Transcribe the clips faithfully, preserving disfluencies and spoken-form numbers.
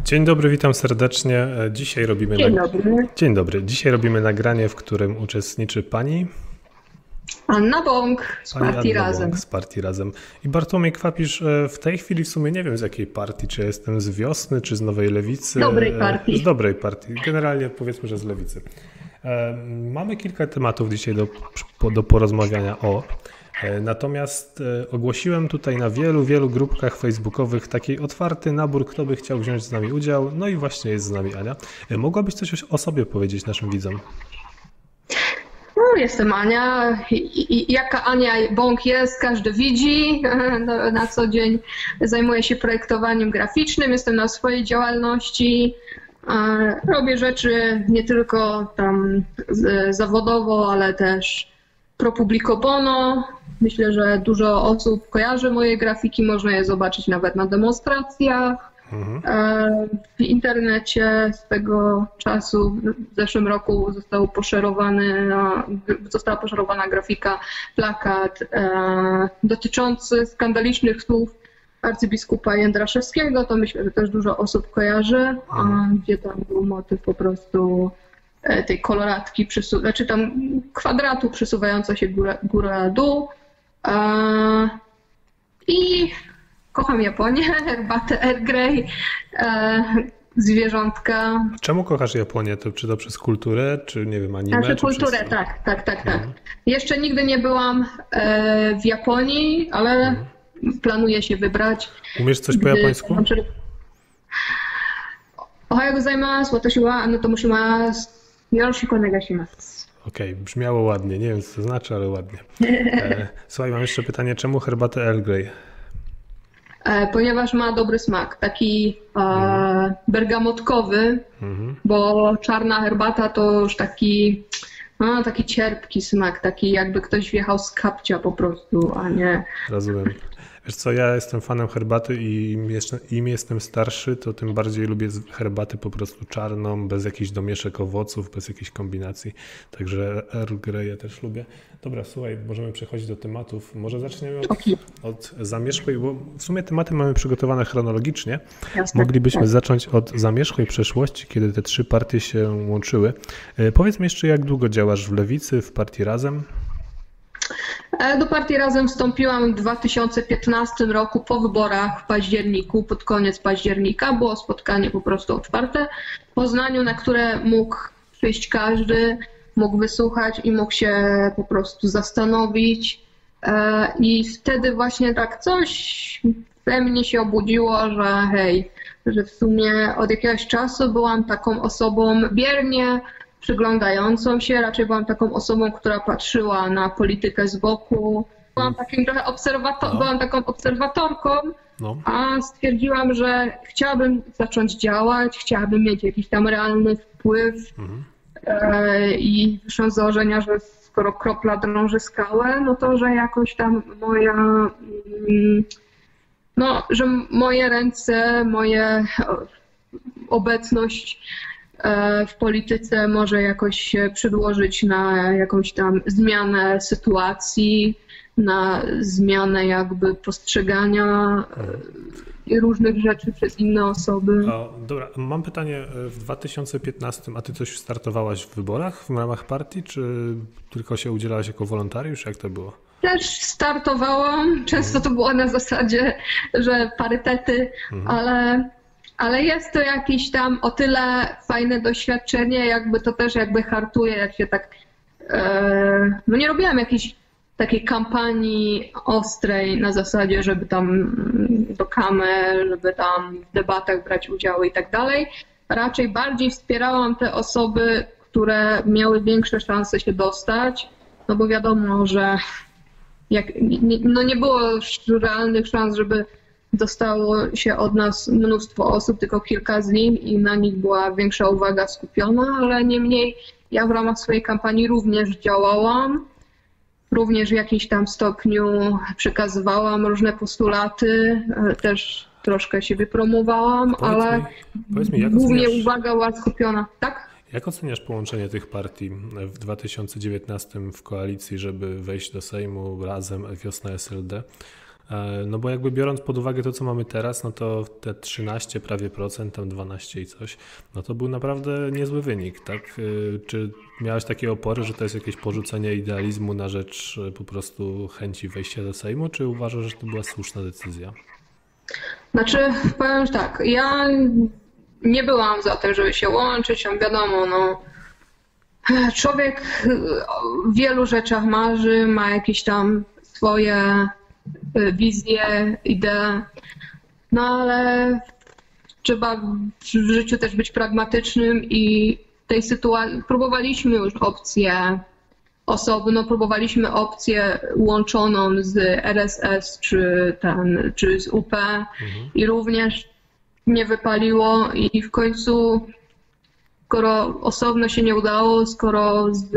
Dzień dobry, witam serdecznie. Dzisiaj robimy Dzień nag... dobry. Dzień dobry. Dzisiaj robimy nagranie, w którym uczestniczy pani Anna Bąk z Pani Partii Anna Razem. Bąk z Partii Razem. I Bartłomiej Kwapisz, w tej chwili w sumie nie wiem z jakiej partii, czy ja jestem z Wiosny, czy z Nowej Lewicy. Dobrej partii. Z dobrej partii. Generalnie powiedzmy, że z Lewicy. Mamy kilka tematów dzisiaj do, do porozmawiania o. Natomiast ogłosiłem tutaj na wielu, wielu grupkach facebookowych taki otwarty nabór, kto by chciał wziąć z nami udział. No i właśnie jest z nami Ania. Mogłabyś coś o sobie powiedzieć naszym widzom? No, jestem Ania. I, i, jaka Ania Bąk jest, każdy widzi. Na, na co dzień zajmuję się projektowaniem graficznym, jestem na swojej działalności. Robię rzeczy nie tylko tam zawodowo, ale też pro publico bono. Myślę, że dużo osób kojarzy moje grafiki, można je zobaczyć nawet na demonstracjach. Mhm. W internecie z tego czasu w zeszłym roku został poszerowany, została poszerowana grafika, plakat e, dotyczący skandalicznych słów arcybiskupa Jędraszewskiego. To myślę, że też dużo osób kojarzy, mhm. gdzie tam był motyw po prostu tej koloratki, przysu- znaczy tam kwadratu przesuwająca się góra, góra dół. E, I kocham Japonię, herbatę Earl Grey, e, zwierzątka. Czemu kochasz Japonię? To, czy to przez kulturę, czy nie wiem, anime? Znaczy czy kulturę, przez... tak, tak, tak, tak. Mhm. Jeszcze nigdy nie byłam e, w Japonii, ale mhm. planuję się wybrać. Umiesz coś po japońsku? Znaczy... Ohayo gozaimasu, watashi wa anatomu shimasu. Yoroshiku onegaishimasu. Okej, okay, brzmiało ładnie. Nie wiem, co to znaczy, ale ładnie. E, słuchaj, mam jeszcze pytanie, czemu herbatę Earl Grey? E, ponieważ ma dobry smak, taki e, mhm. bergamotkowy, mhm. bo czarna herbata to już taki, no, taki cierpki smak, taki jakby ktoś wjechał z kapcia po prostu, a nie... Rozumiem. Wiesz co, ja jestem fanem herbaty i im, jeszcze, im jestem starszy, to tym bardziej lubię herbaty po prostu czarną, bez jakichś domieszek owoców, bez jakiejś kombinacji. Także Earl Grey ja też lubię. Dobra, słuchaj, możemy przechodzić do tematów. Może zaczniemy od, od zamierzchłej, bo w sumie tematy mamy przygotowane chronologicznie. Jasne. Moglibyśmy tak. zacząć od zamierzchłej przeszłości, kiedy te trzy partie się łączyły. Powiedz mi jeszcze, jak długo działasz w Lewicy, w Partii Razem? Do Partii Razem wstąpiłam w dwa tysiące piętnastym roku po wyborach w październiku, pod koniec października. Było spotkanie po prostu otwarte w Poznaniu, na które mógł przyjść każdy, mógł wysłuchać i mógł się po prostu zastanowić. I wtedy właśnie tak coś we mnie się obudziło, że hej, że w sumie od jakiegoś czasu byłam taką osobą biernie przyglądającą się, raczej byłam taką osobą, która patrzyła na politykę z boku. Byłam, takim trochę obserwator- no. byłam taką obserwatorką, no. a stwierdziłam, że chciałabym zacząć działać, chciałabym mieć jakiś tam realny wpływ mhm. e, i wyszłam z założenia, że skoro kropla drąży skałę, no to, że jakoś tam moja, mm, no, że moje ręce, moje obecność w polityce może jakoś się przedłożyć na jakąś tam zmianę sytuacji, na zmianę jakby postrzegania różnych rzeczy przez inne osoby. O, dobra, mam pytanie. W dwa tysiące piętnastym, a ty coś startowałaś w wyborach w ramach partii, czy tylko się udzielałaś jako wolontariusz? Jak to było? Też startowałam. Często to było na zasadzie, że parytety, mhm. ale... Ale jest to jakieś tam o tyle fajne doświadczenie, jakby to też jakby hartuje, jak się tak... E, no nie robiłam jakiejś takiej kampanii ostrej na zasadzie, żeby tam do kamer, żeby tam w debatach brać udział i tak dalej. Raczej bardziej wspierałam te osoby, które miały większe szanse się dostać, no bo wiadomo, że jak, nie, no nie było realnych szans, żeby dostało się od nas mnóstwo osób, tylko kilka z nich i na nich była większa uwaga skupiona, ale niemniej ja w ramach swojej kampanii również działałam, również w jakimś tam stopniu przekazywałam różne postulaty, też troszkę siebie promowałam, powiedz ale mi, powiedz mi, głównie oceniasz, uwaga była skupiona. Tak? Jak oceniasz połączenie tych partii w dwa tysiące dziewiętnastym w koalicji, żeby wejść do Sejmu Razem, Wiosna S L D? No bo jakby biorąc pod uwagę to, co mamy teraz, no to te trzynaście prawie procent, tam dwanaście i coś, no to był naprawdę niezły wynik, tak? Czy miałeś takie opory, że to jest jakieś porzucenie idealizmu na rzecz po prostu chęci wejścia do Sejmu, czy uważasz, że to była słuszna decyzja? Znaczy, powiem tak, ja nie byłam za tym, żeby się łączyć, tam wiadomo, no człowiek w wielu rzeczach marzy, ma jakieś tam swoje wizje, idee, no ale trzeba w życiu też być pragmatycznym i w tej sytuacji próbowaliśmy już opcję osobno, próbowaliśmy opcję łączoną z R S S czy, ten, czy z U P mhm. i również nie wypaliło i w końcu, skoro osobno się nie udało, skoro z,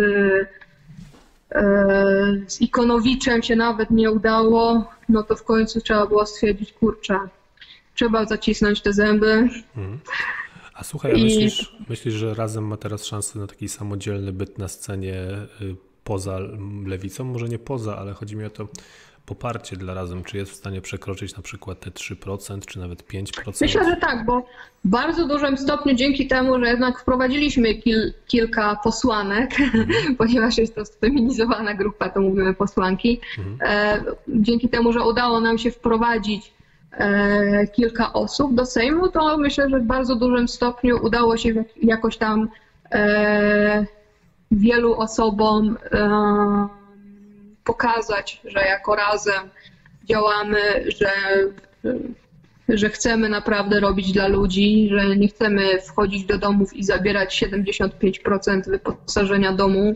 z Ikonowiczem się nawet nie udało, no to w końcu trzeba było stwierdzić, kurczę, trzeba zacisnąć te zęby. Mhm. A słuchaj, a I... myślisz, myślisz, że Razem ma teraz szansę na taki samodzielny byt na scenie poza lewicą? Może nie poza, ale chodzi mi o to poparcie dla Razem. Czy jest w stanie przekroczyć na przykład te trzy procent, czy nawet pięć procent? Myślę, że tak, bo w bardzo dużym stopniu dzięki temu, że jednak wprowadziliśmy kil, kilka posłanek, mhm. ponieważ jest to sfeminizowana grupa, to mówimy posłanki, mhm. e, dzięki temu, że udało nam się wprowadzić e, kilka osób do Sejmu, to myślę, że w bardzo dużym stopniu udało się jakoś tam e, wielu osobom e, pokazać, że jako Razem działamy, że, że chcemy naprawdę robić dla ludzi, że nie chcemy wchodzić do domów i zabierać siedemdziesiąt pięć procent wyposażenia domu.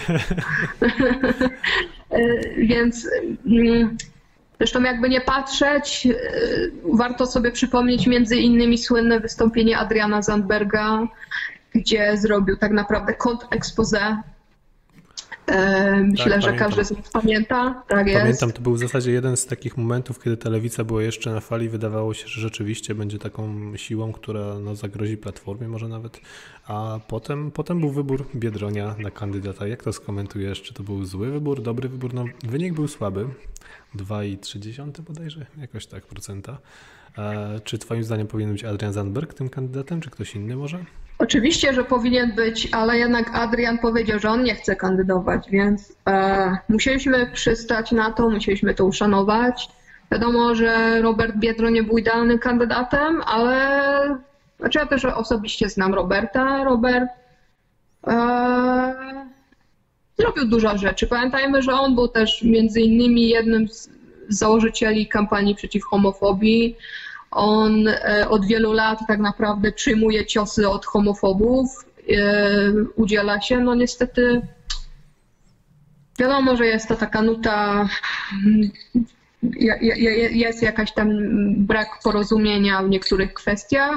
Więc zresztą jakby nie patrzeć, warto sobie przypomnieć między innymi słynne wystąpienie Adriana Zandberga, gdzie zrobił tak naprawdę contre-expose. Myślę, tak, że pamiętam. Każdy z nas pamięta. Tak Pamiętam, jest. To był w zasadzie jeden z takich momentów, kiedy ta lewica była jeszcze na fali. Wydawało się, że rzeczywiście będzie taką siłą, która no, zagrozi Platformie może nawet. A potem, potem był wybór Biedronia na kandydata. Jak to skomentujesz? Czy to był zły wybór, dobry wybór? No, wynik był słaby. dwa i trzy dziesiąte bodajże, jakoś tak procenta. A czy twoim zdaniem powinien być Adrian Zandberg tym kandydatem, czy ktoś inny może? Oczywiście, że powinien być, ale jednak Adrian powiedział, że on nie chce kandydować, więc e, musieliśmy przystać na to, musieliśmy to uszanować. Wiadomo, że Robert Biedroń nie był idealnym kandydatem, ale znaczy ja też osobiście znam Roberta. Robert e, zrobił dużo rzeczy. Pamiętajmy, że on był też między innymi jednym z założycieli kampanii przeciw homofobii. On od wielu lat tak naprawdę przyjmuje ciosy od homofobów, udziela się, no niestety wiadomo, że jest to taka nuta, jest jakaś tam brak porozumienia w niektórych kwestiach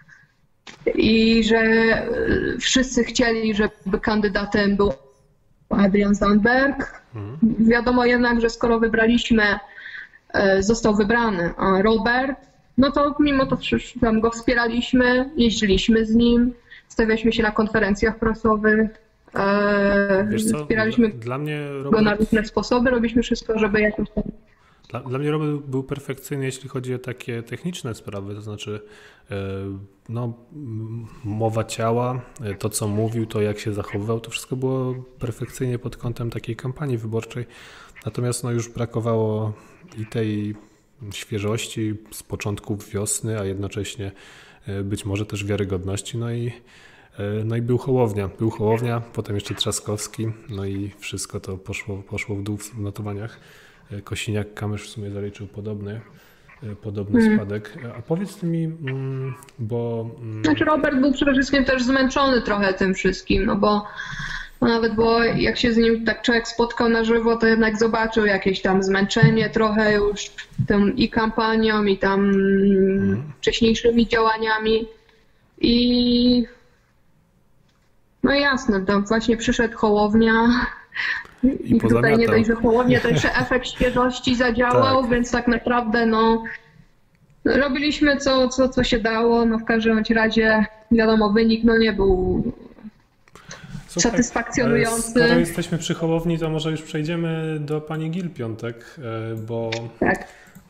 i że wszyscy chcieli, żeby kandydatem był Adrian Zandberg. Wiadomo jednak, że skoro wybraliśmy, został wybrany Robert, no to mimo to tam go wspieraliśmy, jeździliśmy z nim, stawialiśmy się na konferencjach prasowych, Wiesz co? wspieraliśmy dla mnie Robert... go na różne sposoby, robiliśmy wszystko, żeby jakoś tam... Dla, dla mnie Robert był perfekcyjny, jeśli chodzi o takie techniczne sprawy, to znaczy no, mowa ciała, to co mówił, to jak się zachowywał, to wszystko było perfekcyjnie pod kątem takiej kampanii wyborczej. Natomiast no, już brakowało i tej świeżości z początków wiosny, a jednocześnie być może też wiarygodności. No i, no i był Hołownia. Był Hołownia, potem jeszcze Trzaskowski, no i wszystko to poszło, poszło w dół w notowaniach. Kosiniak-Kamysz w sumie zaliczył podobny, podobny hmm. spadek. A powiedz mi, bo... Znaczy Robert był przede wszystkim też zmęczony trochę tym wszystkim, no bo no nawet bo jak się z nim tak człowiek spotkał na żywo, to jednak zobaczył jakieś tam zmęczenie trochę już tą i kampanią, i tam hmm. wcześniejszymi działaniami. I no jasne, to właśnie przyszedł Hołownia. I, I tutaj nie dość, że Hołownia, to jeszcze efekt świeżości zadziałał, tak. Więc tak naprawdę no, robiliśmy co, co, co się dało, no w każdym razie wiadomo, wynik no nie był Słuchaj, satysfakcjonujący. Skoro jesteśmy przy Hołowni, to może już przejdziemy do pani Gil-Piątek, bo tak.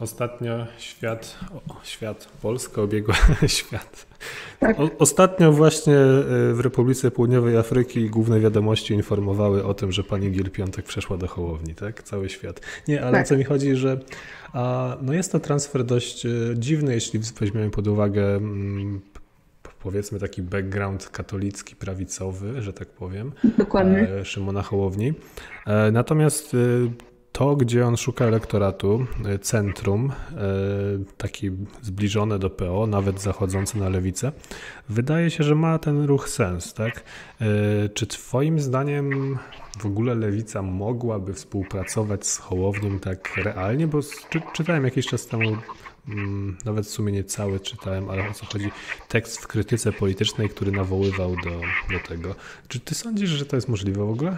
Ostatnio świat, o, świat, Polska obiegła świat. O, ostatnio właśnie w Republice Południowej Afryki główne wiadomości informowały o tym, że pani Gill-Piątek przeszła do Hołowni, tak? Cały świat. Nie, ale o co mi chodzi, że a, no jest to transfer dość dziwny, jeśli weźmiemy pod uwagę mm, powiedzmy taki background katolicki, prawicowy, że tak powiem. Dokładnie. Szymona Hołowni. Natomiast to, gdzie on szuka elektoratu, centrum, taki zbliżone do P O, nawet zachodzący na lewicę, wydaje się, że ma ten ruch sens, tak? Czy twoim zdaniem w ogóle lewica mogłaby współpracować z Hołownią tak realnie? Bo czy, czytałem jakiś czas temu, nawet w sumie nie cały czytałem, ale o co chodzi, tekst w krytyce politycznej, który nawoływał do, do tego. Czy ty sądzisz, że to jest możliwe w ogóle?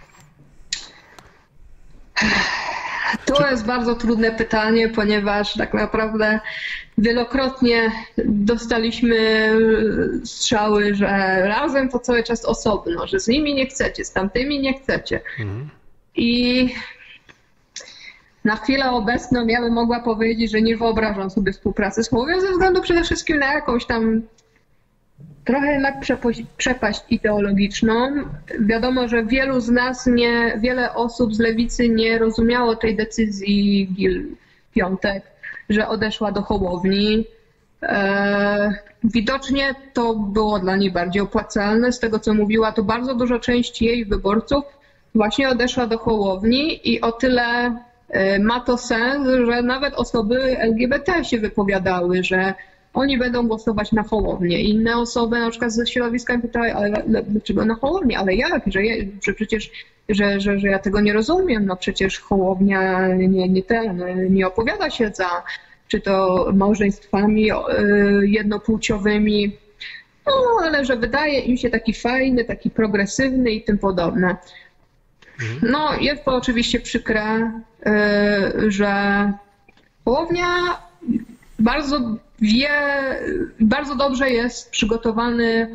To jest bardzo trudne pytanie, ponieważ tak naprawdę wielokrotnie dostaliśmy strzały, że razem to cały czas osobno, że z nimi nie chcecie, z tamtymi nie chcecie. Mhm. I na chwilę obecną ja bym mogła powiedzieć, że nie wyobrażam sobie współpracy z Hołownią ze względu przede wszystkim na jakąś tam trochę jednak przepaść ideologiczną. Wiadomo, że wielu z nas, nie, wiele osób z lewicy nie rozumiało tej decyzji Gill-Piątek, że odeszła do Hołowni. E, widocznie to było dla niej bardziej opłacalne. Z tego, co mówiła, to bardzo dużo części jej wyborców właśnie odeszła do Hołowni i o tyle ma to sens, że nawet osoby L G B T się wypowiadały, że oni będą głosować na Hołownię. Inne osoby na przykład ze środowiska pytały, ale dlaczego na Hołownię? Ale jak? Że, ja, że przecież, że, że, że ja tego nie rozumiem. No przecież Hołownia nie, nie, ten, nie opowiada się za czy to małżeństwami jednopłciowymi, no ale że wydaje im się taki fajny, taki progresywny i tym podobne. No jest to oczywiście przykre, że Hołownia bardzo wie, bardzo dobrze jest przygotowany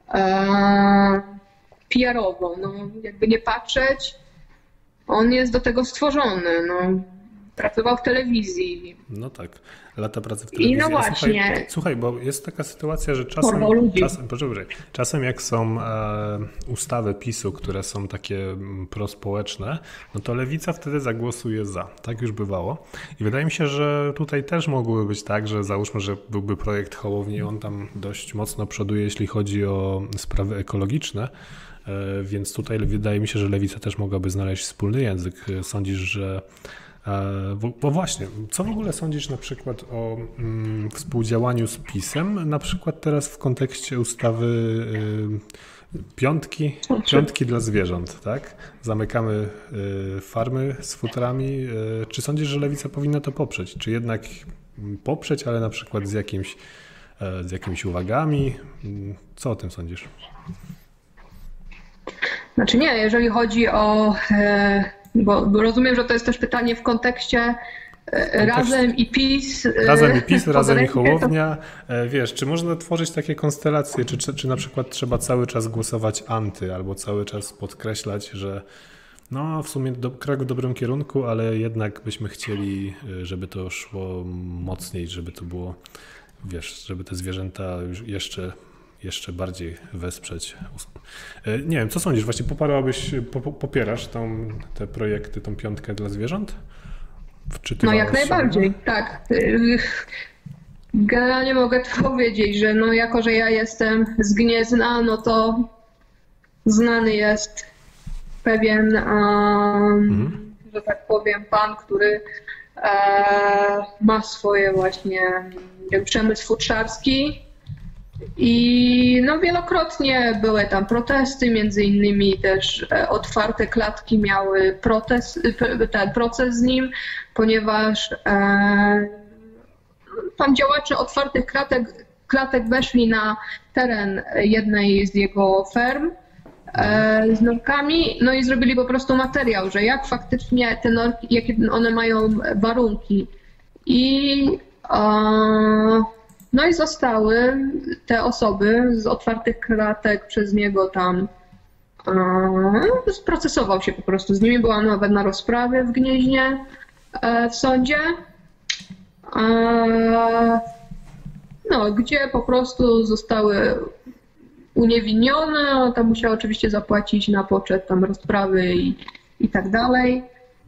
P R owo. No, jakby nie patrzeć, on jest do tego stworzony. No, pracował w telewizji. No tak, lata pracy w telewizji. I no właśnie. Słuchaj, słuchaj, bo jest taka sytuacja, że czasem, czasem, proszę, czasem jak są e, ustawy PiSu, które są takie prospołeczne, no to lewica wtedy zagłosuje za. Tak już bywało. I wydaje mi się, że tutaj też mogłoby być tak, że załóżmy, że byłby projekt Hołowni, on tam dość mocno przoduje, jeśli chodzi o sprawy ekologiczne, e, więc tutaj wydaje mi się, że lewica też mogłaby znaleźć wspólny język. Sądzisz, że Bo właśnie, co w ogóle sądzisz na przykład o mm, współdziałaniu z PiS-em, na przykład teraz w kontekście ustawy y, piątki, piątki dla zwierząt, tak? Zamykamy y, farmy z futrami. Y, czy sądzisz, że lewica powinna to poprzeć? Czy jednak poprzeć, ale na przykład z jakimś, y, z jakimiś uwagami? Co o tym sądzisz? Znaczy nie, jeżeli chodzi o... Y Bo rozumiem, że to jest też pytanie w kontekście Razem i PiS. Razem i PiS, Razem i Hołownia. Wiesz, czy można tworzyć takie konstelacje, czy, czy, czy na przykład trzeba cały czas głosować anty, albo cały czas podkreślać, że no w sumie do, krok w dobrym kierunku, ale jednak byśmy chcieli, żeby to szło mocniej, żeby to było, wiesz, żeby te zwierzęta już jeszcze jeszcze bardziej wesprzeć. Nie wiem, co sądzisz? Właśnie poparłabyś, popierasz tą, te projekty, tą piątkę dla zwierząt? No jak najbardziej, się? Tak. Generalnie mogę powiedzieć, że no jako, że ja jestem z Gniezna, no to znany jest pewien, um, mhm. że tak powiem, pan, który e, ma swoje właśnie przemysł futrzarski. I no wielokrotnie były tam protesty, między innymi też otwarte klatki miały protest, ten proces z nim, ponieważ e, tam działacze otwartych klatek, klatek weszli na teren jednej z jego ferm e, z norkami, no i zrobili po prostu materiał, że jak faktycznie te norki, jakie one mają warunki. I e, No i zostały te osoby z otwartych klatek przez niego tam, e, sprocesował się po prostu z nimi, byłam nawet na rozprawie w Gnieźnie, e, w sądzie no, gdzie po prostu zostały uniewinnione, tam musiała oczywiście zapłacić na poczet tam rozprawy i, i tak dalej.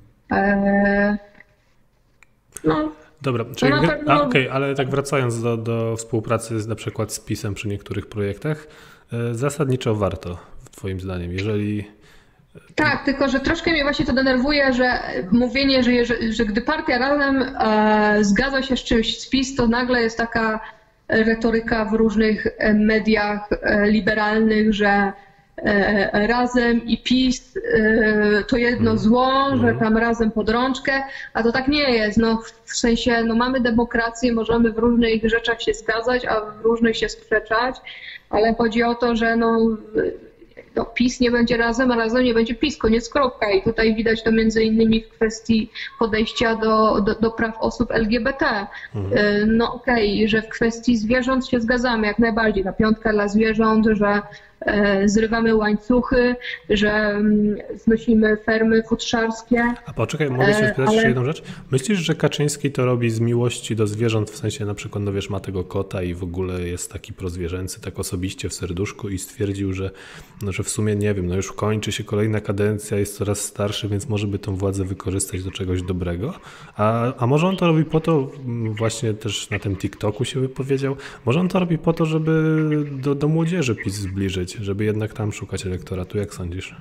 No. Dobra, czyli no wy... pewno... A, okej, okay, ale tak wracając do, do współpracy z, na przykład z PiS-em przy niektórych projektach, zasadniczo warto, twoim zdaniem, jeżeli... Tak, tylko że troszkę mnie właśnie to denerwuje, że mówienie, że, że, że gdy partia Razem e, zgadza się z czymś z PiS, to nagle jest taka retoryka w różnych mediach e, liberalnych, że e, Razem i PiS e, to jedno mm. zło, mm. że tam Razem pod rączkę, a to tak nie jest. No, w sensie no, mamy demokrację, możemy w różnych rzeczach się zgadzać, a w różnych się sprzeczać, ale chodzi o to, że no, no, PiS nie będzie Razem, a Razem nie będzie PiS, koniec, kropka. I tutaj widać to między innymi w kwestii podejścia do, do, do praw osób L G B T. Mhm. No okej, okay, że w kwestii zwierząt się zgadzamy jak najbardziej. Ta piątka dla zwierząt, że e, zrywamy łańcuchy, że znosimy fermy futrzarskie. A poczekaj, mogę się spytać jeszcze ale... jedną rzecz? Myślisz, że Kaczyński to robi z miłości do zwierząt, w sensie na przykład, no wiesz, ma tego kota i w ogóle jest taki prozwierzęcy, tak osobiście w serduszku i stwierdził, że, no, że w sumie nie wiem, no już kończy się kolejna kadencja, jest coraz starszy, więc może by tą władzę wykorzystać do czegoś dobrego. A, a może on to robi po to, właśnie też na tym TikToku się wypowiedział, może on to robi po to, żeby do, do młodzieży PiS zbliżyć, żeby jednak tam szukać elektoratu. Jak sądzisz?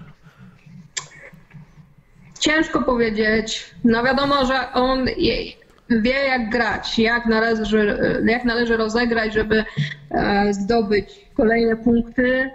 Ciężko powiedzieć. No wiadomo, że on wie jak grać, jak należy, jak należy rozegrać, żeby zdobyć kolejne punkty.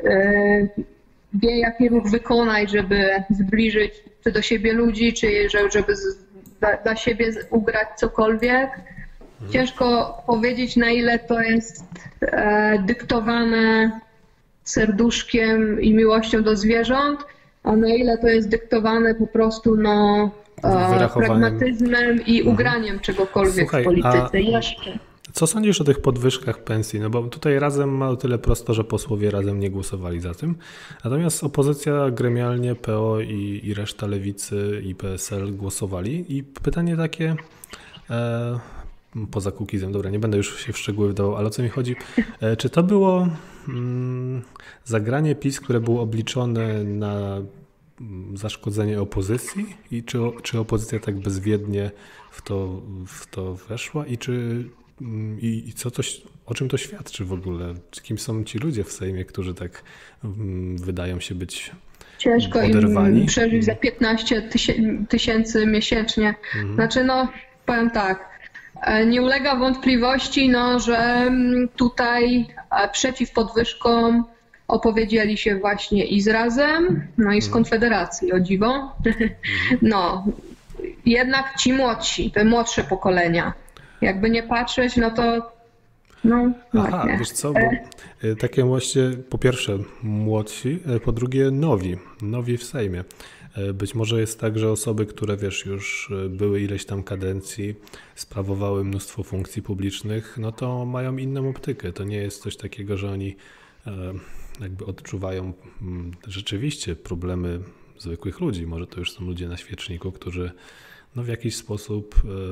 Wie jaki ruch wykonać, żeby zbliżyć czy do siebie ludzi, czy żeby dla, dla siebie ugrać cokolwiek. Ciężko powiedzieć, na ile to jest dyktowane serduszkiem i miłością do zwierząt, a na ile to jest dyktowane po prostu no, pragmatyzmem i ugraniem mhm. czegokolwiek Słuchaj, w polityce. Jeszcze. Co sądzisz o tych podwyżkach pensji? No bo tutaj Razem ma o tyle prosto, że posłowie Razem nie głosowali za tym, natomiast opozycja gremialnie, P O i, i reszta Lewicy i P S L głosowali i pytanie takie... E, poza Kukizem, dobra, nie będę już się w szczegóły wdawał, ale o co mi chodzi? Czy to było mm, zagranie PiS, które było obliczone na zaszkodzenie opozycji i czy, czy opozycja tak bezwiednie w to, w to weszła i czy i, i co to, o czym to świadczy w ogóle? Kim są ci ludzie w Sejmie, którzy tak mm, wydają się być Ciężko oderwani? Im przeżyć za piętnaście tysięcy miesięcznie. Mhm. Znaczy no, powiem tak, nie ulega wątpliwości, no, że tutaj przeciw podwyżkom opowiedzieli się właśnie i z Razem, no i z Konfederacji, o dziwo. No, jednak ci młodsi, te młodsze pokolenia, jakby nie patrzeć, no to no Aha, właśnie. Wiesz co, bo takie właśnie po pierwsze młodsi, po drugie nowi, nowi w Sejmie. Być może jest tak, że osoby, które wiesz, już były ileś tam kadencji, sprawowały mnóstwo funkcji publicznych, no to mają inną optykę. To nie jest coś takiego, że oni jakby odczuwają rzeczywiście problemy zwykłych ludzi. Może to już są ludzie na świeczniku, którzy no w jakiś sposób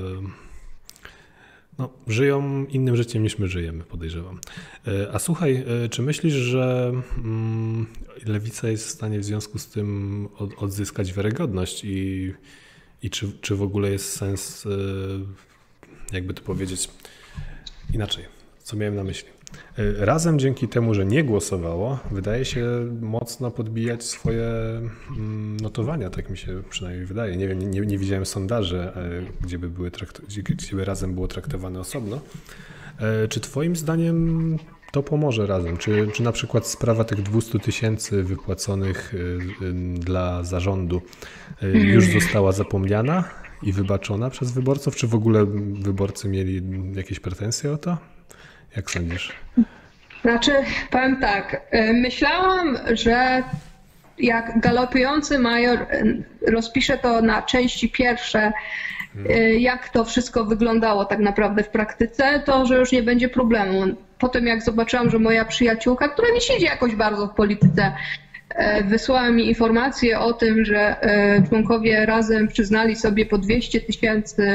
no, żyją innym życiem niż my żyjemy, podejrzewam. A słuchaj, czy myślisz, że Lewica jest w stanie w związku z tym odzyskać wiarygodność i, i czy, czy w ogóle jest sens, jakby to powiedzieć inaczej, co miałem na myśli? Razem dzięki temu, że nie głosowało, wydaje się mocno podbijać swoje notowania, tak mi się przynajmniej wydaje. Nie wiem, nie, nie widziałem sondaży, gdzie by, były trakt- gdzie by Razem było traktowane osobno. Czy twoim zdaniem to pomoże Razem? Czy, czy na przykład sprawa tych dwieście tysięcy wypłaconych dla zarządu już została zapomniana i wybaczona przez wyborców? Czy w ogóle wyborcy mieli jakieś pretensje o to? Jak sądzisz? Znaczy, powiem tak, myślałam, że jak galopujący major rozpisze to na części pierwsze, jak to wszystko wyglądało tak naprawdę w praktyce, to że już nie będzie problemu. Potem jak zobaczyłam, że moja przyjaciółka, która nie siedzi jakoś bardzo w polityce, wysłała mi informację o tym, że członkowie Razem przyznali sobie po dwieście tysięcy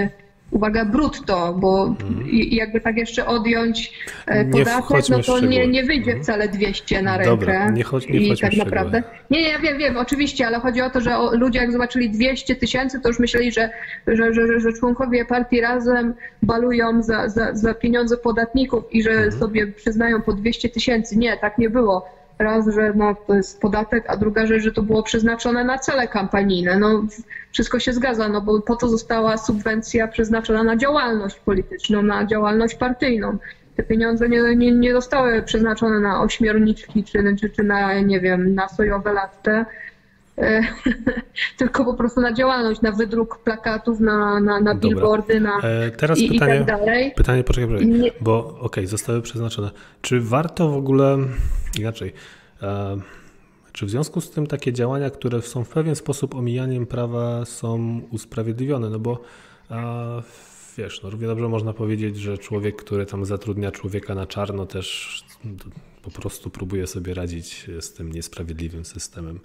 uwaga, brutto, bo Mhm. i- jakby tak jeszcze odjąć e, Nie podatek, wchodźmy no w to nie, szczegóły. nie wyjdzie Mhm. wcale dwieście na rękę. Dobra, nie chodź- nie I wchodźmy tak w szczegóły. naprawdę. Nie, nie, ja wiem, wiem, oczywiście, ale chodzi o to, że o, ludzie jak zobaczyli dwieście tysięcy, to już myśleli, że, że, że, że, że członkowie partii Razem balują za, za, za pieniądze podatników i że Mhm. sobie przyznają po dwieście tysięcy. Nie, tak nie było. Raz, że no, to jest podatek, a druga rzecz, że to było przeznaczone na cele kampanijne. No, wszystko się zgadza, no bo po to została subwencja przeznaczona na działalność polityczną, na działalność partyjną. Te pieniądze nie, nie, nie zostały przeznaczone na ośmiorniczki czy, czy, czy na, nie wiem, na sojowe latte, e, tylko po prostu na działalność, na wydruk plakatów, na, na, na Dobra. billboardy, na E, teraz i, i pytanie, tak dalej. pytanie, poczekaj, poczekaj, Nie- bo okej, zostały przeznaczone. Czy warto w ogóle, inaczej, e, czy w związku z tym takie działania, które są w pewien sposób omijaniem prawa, są usprawiedliwione? No bo e, wiesz, no równie dobrze można powiedzieć, że człowiek, który tam zatrudnia człowieka na czarno, też po prostu próbuje sobie radzić z tym niesprawiedliwym systemem.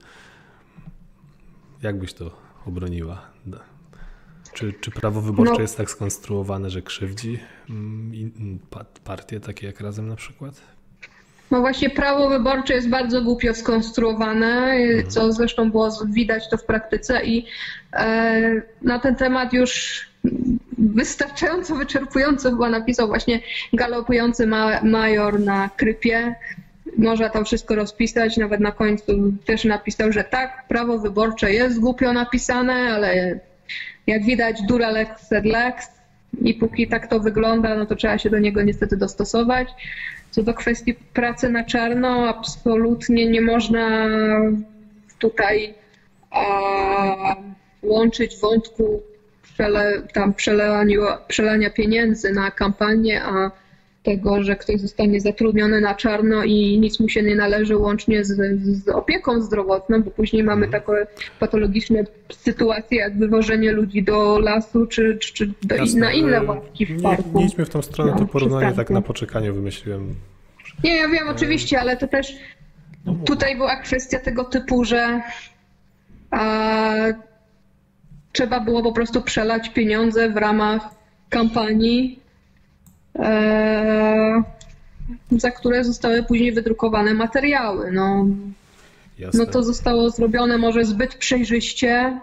Jak byś to obroniła? Da- Czy, czy prawo wyborcze No. jest tak skonstruowane, że krzywdzi mm, in- pa- partie takie jak Razem na przykład? No właśnie prawo wyborcze jest bardzo głupio skonstruowane, co zresztą było widać to w praktyce i e, na ten temat już wystarczająco wyczerpująco chyba napisał właśnie galopujący ma, major na Krypie. Można tam wszystko rozpisać, nawet na końcu też napisał, że tak, prawo wyborcze jest głupio napisane, ale jak widać dura lex sed lex i póki tak to wygląda, no to trzeba się do niego niestety dostosować. Co do kwestii pracy na czarno, absolutnie nie można tutaj a, łączyć wątku przele, tam przelania, przelania pieniędzy na kampanię, a tego, że ktoś zostanie zatrudniony na czarno i nic mu się nie należy łącznie z, z opieką zdrowotną, bo później mamy takie patologiczne sytuacje jak wywożenie ludzi do lasu czy, czy, czy do, Jasne, na inne ale ławki w nie, parku. nie idźmy w tą stronę, to No, porównanie tak przystanku. na poczekaniu wymyśliłem. Nie, ja wiem oczywiście, ale to też tutaj była kwestia tego typu, że a, trzeba było po prostu przelać pieniądze w ramach kampanii, e, za które zostały później wydrukowane materiały. No, Jasne. no to zostało zrobione może zbyt przejrzyście.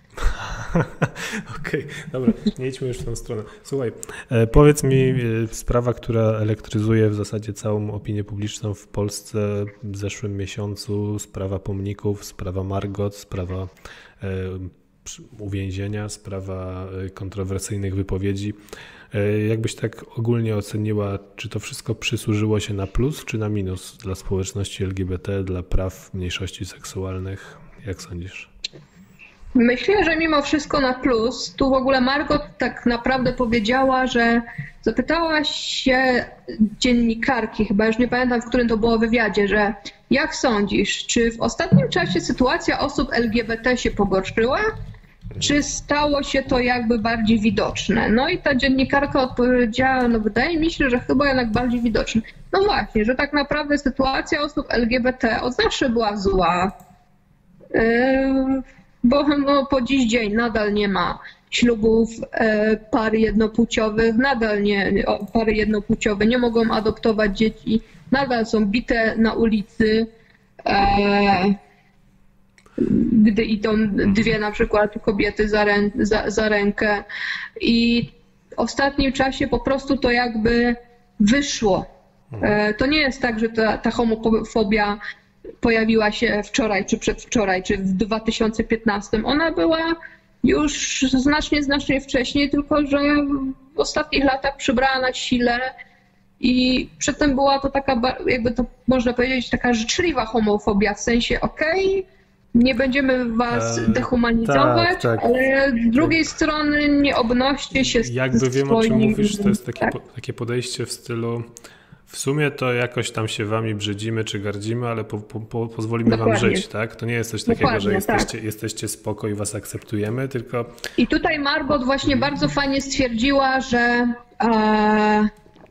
Okej, dobra, nie idźmy już w tą stronę. Słuchaj, e, powiedz mi, e, sprawa, która elektryzuje w zasadzie całą opinię publiczną w Polsce w zeszłym miesiącu, sprawa pomników, sprawa Margot, sprawa e, przy- uwięzienia, sprawa e, kontrowersyjnych wypowiedzi. E, jakbyś tak ogólnie oceniła, czy to wszystko przysłużyło się na plus, czy na minus dla społeczności L G B T, dla praw mniejszości seksualnych? Jak sądzisz? Myślę, że mimo wszystko na plus. Tu w ogóle Margot tak naprawdę powiedziała, że zapytała się dziennikarki, chyba już nie pamiętam, w którym to było wywiadzie, że jak sądzisz, czy w ostatnim czasie sytuacja osób L G B T się pogorszyła, czy stało się to jakby bardziej widoczne? No i ta dziennikarka odpowiedziała, no wydaje mi się, że chyba jednak bardziej widoczne. No właśnie, że tak naprawdę sytuacja osób L G B T od zawsze była zła. Yy, Bo no, po dziś dzień nadal nie ma ślubów e, par jednopłciowych, nadal nie, o, pary jednopłciowe nie mogą adoptować dzieci, nadal są bite na ulicy, e, gdy idą dwie na przykład kobiety za, rę, za, za rękę. I w ostatnim czasie po prostu to jakby wyszło. E, to nie jest tak, że ta, ta homofobia pojawiła się wczoraj, czy przedwczoraj, czy w dwa tysiące piętnastym. Ona była już znacznie, znacznie wcześniej, tylko że w ostatnich latach przybrała na sile i przedtem była to taka, jakby to można powiedzieć, taka życzliwa homofobia, w sensie okej, nie będziemy was E, dehumanizować, tak, tak. ale z drugiej strony nie obnoście się z Jakby wiem, o czym swoim- mówisz, to jest takie, tak. po, takie podejście w stylu w sumie to jakoś tam się wami brzydzimy czy gardzimy, ale po, po, po, pozwolimy wam Dokładnie. żyć, tak? To nie jest coś takiego, że Dokładnie, tak. jesteście, jesteście spoko i was akceptujemy, tylko I tutaj Margot właśnie bardzo fajnie stwierdziła, że, e,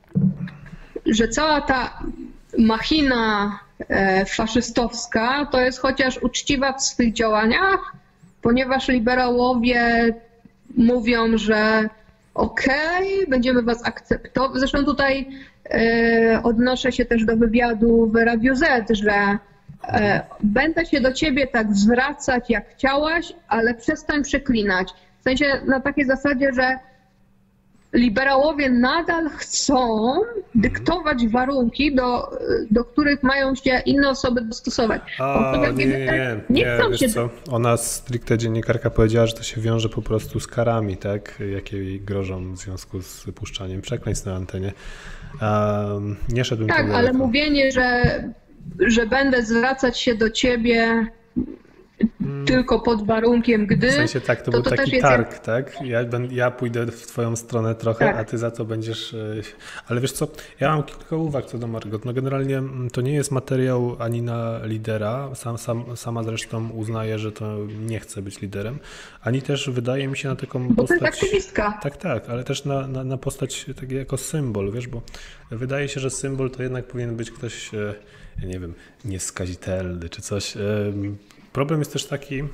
że cała ta machina e, faszystowska to jest chociaż uczciwa w swych działaniach, ponieważ liberałowie mówią, że okej, okay, będziemy was akceptować. Zresztą tutaj e, odnoszę się też do wywiadu w Radiu Z, że e, będę się do ciebie tak zwracać jak chciałaś, ale przestań przeklinać. W sensie na takiej zasadzie, że liberałowie nadal chcą dyktować warunki, do, do których mają się inne osoby dostosować. A, nie, nie, nie, nie, nie wiesz się... co, ona stricte dziennikarka powiedziała, że to się wiąże po prostu z karami, tak, jakie jej grożą w związku z puszczaniem przekleństw na antenie. Um, nie szedłbym tak, ale daleko. Mówienie, że, że będę zwracać się do ciebie Hmm. tylko pod warunkiem, gdy... W sensie tak, to, to był to taki targ, jest... tak? Ja, będę, ja pójdę w twoją stronę trochę, tak. A ty za to będziesz... Ale wiesz co, ja mam kilka uwag co do Margot. No generalnie to nie jest materiał ani na lidera, sam, sam, sama zresztą uznaje, że to nie chce być liderem, ani też wydaje mi się na taką bo postać... to jest aktywistka. Tak, tak, ale też na, na, na postać tak jako symbol, wiesz, bo wydaje się, że symbol to jednak powinien być ktoś, ja nie wiem, nieskazitelny czy coś... Problem jest też taki,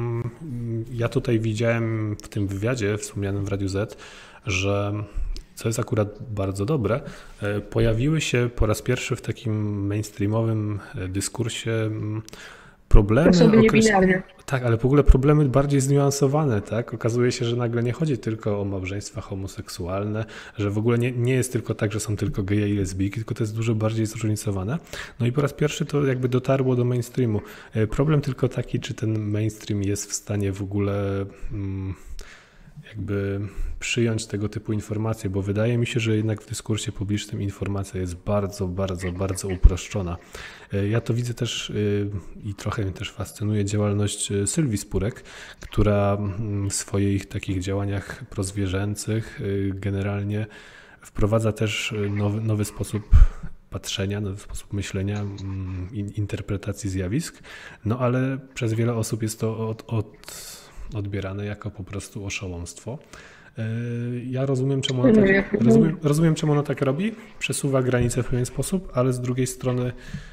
ja tutaj widziałem w tym wywiadzie wspomnianym w Radiu Z, że co jest akurat bardzo dobre, pojawiły się po raz pierwszy w takim mainstreamowym dyskursie problemy... Osoby niebinarne. Tak, ale w ogóle problemy bardziej zniuansowane, tak? Okazuje się, że nagle nie chodzi tylko o małżeństwa homoseksualne, że w ogóle nie, nie jest tylko tak, że są tylko geje i lesbijki, tylko to jest dużo bardziej zróżnicowane. No i po raz pierwszy to jakby dotarło do mainstreamu. Problem tylko taki, czy ten mainstream jest w stanie w ogóle... Hmm, jakby przyjąć tego typu informacje, bo wydaje mi się, że jednak w dyskursie publicznym informacja jest bardzo, bardzo, bardzo uproszczona. Ja to widzę też i trochę mnie też fascynuje działalność Sylwii Spurek, która w swoich takich działaniach prozwierzęcych generalnie wprowadza też nowy, nowy sposób patrzenia, nowy sposób myślenia, interpretacji zjawisk, no ale przez wiele osób jest to od, od odbierane jako po prostu oszołomstwo. Ja rozumiem czemu, ona tak, rozumiem, rozumiem, czemu ona tak robi, przesuwa granice w pewien sposób, ale z drugiej strony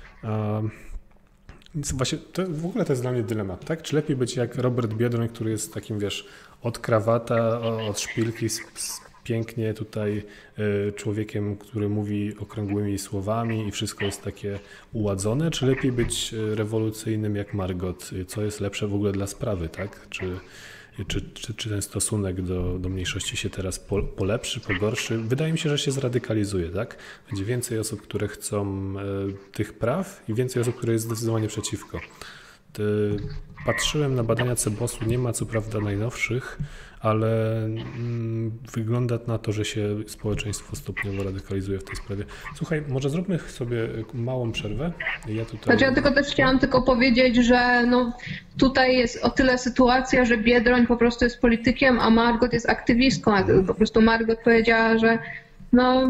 właśnie to, w ogóle to jest dla mnie dylemat, tak? Czy lepiej być jak Robert Biedroń, który jest takim, wiesz, od krawata, od szpilki, z, z pięknie tutaj człowiekiem, który mówi okrągłymi słowami i wszystko jest takie uładzone, czy lepiej być rewolucyjnym jak Margot? Co jest lepsze w ogóle dla sprawy, tak? Czy, czy, czy, czy ten stosunek do, do mniejszości się teraz po, polepszy, pogorszy? Wydaje mi się, że się zradykalizuje, tak? Będzie więcej osób, które chcą tych praw i więcej osób, które jest zdecydowanie przeciwko. Patrzyłem na badania Cebosu, nie ma co prawda najnowszych, ale mm, wygląda na to, że się społeczeństwo stopniowo radykalizuje w tej sprawie. Słuchaj, może zróbmy sobie małą przerwę. Ja tutaj... Znaczy ja tylko też chciałam tylko powiedzieć, że no, tutaj jest o tyle sytuacja, że Biedroń po prostu jest politykiem, a Margot jest aktywistką. Po prostu Margot powiedziała, że no,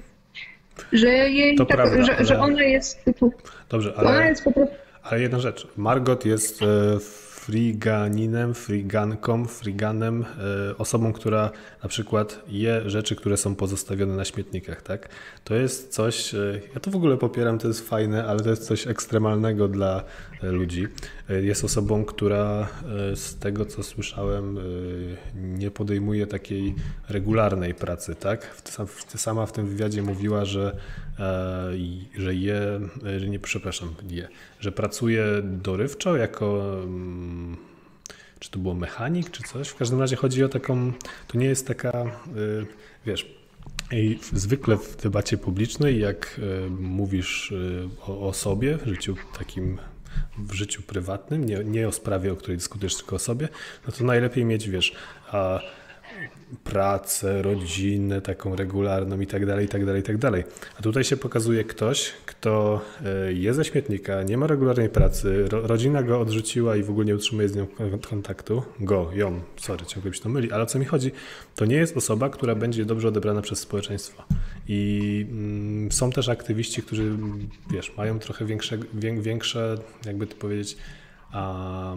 że jej tak, prawda, że, ale... że ona jest... Dobrze, ale... Ona jest po prostu... Ale jedna rzecz, Margot jest friganinem, friganką, friganem, osobą, która na przykład je rzeczy, które są pozostawione na śmietnikach, tak? To jest coś, ja to w ogóle popieram, to jest fajne, ale to jest coś ekstremalnego dla ludzi. Jest osobą, która z tego, co słyszałem, nie podejmuje takiej regularnej pracy, tak? Sama w tym wywiadzie mówiła, że, że je, że nie, przepraszam, je, że pracuje dorywczo jako, czy to było mechanik, czy coś. W każdym razie chodzi o taką, to nie jest taka, wiesz, i zwykle w debacie publicznej, jak mówisz o, o sobie w życiu takim, w życiu prywatnym, nie, nie o sprawie, o której dyskutujesz, tylko o sobie, no to najlepiej mieć, wiesz, a, pracę, rodzinę, taką regularną i tak dalej, i tak dalej, i tak dalej. A tutaj się pokazuje ktoś, kto jest ze śmietnika, nie ma regularnej pracy, ro, rodzina go odrzuciła i w ogóle nie utrzymuje z nią kontaktu. Go, ją, sorry, ciągle mi się to myli, ale o co mi chodzi? To nie jest osoba, która będzie dobrze odebrana przez społeczeństwo. I mm, są też aktywiści, którzy, wiesz, mają trochę większe, wię, większe jakby to powiedzieć, a,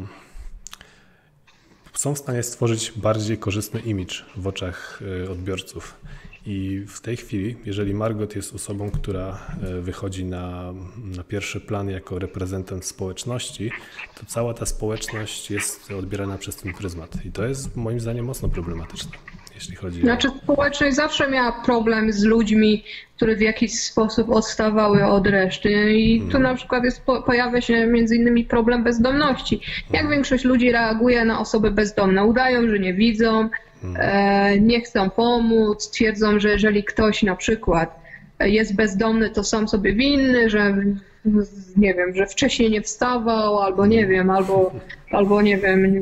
są w stanie stworzyć bardziej korzystny imidż w oczach odbiorców. I w tej chwili, jeżeli Margot jest osobą, która wychodzi na, na pierwszy plan jako reprezentant społeczności, to cała ta społeczność jest odbierana przez ten pryzmat. I to jest moim zdaniem mocno problematyczne. jeśli chodzi Znaczy o... społeczność zawsze miała problem z ludźmi, które w jakiś sposób odstawały od reszty i tu na przykład jest, pojawia się między innymi problem bezdomności. Jak większość ludzi reaguje na osoby bezdomne? Udają, że nie widzą, e, nie chcą pomóc, twierdzą, że jeżeli ktoś na przykład jest bezdomny, to sam sobie winny, że nie wiem, że wcześniej nie wstawał, albo nie wiem, albo, albo nie wiem,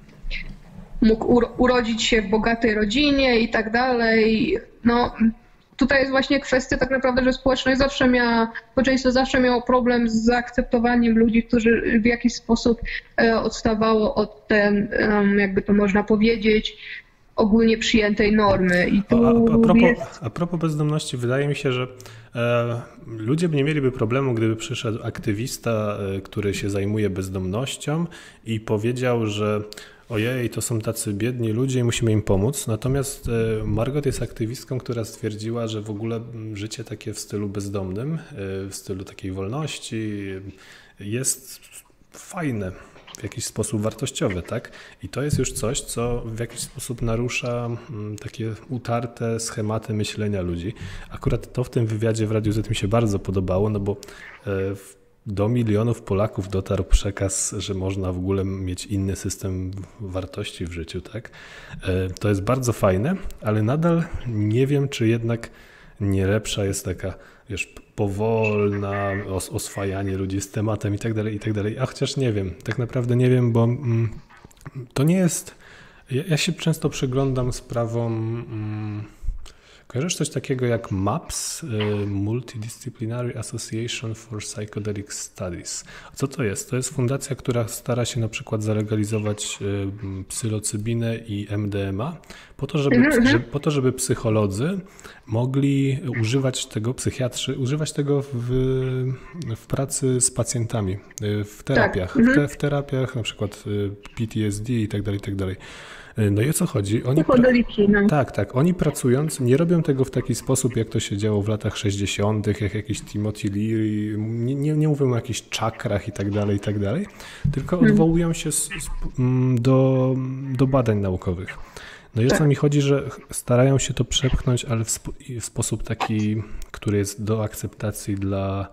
mógł urodzić się w bogatej rodzinie i tak dalej. No, tutaj jest właśnie kwestia tak naprawdę, że społeczność zawsze miała, społeczeństwo zawsze miało problem z zaakceptowaniem ludzi, którzy w jakiś sposób odstawało od ten, jakby to można powiedzieć, ogólnie przyjętej normy. I tu a, a, propos, jest... a propos bezdomności, wydaje mi się, że e, ludzie nie mieliby problemu, gdyby przyszedł aktywista, e, który się zajmuje bezdomnością i powiedział, że ojej, to są tacy biedni ludzie i musimy im pomóc. Natomiast e, Margot jest aktywistką, która stwierdziła, że w ogóle życie takie w stylu bezdomnym, e, w stylu takiej wolności jest fajne. W jakiś sposób wartościowe, tak? I to jest już coś, co w jakiś sposób narusza takie utarte schematy myślenia ludzi. Akurat to w tym wywiadzie w Radiu Z mi się bardzo podobało, no bo do milionów Polaków dotarł przekaz, że można w ogóle mieć inny system wartości w życiu, tak? To jest bardzo fajne, ale nadal nie wiem, czy jednak nie lepsza jest taka, wiesz, powolna os- oswajanie ludzi z tematem i tak dalej, i tak dalej. A chociaż nie wiem, tak naprawdę nie wiem, bo mm, to nie jest... Ja, ja się często przyglądam sprawom... Mm, kojarzysz coś takiego jak MAPS, y, Multidisciplinary Association for Psychedelic Studies. Co to jest? To jest fundacja, która stara się na przykład zalegalizować y, psylocybinę i M D M A po to, żeby, Mhm. żeby, po to, żeby psycholodzy mogli używać tego, psychiatrzy, używać tego w, w pracy z pacjentami, y, w terapiach, Tak. w, te, w terapiach na przykład y, P T S D i tak dalej, i tak dalej. No i o co chodzi? Oni Psychodeliki, no. Tak, tak. Oni pracując nie robią tego w taki sposób, jak to się działo w latach sześćdziesiątych, jak jakiś Timothy Leary, nie, nie, nie mówią o jakichś czakrach i tak dalej, i tak dalej, tylko odwołują się z, z, do, do badań naukowych. No i o co mi chodzi, że starają się to przepchnąć, ale w, sp w sposób taki, który jest do akceptacji dla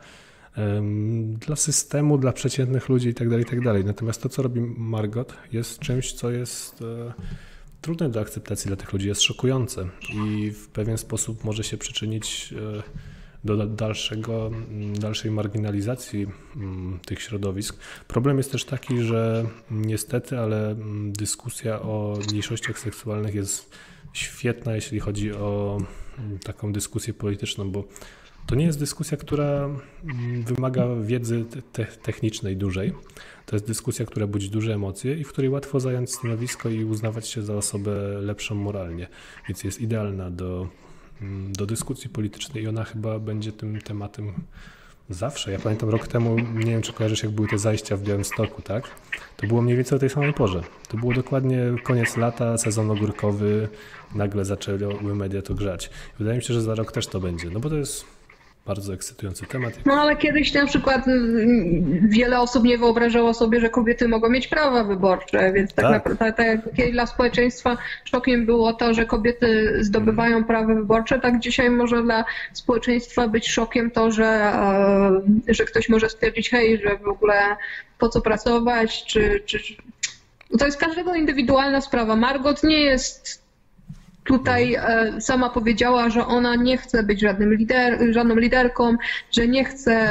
dla systemu, dla przeciętnych ludzi i tak dalej, i tak dalej. Natomiast to, co robi Margot, jest czymś, co jest e, trudne do akceptacji dla tych ludzi, jest szokujące i w pewien sposób może się przyczynić e, do dalszego, dalszej marginalizacji m, tych środowisk. Problem jest też taki, że niestety, ale dyskusja o mniejszościach seksualnych jest świetna, jeśli chodzi o m, taką dyskusję polityczną, bo to nie jest dyskusja, która wymaga wiedzy te technicznej dużej. To jest dyskusja, która budzi duże emocje i w której łatwo zająć stanowisko i uznawać się za osobę lepszą moralnie. Więc jest idealna do, do dyskusji politycznej i ona chyba będzie tym tematem zawsze. Ja pamiętam rok temu, nie wiem czy kojarzysz, jak były te zajścia w Białymstoku, tak? To było mniej więcej o tej samej porze. To było dokładnie koniec lata, sezon ogórkowy, nagle zaczęły media to grzać. Wydaje mi się, że za rok też to będzie, no bo to jest bardzo ekscytujący temat. No ale kiedyś na przykład wiele osób nie wyobrażało sobie, że kobiety mogą mieć prawa wyborcze, więc tak, tak. naprawdę tak jak dla społeczeństwa szokiem było to, że kobiety zdobywają hmm. prawa wyborcze, tak dzisiaj może dla społeczeństwa być szokiem to, że, że ktoś może stwierdzić, hej, że w ogóle po co pracować, czy, czy... To jest każdego indywidualna sprawa. Margot nie jest tutaj sama powiedziała, że ona nie chce być żadnym lider, żadną liderką, że nie chce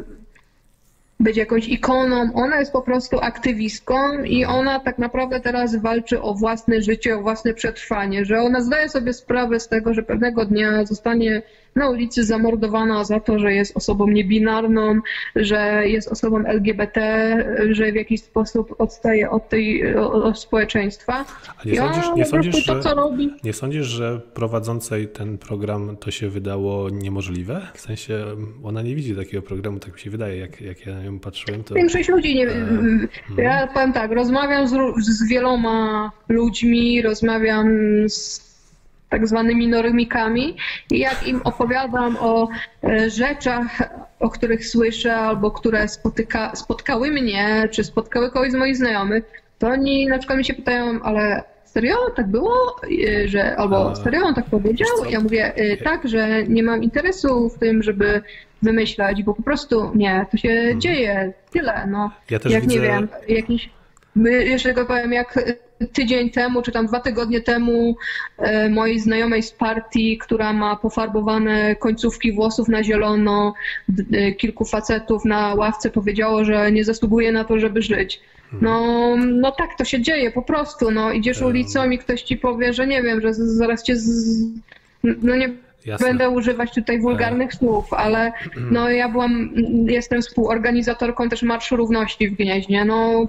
być jakąś ikoną. Ona jest po prostu aktywistką i ona tak naprawdę teraz walczy o własne życie, o własne przetrwanie, że ona zdaje sobie sprawę z tego, że pewnego dnia zostanie na ulicy zamordowana za to, że jest osobą niebinarną, że jest osobą L G B T, że w jakiś sposób odstaje od tej od społeczeństwa. A nie sądzisz, nie, sądzisz, to, co że, robi. nie sądzisz, że prowadzącej ten program to się wydało niemożliwe? W sensie ona nie widzi takiego programu, tak mi się wydaje, jak, jak ja na nią patrzyłem. To... Większość ludzi nie... Ja powiem tak, rozmawiam z, z wieloma ludźmi, rozmawiam z tak zwanymi normikami i jak im opowiadam o rzeczach, o których słyszę albo które spotyka, spotkały mnie, czy spotkały kogoś z moich znajomych, to oni na przykład mi się pytają, ale serio? Tak było? Że, albo serio on tak powiedział? Ja mówię, tak, że nie mam interesu w tym, żeby wymyślać, bo po prostu nie, to się hmm. dzieje, tyle. No. Ja też jak widzę... nie wiem, jakiś, jeszcze go powiem, jak tydzień temu, czy tam dwa tygodnie temu e, mojej znajomej z partii, która ma pofarbowane końcówki włosów na zielono, d, kilku facetów na ławce powiedziało, że nie zasługuje na to, żeby żyć. No, no tak, to się dzieje po prostu. No, idziesz ulicą i ktoś ci powie, że nie wiem, że zaraz cię z... no nie Jasne. Będę używać tutaj wulgarnych słów, ale no ja byłam, jestem współorganizatorką też Marszu Równości w Gnieźnie. No,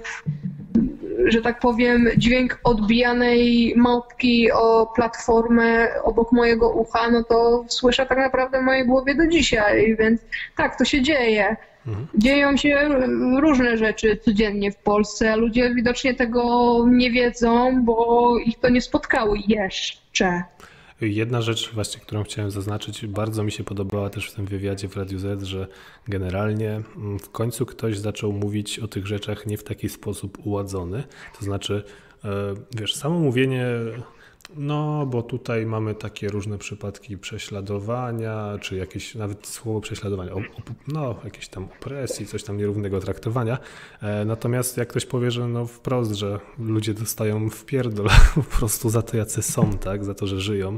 że tak powiem, dźwięk odbijanej małpki o platformę obok mojego ucha, no to słyszę tak naprawdę w mojej głowie do dzisiaj, więc tak, to się dzieje. Mhm. Dzieją się różne rzeczy codziennie w Polsce, a ludzie widocznie tego nie wiedzą, bo ich to nie spotkało jeszcze. Jedna rzecz właśnie, którą chciałem zaznaczyć, bardzo mi się podobała też w tym wywiadzie w Radiu Z, że generalnie w końcu ktoś zaczął mówić o tych rzeczach nie w taki sposób uładzony. To znaczy, wiesz, samo mówienie, no bo tutaj mamy takie różne przypadki prześladowania, czy jakieś nawet słowo prześladowania, no jakieś tam opresji, coś tam nierównego traktowania. Natomiast jak ktoś powie, że no wprost, że ludzie dostają w pierdol po prostu za to, jacy są, tak, za to, że żyją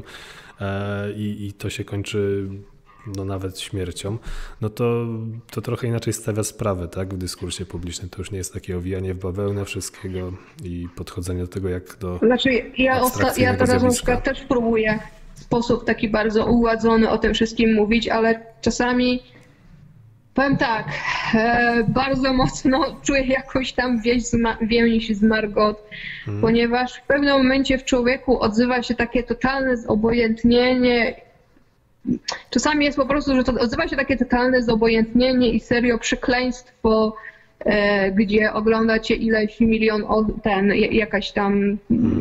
i, i to się kończy no nawet śmiercią, no to, to trochę inaczej stawia sprawę, tak, w dyskursie publicznym. To już nie jest takie owijanie w bawełnę wszystkiego i podchodzenie do tego jak do Znaczy ja, osta- ja teraz na przykład też próbuję w sposób taki bardzo uładzony o tym wszystkim mówić, ale czasami powiem tak, e, bardzo mocno czuję jakąś tam więź z, ma- więź z Margot, hmm. ponieważ w pewnym momencie w człowieku odzywa się takie totalne zobojętnienie. Czasami jest po prostu, że to odzywa się takie totalne zobojętnienie i serio przekleństwo, e, gdzie ogląda cię ileś milion, o, ten, jakaś tam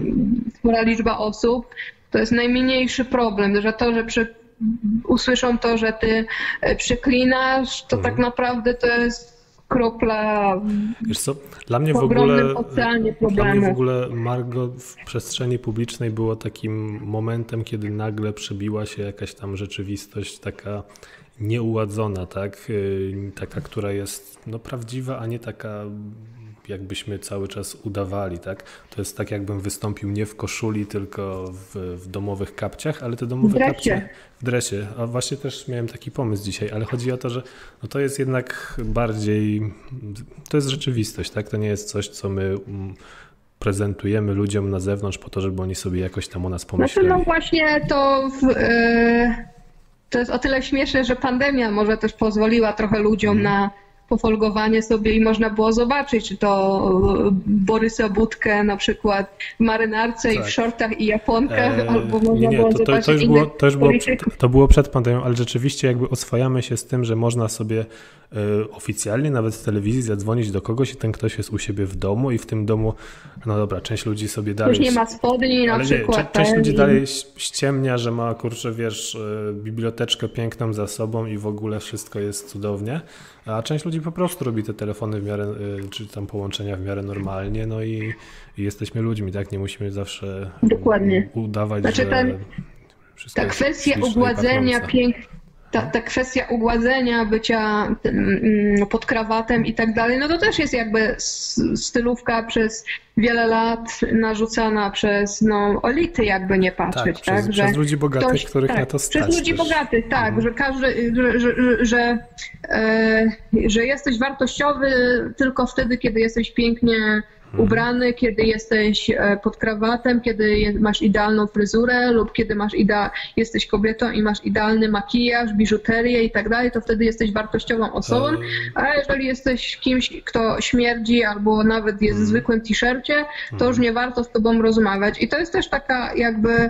spora liczba osób. To jest najmniejszy problem, że to, że przy, usłyszą to, że ty przeklinasz, to mhm. tak naprawdę to jest kropla. Wiesz co, dla mnie w ogóle, dla mnie w ogóle Margot w przestrzeni publicznej było takim momentem, kiedy nagle przebiła się jakaś tam rzeczywistość taka nieuładzona, tak? Taka, która jest no, prawdziwa, a nie taka jakbyśmy cały czas udawali, tak? To jest tak, jakbym wystąpił nie w koszuli, tylko w, w domowych kapciach, ale te domowe w kapcie w dresie. A właśnie też miałem taki pomysł dzisiaj, ale chodzi o to, że no to jest jednak bardziej, to jest rzeczywistość, tak? To nie jest coś, co my prezentujemy ludziom na zewnątrz po to, żeby oni sobie jakoś tam o nas pomyśleli. Znaczy, no właśnie to w, yy, to jest o tyle śmieszne, że pandemia może też pozwoliła trochę ludziom hmm. na pofolgowanie sobie i można było zobaczyć, czy to Borysa Budkę na przykład w marynarce tak. i w shortach i japonkach, eee, albo można nie, nie, było to, to, zobaczyć to już było, to, już było, to było przed pandemią, ale rzeczywiście jakby oswajamy się z tym, że można sobie y, oficjalnie nawet w telewizji zadzwonić do kogoś i ten ktoś jest u siebie w domu i w tym domu, no dobra, część ludzi sobie dalej... Już nie ma spodni na przykład. Nie, część ludzi dalej ściemnia, że ma, kurczę, wiesz, biblioteczkę piękną za sobą i w ogóle wszystko jest cudownie, a część ludzi po prostu robi te telefony w miarę, czy tam połączenia w miarę normalnie, no i, i jesteśmy ludźmi, tak? Nie musimy zawsze Dokładnie. udawać, znaczy, że ten, wszystko ta kwestia ugładzenia piękna, ta, ta kwestia ugładzenia, bycia pod krawatem i tak dalej, no to też jest jakby stylówka przez wiele lat narzucana przez no, elity, jakby nie patrzeć. Tak, tak? Przez, że przez ludzi bogatych, ktoś, których tak, na to stać. Przez ludzi też. bogatych, tak, mhm. że każdy, że, że, że, e, że jesteś wartościowy tylko wtedy, kiedy jesteś pięknie ubrany, kiedy jesteś pod krawatem, kiedy masz idealną fryzurę lub kiedy masz idea- jesteś kobietą i masz idealny makijaż, biżuterię i tak dalej, to wtedy jesteś wartościową osobą, a jeżeli jesteś kimś, kto śmierdzi albo nawet jest w zwykłym t-shircie, to już nie warto z tobą rozmawiać. I to jest też taka jakby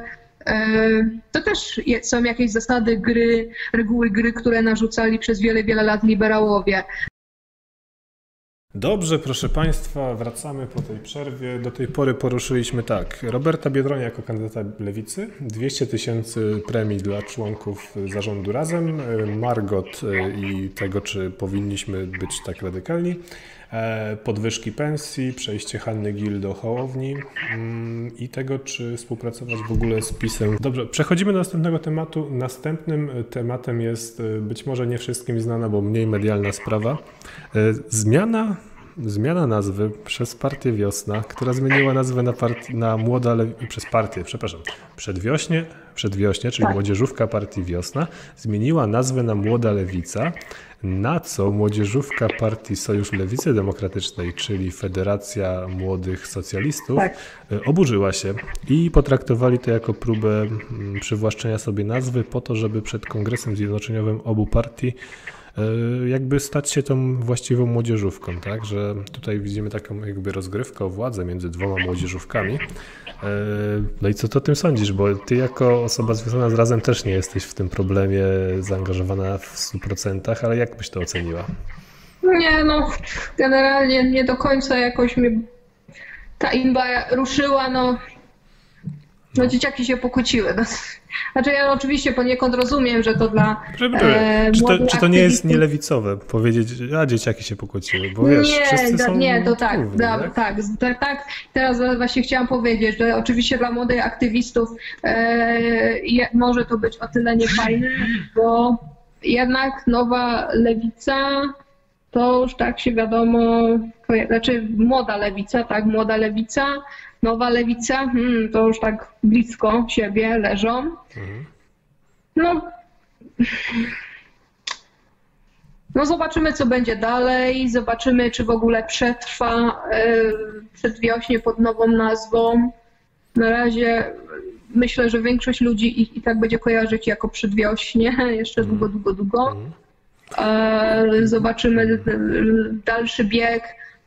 to też są jakieś zasady gry, reguły gry, które narzucali przez wiele, wiele lat liberałowie. Dobrze, proszę Państwa, wracamy po tej przerwie. Do tej pory poruszyliśmy tak. Roberta Biedronia jako kandydata Lewicy, dwieście tysięcy premii dla członków zarządu Razem, Margot i tego, czy powinniśmy być tak radykalni, podwyżki pensji, przejście Hanny Gill do Hołowni i tego, czy współpracować w ogóle z PiS-em. Dobrze, przechodzimy do następnego tematu. Następnym tematem jest być może nie wszystkim znana, bo mniej medialna sprawa. Zmiana, zmiana nazwy przez partię Wiosna, która zmieniła nazwę na, part- na Młoda Lewica, przez partię, przepraszam, Przedwiośnie, Przedwiośnie, czyli tak. Młodzieżówka partii Wiosna, zmieniła nazwę na Młoda Lewica, na co młodzieżówka partii Sojusz Lewicy Demokratycznej, czyli Federacja Młodych Socjalistów, tak. oburzyła się i potraktowali to jako próbę przywłaszczenia sobie nazwy po to, żeby przed Kongresem Zjednoczeniowym obu partii jakby stać się tą właściwą młodzieżówką, tak? Że tutaj widzimy taką jakby rozgrywkę o władzę między dwoma młodzieżówkami. No i co ty o tym sądzisz? Bo ty jako osoba związana z Razem też nie jesteś w tym problemie zaangażowana w stu procentach, ale jak byś to oceniła? Nie, no generalnie nie do końca jakoś mnie ta imba ruszyła, no, no dzieciaki się pokłóciły. No. Znaczy ja oczywiście poniekąd rozumiem, że to dla e, czy, to, czy to nie jest nielewicowe powiedzieć, a dzieciaki się pokłóciły, bo wiesz, nie, wszyscy da, są nie, to tak, równi, da, tak? tak, tak, tak. Teraz właśnie chciałam powiedzieć, że oczywiście dla młodych aktywistów e, je, może to być o tyle niefajne, bo jednak nowa lewica to już tak się wiadomo, znaczy młoda lewica, tak, młoda lewica, nowa lewica, hmm, to już tak blisko siebie leżą. Mhm. No, no zobaczymy, co będzie dalej, zobaczymy, czy w ogóle przetrwa Przedwiośnie pod nową nazwą. Na razie myślę, że większość ludzi ich i tak będzie kojarzyć jako Przedwiośnie, jeszcze długo, długo, długo. Zobaczymy dalszy bieg,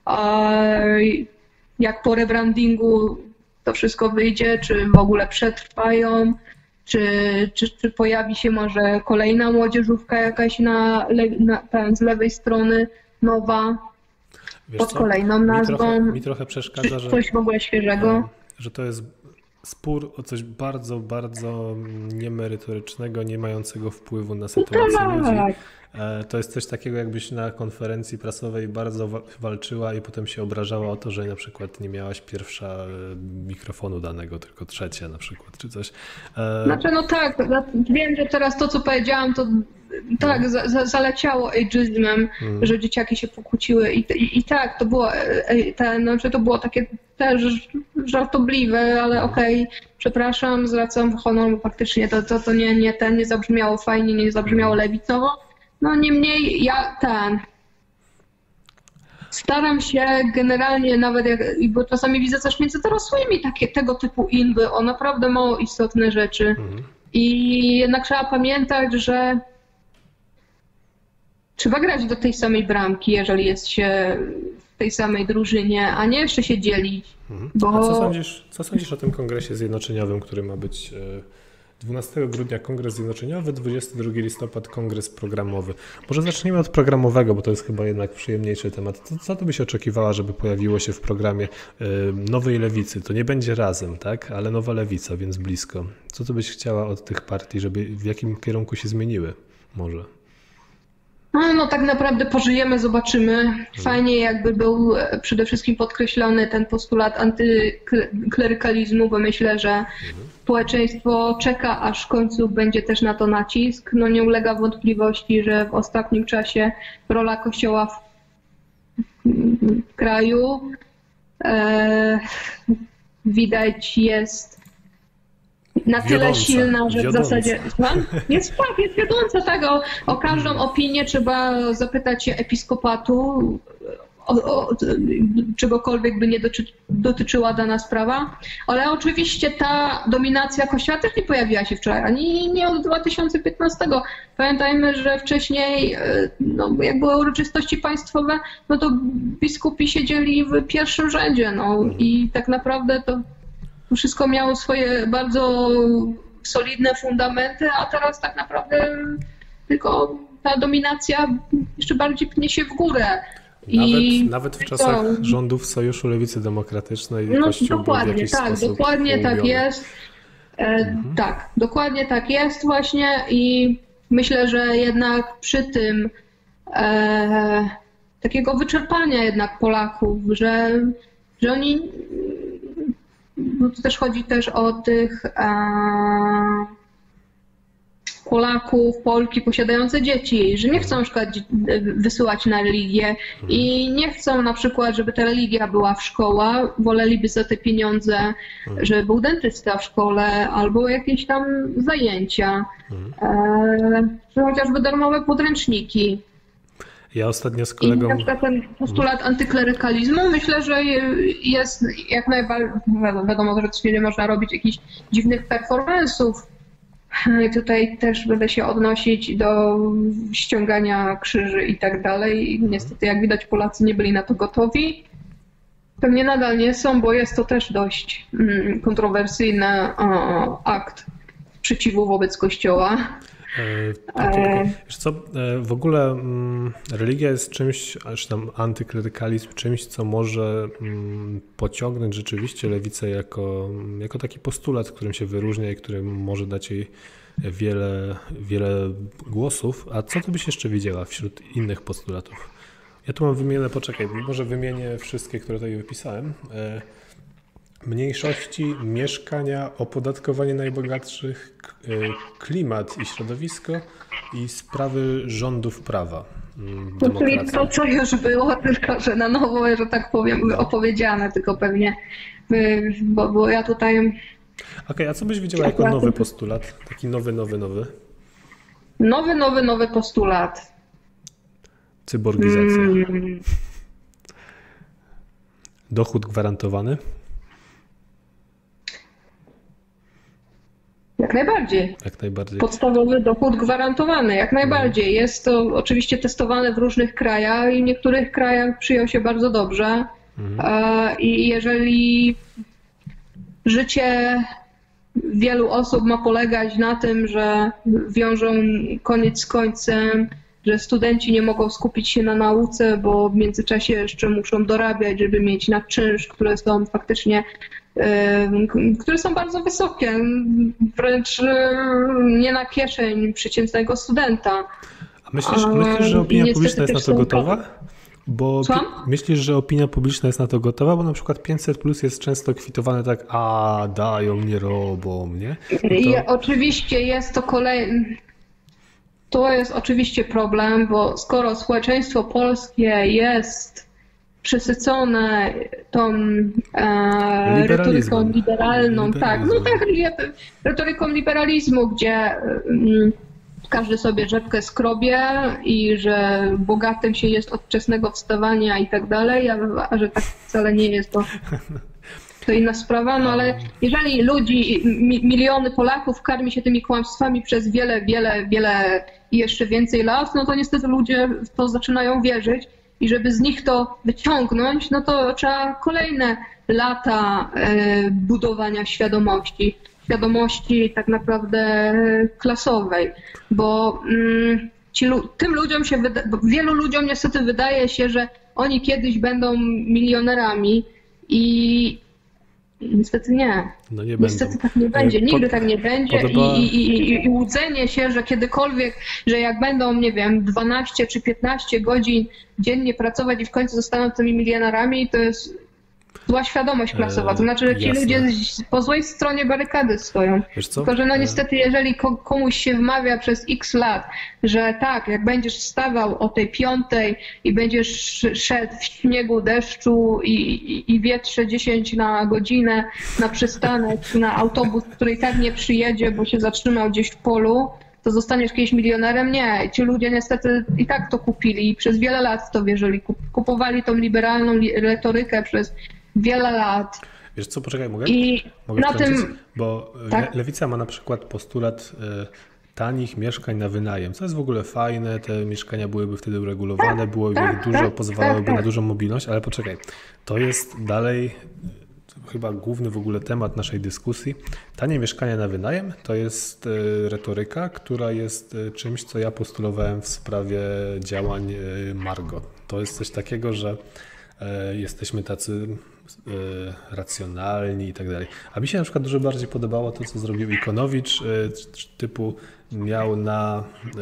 jak po rebrandingu to wszystko wyjdzie, czy w ogóle przetrwają, czy, czy, czy pojawi się może kolejna młodzieżówka jakaś na, na, na z lewej strony, nowa, Wiesz pod co? kolejną nazwą. Mi trochę, mi trochę przeszkadza, że coś w ogóle świeżego. Że to jest spór o coś bardzo, bardzo niemerytorycznego, nie mającego wpływu na sytuację tak. ludzi. To jest coś takiego, jakbyś na konferencji prasowej bardzo walczyła i potem się obrażała o to, że na przykład nie miałaś pierwsza mikrofonu danego, tylko trzecia na przykład, czy coś. Znaczy no tak, wiem, że teraz to, co powiedziałam, to tak, no. za, za, zaleciało ageizmem, hmm. że dzieciaki się pokłóciły i, i, i tak, to było, ten, znaczy to było takie też żartobliwe, ale okej, okay, przepraszam, zwracam honor, bo faktycznie to, to, to nie, nie, ten, nie zabrzmiało fajnie, nie zabrzmiało lewicowo. No niemniej ja ten staram się generalnie nawet, jak, bo czasami widzę też między dorosłymi takie tego typu inby o naprawdę mało istotne rzeczy. Mhm. I jednak trzeba pamiętać, że trzeba grać do tej samej bramki, jeżeli jest się w tej samej drużynie, a nie jeszcze się dzielić. Mhm. Bo... A co sądzisz, co sądzisz o tym kongresie zjednoczeniowym, który ma być dwunastego grudnia kongres zjednoczeniowy, dwudziestego drugiego listopada kongres programowy. Może zaczniemy od programowego, bo to jest chyba jednak przyjemniejszy temat. Co, co ty byś oczekiwała, żeby pojawiło się w programie y, Nowej Lewicy? To nie będzie Razem, tak? Ale Nowa Lewica, więc blisko. Co ty byś chciała od tych partii, żeby w jakim kierunku się zmieniły? Może. No, no tak naprawdę pożyjemy, zobaczymy. Fajnie jakby był przede wszystkim podkreślony ten postulat antyklerykalizmu, bo myślę, że społeczeństwo czeka, aż w końcu będzie też na to nacisk. No nie ulega wątpliwości, że w ostatnim czasie rola Kościoła w, w kraju e, widać jest na tyle wiodąca, silna, że wiodąca. w zasadzie jest tak, jest wiodąca, tak, o, o każdą opinię trzeba zapytać się episkopatu, o, o, czegokolwiek by nie doty, dotyczyła dana sprawa, ale oczywiście ta dominacja Kościoła też nie pojawiła się wczoraj, ani nie od dwa tysiące piętnastego. Pamiętajmy, że wcześniej, no, jak były uroczystości państwowe, no to biskupi siedzieli w pierwszym rzędzie, no i tak naprawdę to wszystko miało swoje bardzo solidne fundamenty, a teraz tak naprawdę tylko ta dominacja jeszcze bardziej pnie się w górę. Nawet, I nawet w czasach to, rządów Sojuszu Lewicy Demokratycznej no Kościół był w dokładnie, jakiś tak, sposób dokładnie tak hołubiony. jest. E, Mhm. tak, dokładnie tak jest właśnie i myślę, że jednak przy tym e, takiego wyczerpania jednak Polaków, że, że oni, no to też chodzi też o tych e, Polaków, Polki posiadające dzieci, że nie chcą na przykład wysyłać na religię i nie chcą na przykład, żeby ta religia była w szkołach, woleliby za te pieniądze, żeby był dentysta w szkole albo jakieś tam zajęcia, e, czy chociażby darmowe podręczniki. Ja ostatnio z I kolegą... na przykład ten postulat antyklerykalizmu myślę, że jest jak najbardziej, wiadomo, że też nie można robić jakichś dziwnych performance'ów. I tutaj też będę się odnosić do ściągania krzyży i tak dalej. Niestety, jak widać, Polacy nie byli na to gotowi. Pewnie nadal nie są, bo jest to też dość kontrowersyjny akt sprzeciwu wobec Kościoła. E, wiesz co, w ogóle mm, religia jest czymś, czy tam antyklerykalizm, czymś, co może mm, pociągnąć rzeczywiście lewicę jako, jako taki postulat, którym się wyróżnia i który może dać jej wiele, wiele głosów. A co ty byś jeszcze widziała wśród innych postulatów? Ja tu mam wymienione, poczekaj, może wymienię wszystkie, które tutaj wypisałem. E, Mniejszości, mieszkania, opodatkowanie najbogatszych, klimat i środowisko i sprawy rządów prawa. To, czyli to, co już było, tylko że na nowo, że tak powiem, opowiedziane, tylko pewnie, bo, bo ja tutaj... Okej, okay, a co byś widziała jako nowy postulat? Taki nowy, nowy, nowy? Nowy, nowy, nowy postulat. Cyborgizacja. Hmm. Dochód gwarantowany. Jak najbardziej. Jak najbardziej. Podstawowy dochód gwarantowany, jak najbardziej. Jest to oczywiście testowane w różnych krajach i w niektórych krajach przyjął się bardzo dobrze. Mhm. I jeżeli życie wielu osób ma polegać na tym, że wiążą koniec z końcem, że studenci nie mogą skupić się na nauce, bo w międzyczasie jeszcze muszą dorabiać, żeby mieć na czynsz, które są faktycznie które są bardzo wysokie, wręcz nie na kieszeń przeciętnego studenta. A myślisz, myślisz że opinia publiczna jest na to gotowa? Bo Słucham? myślisz, że opinia publiczna jest na to gotowa? Bo na przykład pięćset plus jest często kwitowane tak, a dają, nie robią, nie? No to... I oczywiście jest to kolejny... To jest oczywiście problem, bo skoro społeczeństwo polskie jest przesycone tą e, retoryką liberalną, tak, no tak, retoryką liberalizmu, gdzie mm, każdy sobie rzepkę skrobie i że bogatym się jest od wczesnego wstawania i tak dalej, a, a że tak wcale nie jest, to, to inna sprawa, no ale jeżeli ludzi, mi, miliony Polaków karmi się tymi kłamstwami przez wiele, wiele, wiele i jeszcze więcej lat, no to niestety ludzie w to zaczynają wierzyć. I żeby z nich to wyciągnąć, no to trzeba kolejne lata budowania świadomości, świadomości tak naprawdę klasowej, bo ci, tym ludziom się, wyda, bo wielu ludziom niestety wydaje się, że oni kiedyś będą milionerami i niestety nie. No nie niestety będą. tak nie będzie, nigdy Pod, tak nie będzie podoba... I, i, i, i łudzenie się, że kiedykolwiek, że jak będą, nie wiem, dwanaście czy piętnaście godzin dziennie pracować i w końcu zostaną tymi milionerami, to jest zła świadomość klasowa, to znaczy, że ci Jasne. ludzie po złej stronie barykady stoją. Wiesz co? Tylko, że no niestety, jeżeli komuś się wmawia przez x lat, że tak, jak będziesz wstawał o tej piątej i będziesz szedł w śniegu, deszczu i, i, i wietrze dziesięć na godzinę na przystanek, na autobus, który i tak nie przyjedzie, bo się zatrzymał gdzieś w polu, to zostaniesz kiedyś milionerem? Nie. Ci ludzie niestety i tak to kupili i przez wiele lat w to wierzyli. Kupowali tą liberalną retorykę przez wiele lat. Wiesz co, poczekaj, mogę? I mogę na tym... Bo tak? Lewica ma na przykład postulat y, tanich mieszkań na wynajem, co jest w ogóle fajne, te mieszkania byłyby wtedy uregulowane, tak, byłoby tak, ich dużo, tak, pozwalałyby tak, na dużą mobilność, ale poczekaj, to jest dalej chyba główny w ogóle temat naszej dyskusji. Tanie mieszkania na wynajem to jest y, retoryka, która jest y, czymś, co ja postulowałem w sprawie działań y, Margot. to jest coś takiego, że e, jesteśmy tacy e, racjonalni i tak dalej. A mi się na przykład dużo bardziej podobało to, co zrobił Ikonowicz, e, typu miał na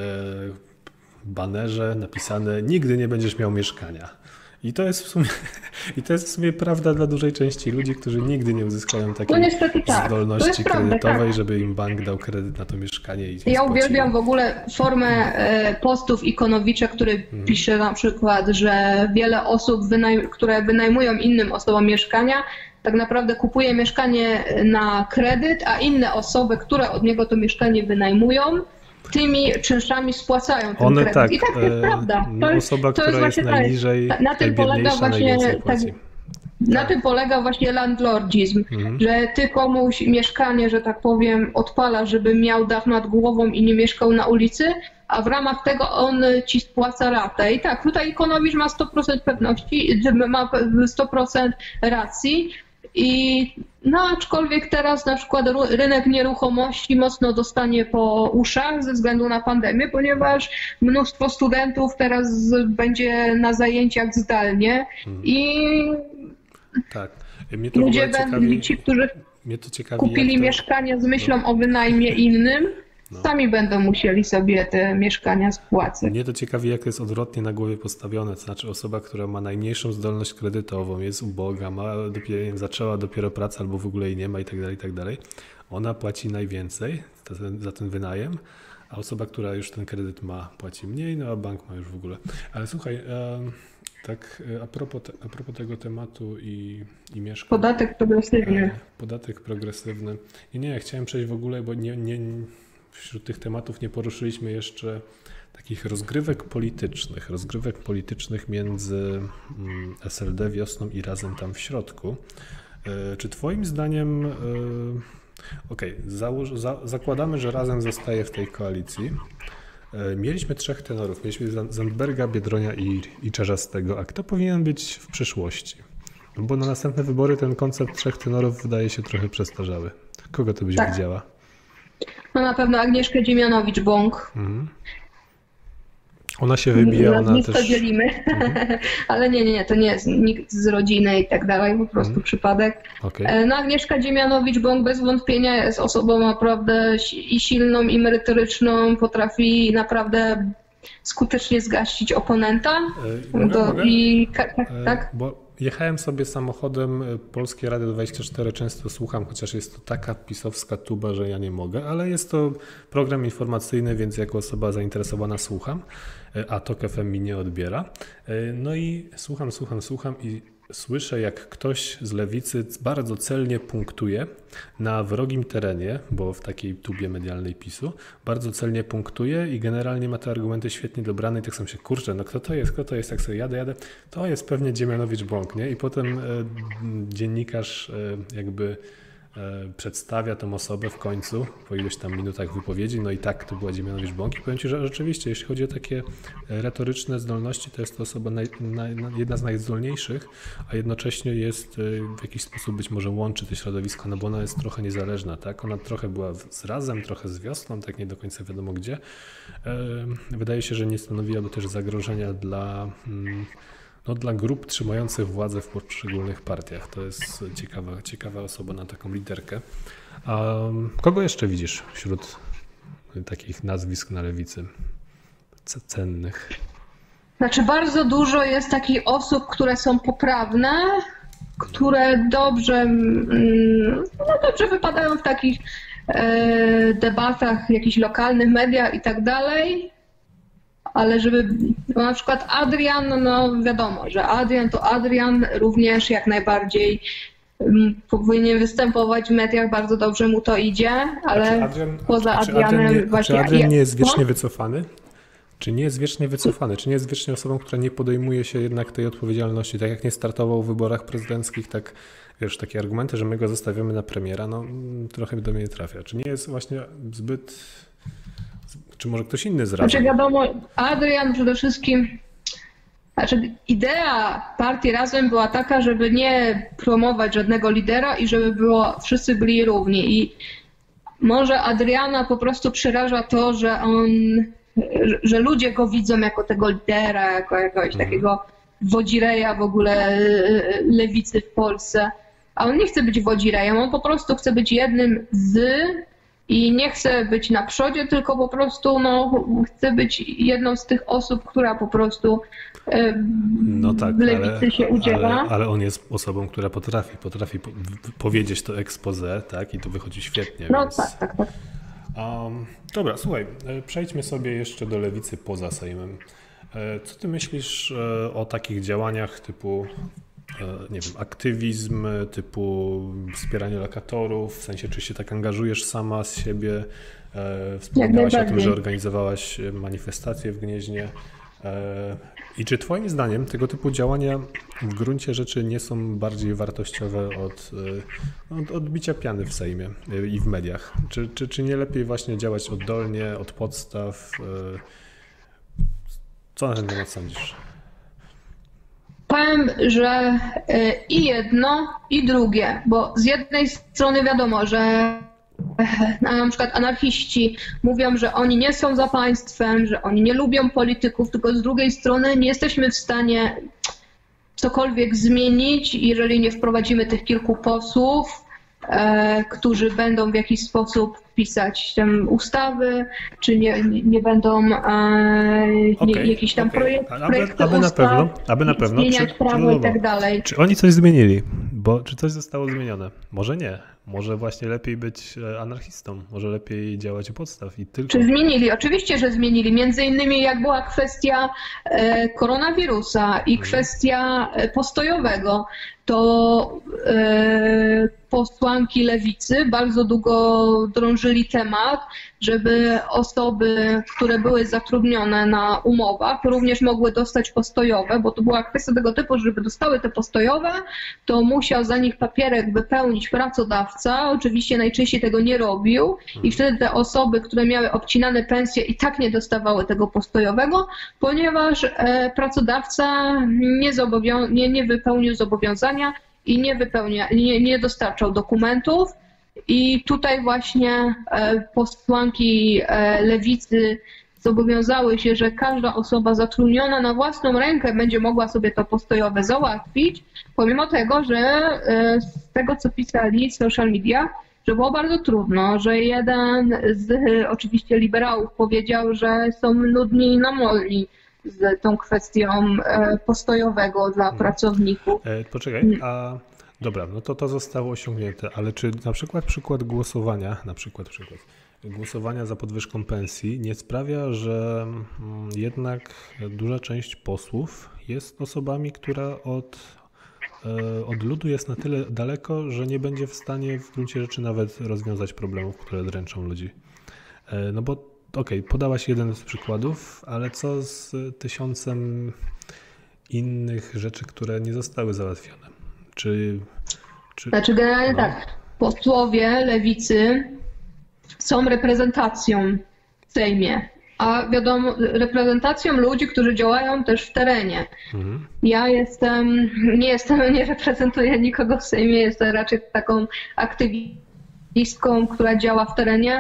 e, banerze napisane: nigdy nie będziesz miał mieszkania. I to jest w sumie, i to jest w sumie prawda dla dużej części ludzi, którzy nigdy nie uzyskają takiej no tak. zdolności prawda, kredytowej, tak. żeby im bank dał kredyt na to mieszkanie. I ja uwielbiam w ogóle formę postów Ikonowicza, który hmm. pisze na przykład, że wiele osób, wynajm- które wynajmują innym osobom mieszkania, tak naprawdę kupuje mieszkanie na kredyt, a inne osoby, które od niego to mieszkanie wynajmują, tymi czynszami spłacają ten One kredyt. tak, I tak jest e, prawda. No, to jest, osoba, to która jest, jest właśnie najniżej, tak, na tym polega właśnie tak, na tak. tym polega właśnie landlordzizm, mhm. że ty komuś mieszkanie, że tak powiem, odpala, żeby miał dach nad głową i nie mieszkał na ulicy, a w ramach tego on ci spłaca ratę. I tak, tutaj Ikonowicz ma sto procent pewności, ma sto procent racji. I no aczkolwiek teraz na przykład rynek nieruchomości mocno dostanie po uszach ze względu na pandemię, ponieważ mnóstwo studentów teraz będzie na zajęciach zdalnie i tak. Mnie to ludzie będą, ci, którzy mnie to ciekawi, kupili to... mieszkania z myślą no. o wynajmie innym, no. sami będą musieli sobie te mieszkania spłacać. Mnie to ciekawi, jak to jest odwrotnie na głowie postawione, to znaczy osoba, która ma najmniejszą zdolność kredytową, jest uboga, ma dopiero, zaczęła dopiero pracę albo w ogóle jej nie ma i tak dalej, i tak dalej, ona płaci najwięcej za ten, za ten wynajem, a osoba, która już ten kredyt ma, płaci mniej, no a bank ma już w ogóle. Ale słuchaj, tak a propos, te, a propos tego tematu i, i mieszkań. Podatek progresywny. Podatek progresywny. I nie, chciałem przejść w ogóle, bo nie, nie, wśród tych tematów nie poruszyliśmy jeszcze takich rozgrywek politycznych, rozgrywek politycznych między S L D, Wiosną i Razem tam w środku. Czy twoim zdaniem, okej, okay, za, zakładamy, że Razem zostaje w tej koalicji. Mieliśmy trzech tenorów, mieliśmy Zandberga, Biedronia i, i Czarzastego, a kto powinien być w przyszłości? No bo na następne wybory ten koncept trzech tenorów wydaje się trochę przestarzały. Kogo to byś tak. widziała? No na pewno Agnieszkę Dziemianowicz-Bąk. Mhm. Ona się wybija, ona też... to dzielimy, mhm. ale nie, nie, to nie jest nikt z rodziny i tak dalej, po prostu mhm. przypadek. Okay. No Agnieszka Dziemianowicz-Bąk bez wątpienia jest osobą naprawdę i silną, i merytoryczną, potrafi naprawdę skutecznie zgasić oponenta. E, mogę, Do, mogę? I, tak, tak? Bo jechałem sobie samochodem, Polskie Radio dwadzieścia cztery często słucham, chociaż jest to taka pisowska tuba, że ja nie mogę, ale jest to program informacyjny, więc jako osoba zainteresowana słucham, a TOK F M mi nie odbiera. No i słucham, słucham, słucham i słyszę, jak ktoś z lewicy bardzo celnie punktuje na wrogim terenie, bo w takiej tubie medialnej PiSu, bardzo celnie punktuje i generalnie ma te argumenty świetnie dobrane i tak sam się, kurczę, no kto to jest, kto to jest, jak sobie jadę, jadę, to jest pewnie Dziemianowicz-Bąk, nie? I potem e, dziennikarz e, jakby e, przedstawia tą osobę w końcu, po iluś tam minutach wypowiedzi, no i tak, to była Dziemianowicz-Bąk i powiem Ci, że rzeczywiście, jeśli chodzi o takie retoryczne zdolności, to jest to osoba naj, naj, jedna z najzdolniejszych, a jednocześnie jest w jakiś sposób być może łączy to środowisko, no bo ona jest trochę niezależna, tak? Ona trochę była z Razem, trochę z Wiosną, tak nie do końca wiadomo gdzie. Wydaje się, że nie stanowiłaby też zagrożenia dla, no, dla grup trzymających władzę w poszczególnych partiach. To jest ciekawa, ciekawa osoba na taką liderkę. A kogo jeszcze widzisz wśród takich nazwisk na lewicy cennych? Znaczy bardzo dużo jest takich osób, które są poprawne, które dobrze, no dobrze wypadają w takich debatach, jakichś lokalnych mediach i tak dalej, ale żeby, no na przykład Adrian, no wiadomo, że Adrian to Adrian również jak najbardziej powinien występować w mediach, bardzo dobrze mu to idzie, ale Adrian, poza Adrianem Adrian nie, właśnie... Czy Adrian nie jest wiecznie wycofany? Czy nie jest wiecznie wycofany? Czy nie jest wiecznie osobą, która nie podejmuje się jednak tej odpowiedzialności? Tak jak nie startował w wyborach prezydenckich, tak wiesz, takie argumenty, że my go zostawiamy na premiera, no trochę do mnie nie trafia. Czy nie jest właśnie zbyt... Czy może ktoś inny z Razem? Znaczy wiadomo, Adrian przede wszystkim... Znaczy idea partii Razem była taka, żeby nie promować żadnego lidera i żeby było, wszyscy byli równi. I może Adriana po prostu przeraża to, że on, że ludzie go widzą jako tego lidera, jako jakiegoś mm. takiego wodzireja w ogóle lewicy w Polsce. A on nie chce być wodzirejem, on po prostu chce być jednym z i nie chce być na przodzie, tylko po prostu no, chce być jedną z tych osób, która po prostu no tak, w lewicy ale, się udziela. Ale, ale on jest osobą, która potrafi, potrafi po, powiedzieć to expose, tak? I to wychodzi świetnie. No więc... tak, tak, tak. Um, dobra, słuchaj, przejdźmy sobie jeszcze do lewicy poza Sejmem. Co ty myślisz o takich działaniach typu, nie wiem, aktywizm, typu wspieranie lokatorów, w sensie czy się tak angażujesz sama z siebie? Wspomniałaś o tym, że organizowałaś manifestację w Gnieźnie. I czy twoim zdaniem tego typu działania w gruncie rzeczy nie są bardziej wartościowe od, od odbicia piany w Sejmie i w mediach? Czy, czy, czy nie lepiej właśnie działać oddolnie, od podstaw? Co na ten temat sądzisz? Powiem, że i jedno, i drugie, bo z jednej strony wiadomo, że na przykład anarchiści mówią, że oni nie są za państwem, że oni nie lubią polityków, tylko z drugiej strony nie jesteśmy w stanie cokolwiek zmienić, jeżeli nie wprowadzimy tych kilku posłów, e, którzy będą w jakiś sposób pisać tam ustawy, czy nie, nie będą e, okay, nie, jakiś tam okay. projekt, aby, projekty aby ustaw, na pewno, aby na pewno. zmieniać czy, prawo czy, i tak dalej. Czy oni coś zmienili? Bo czy coś zostało zmienione? Może nie. Może właśnie lepiej być anarchistą, może lepiej działać u podstaw i tylko. Czy zmienili? Oczywiście, że zmienili. Między innymi jak była kwestia e, koronawirusa i hmm. kwestia postojowego, to e, posłanki lewicy bardzo długo drążyli temat, żeby osoby, które były zatrudnione na umowach, również mogły dostać postojowe, bo to była kwestia tego typu, że żeby dostały te postojowe, to musiał za nich papierek wypełnić pracodawca. Oczywiście najczęściej tego nie robił i wtedy te osoby, które miały obcinane pensje i tak nie dostawały tego postojowego, ponieważ pracodawca nie, zobowią- nie, nie wypełnił zobowiązania i nie, wypełnia, nie, nie dostarczał dokumentów. I tutaj właśnie posłanki lewicy zobowiązały się, że każda osoba zatrudniona na własną rękę będzie mogła sobie to postojowe załatwić, pomimo tego, że z tego, co pisali w social media, że było bardzo trudno, że jeden z oczywiście liberałów powiedział, że są nudni i namolni z tą kwestią postojowego dla pracowników. Poczekaj, a dobra, no to to zostało osiągnięte, ale czy na przykład przykład głosowania, na przykład przykład głosowania za podwyżką pensji nie sprawia, że jednak duża część posłów jest osobami, która od, od ludu jest na tyle daleko, że nie będzie w stanie w gruncie rzeczy nawet rozwiązać problemów, które dręczą ludzi? No bo okej, okay, podałaś jeden z przykładów, ale co z tysiącem innych rzeczy, które nie zostały załatwione? Czy, czy... Znaczy generalnie no. tak, posłowie lewicy są reprezentacją w Sejmie, a wiadomo, reprezentacją ludzi, którzy działają też w terenie. Mhm. Ja jestem, nie jestem, nie reprezentuję nikogo w Sejmie, jestem raczej taką aktywistką, która działa w terenie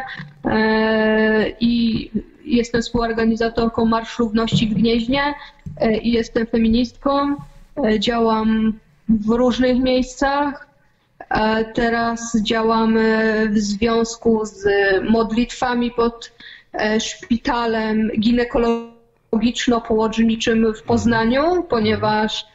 i jestem współorganizatorką Marszu Równości w Gnieźnie i jestem feministką, działam w różnych miejscach. Teraz działamy w związku z modlitwami pod szpitalem ginekologiczno-położniczym w Poznaniu, ponieważ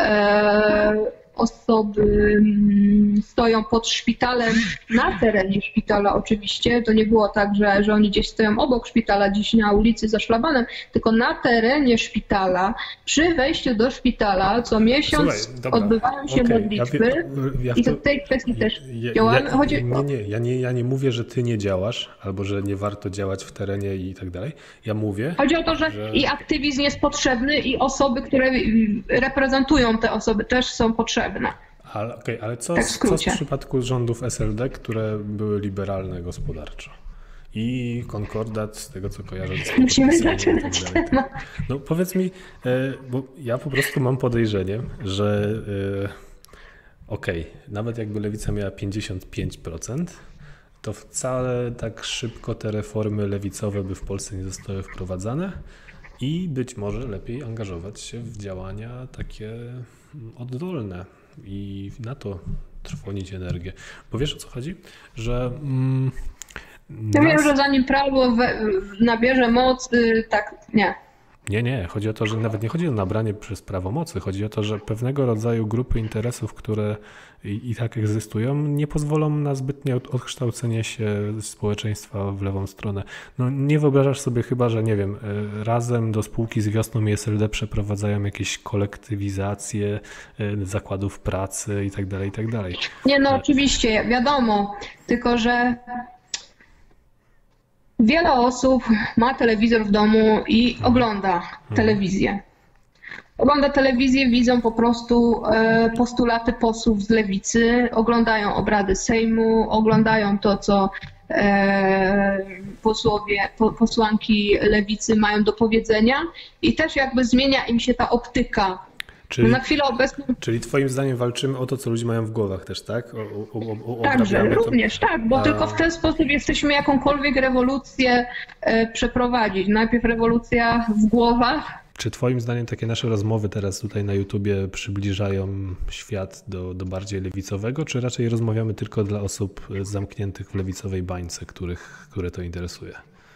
osoby stoją pod szpitalem, na terenie szpitala oczywiście, to nie było tak, że, że oni gdzieś stoją obok szpitala, gdzieś na ulicy za szlabanem, tylko na terenie szpitala, przy wejściu do szpitala co miesiąc Słuchaj, odbywają się okay. modlitwy ja, ja i to w tej kwestii też ja, działamy. Ja, Chodzi nie, nie, ja nie, ja nie mówię, że ty nie działasz, albo że nie warto działać w terenie i tak dalej. Ja mówię... Chodzi o to, że, że i aktywizm jest potrzebny i osoby, które reprezentują te osoby też są potrzebne. Ale, okay, ale co, tak w co w przypadku rządów S L D, które były liberalne gospodarczo? I konkordat, z tego co kojarzę. Musimy zaczynać tak temat. No powiedz mi, bo ja po prostu mam podejrzenie, że okej, okay, nawet jakby lewica miała pięćdziesiąt pięć procent, to wcale tak szybko te reformy lewicowe by w Polsce nie zostały wprowadzane. i być może lepiej angażować się w działania takie oddolne i na to trwonić energię. Bo wiesz, o co chodzi? Że mm, Ja nas... wiem, że zanim prawo we, nabierze moc, tak, nie. Nie, nie. Chodzi o to, że nawet nie chodzi o nabranie przez prawomocy. Chodzi o to, że pewnego rodzaju grupy interesów, które i, i tak egzystują, nie pozwolą na zbytnie odkształcenie się społeczeństwa w lewą stronę. No nie wyobrażasz sobie chyba, że nie wiem, razem do spółki z Wiosną i S L D przeprowadzają jakieś kolektywizacje zakładów pracy i tak dalej, i tak dalej. Nie, no oczywiście, wiadomo, tylko że wiele osób ma telewizor w domu i ogląda telewizję. Ogląda telewizję, widzą po prostu postulaty posłów z lewicy, oglądają obrady Sejmu, oglądają to, co posłowie, posłanki lewicy mają do powiedzenia i też jakby zmienia im się ta optyka. Czyli, na chwilę obecną... czyli twoim zdaniem walczymy o to, co ludzie mają w głowach też, tak? O, o, o, Także, również, to. tak, bo A... tylko w ten sposób jesteśmy jakąkolwiek rewolucję e, przeprowadzić. Najpierw rewolucja w głowach. Czy twoim zdaniem takie nasze rozmowy teraz tutaj na YouTubie przybliżają świat do, do bardziej lewicowego, czy raczej rozmawiamy tylko dla osób zamkniętych w lewicowej bańce, których, które to interesuje?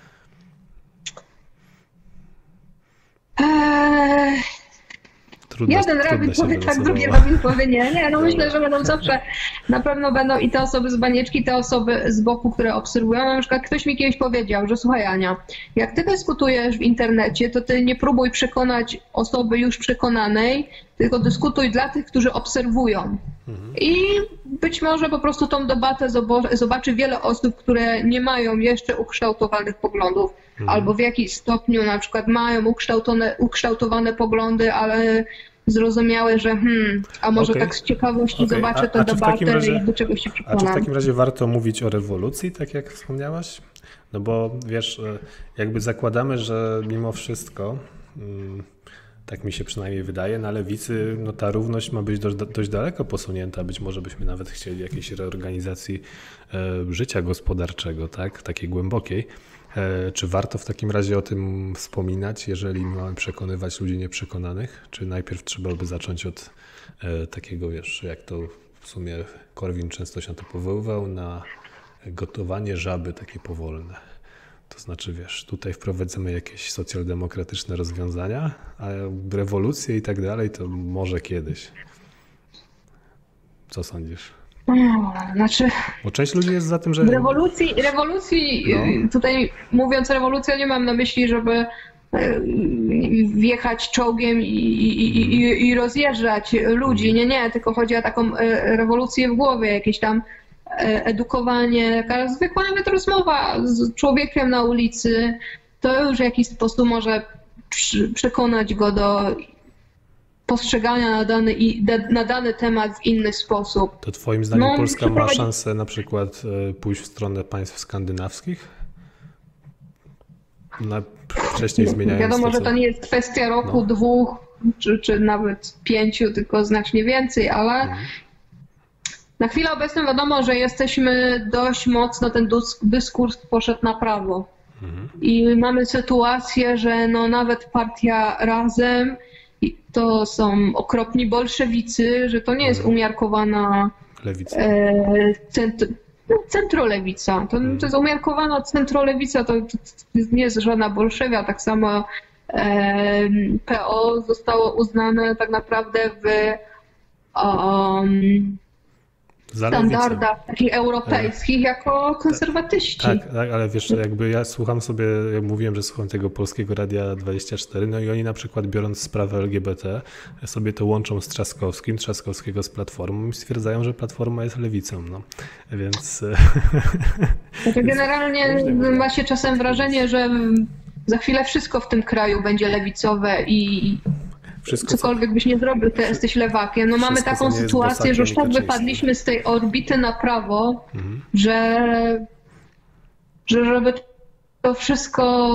Eee... Trudno, Jeden Rabin powie tak, drugi Rabin powie nie. Nie, no myślę, że będą zawsze, na pewno będą i te osoby z banieczki, i te osoby z boku, które obserwują. Na przykład ktoś mi kiedyś powiedział, że słuchaj Ania, jak ty dyskutujesz w internecie, to ty nie próbuj przekonać osoby już przekonanej, tylko dyskutuj dla tych, którzy obserwują. Mhm. I być może po prostu tą debatę zobaczy wiele osób, które nie mają jeszcze ukształtowanych poglądów, mhm. albo w jakiś stopniu na przykład mają ukształtowane, ukształtowane poglądy, ale zrozumiałe, że hmm, a może okay. tak z ciekawości okay. zobaczę tę debatę razie, i do czegoś się przekonam. A czy w takim razie warto mówić o rewolucji, tak jak wspomniałaś? No bo wiesz, jakby zakładamy, że mimo wszystko, tak mi się przynajmniej wydaje, na lewicy no ta równość ma być dość, dość daleko posunięta. Być może byśmy nawet chcieli jakiejś reorganizacji życia gospodarczego, tak, takiej głębokiej. Czy warto w takim razie o tym wspominać, jeżeli mamy przekonywać ludzi nieprzekonanych? Czy najpierw trzeba by zacząć od takiego, wiesz, jak to w sumie Korwin często się to powoływał, na gotowanie żaby takie powolne? To znaczy, wiesz, tutaj wprowadzamy jakieś socjaldemokratyczne rozwiązania, a rewolucje i tak dalej to może kiedyś. Co sądzisz? Znaczy, bo część ludzi jest za tym, że... Rewolucji, rewolucji no. Tutaj mówiąc rewolucja, nie mam na myśli, żeby wjechać czołgiem i, i, i, i rozjeżdżać ludzi. Nie, nie, tylko chodzi o taką rewolucję w głowie, jakieś tam edukowanie, taka zwykła nawet rozmowa z człowiekiem na ulicy, to już w jakiś sposób może przekonać go do postrzegania na dany, na dany temat w inny sposób. To twoim zdaniem no, Polska ma szansę na przykład pójść w stronę państw skandynawskich? Na, wcześniej zmieniając Wiadomo, to, co... że to nie jest kwestia roku, no. dwóch, czy, czy nawet pięciu, tylko znacznie więcej, ale mhm. na chwilę obecną wiadomo, że jesteśmy dość mocno, ten dyskurs poszedł na prawo. Mhm. I mamy sytuację, że no nawet partia Razem, to są okropni bolszewicy, że to nie jest umiarkowana lewica. E, cent, centrolewica. To, to jest umiarkowana centrolewica, to, to nie jest żadna bolszewia. Tak samo e, P O zostało uznane tak naprawdę w um, standardach takich europejskich jako konserwatyści. Tak, tak, ale wiesz, jakby ja słucham sobie, jak mówiłem, że słucham tego Polskiego Radia dwadzieścia cztery, no i oni na przykład biorąc sprawę L G B T sobie to łączą z Trzaskowskim, Trzaskowskiego z Platformą i stwierdzają, że Platforma jest lewicą, no, więc... To generalnie ma się czasem wrażenie, że za chwilę wszystko w tym kraju będzie lewicowe i Wszystko, cokolwiek co... byś nie zrobił, to jesteś lewakiem. No mamy taką sytuację, że już tak wypadliśmy z tej orbity na prawo, mhm. że, że żeby to wszystko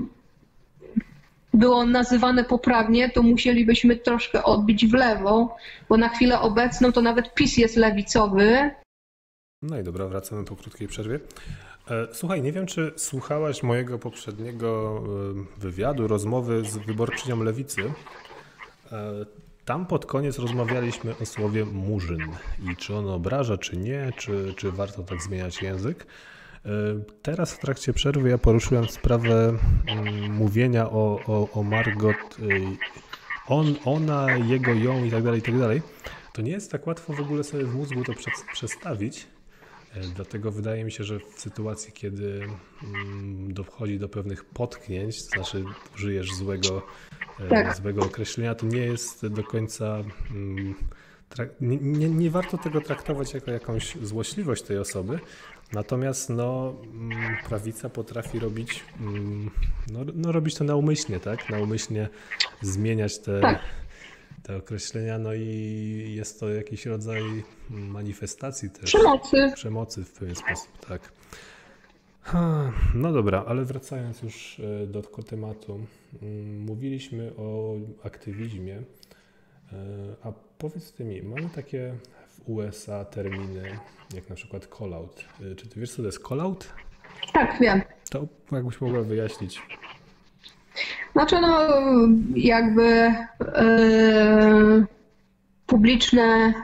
było nazywane poprawnie, to musielibyśmy troszkę odbić w lewo, bo na chwilę obecną to nawet PiS jest lewicowy. No i dobra, wracamy po krótkiej przerwie. Słuchaj, nie wiem, czy słuchałaś mojego poprzedniego wywiadu, rozmowy z wyborczynią Lewicy. Tam pod koniec rozmawialiśmy o słowie murzyn i czy ono obraża, czy nie, czy, czy warto tak zmieniać język. Teraz w trakcie przerwy ja poruszyłem sprawę mówienia o, o, o Margot, on, ona, jego, ją i tak dalej, i tak dalej. To nie jest tak łatwo w ogóle sobie w mózgu to przestawić. Dlatego wydaje mi się, że w sytuacji, kiedy dochodzi do pewnych potknięć, to znaczy użyjesz złego, tak. złego określenia, to nie jest do końca, nie, nie, nie warto tego traktować jako jakąś złośliwość tej osoby, natomiast no, prawica potrafi robić, no, no robić to naumyślnie, tak? Naumyślnie zmieniać te... Tak. te określenia, no i jest to jakiś rodzaj manifestacji też. Przemocy. Przemocy w pewien sposób, tak. No dobra, ale wracając już do tematu. Mówiliśmy o aktywizmie, a powiedz ty mi, mamy takie w U S A terminy, jak na przykład call-out. Czy ty wiesz, co to jest call-out? Tak, wiem. To jakbyś mogła wyjaśnić. Znaczy no jakby yy, publiczne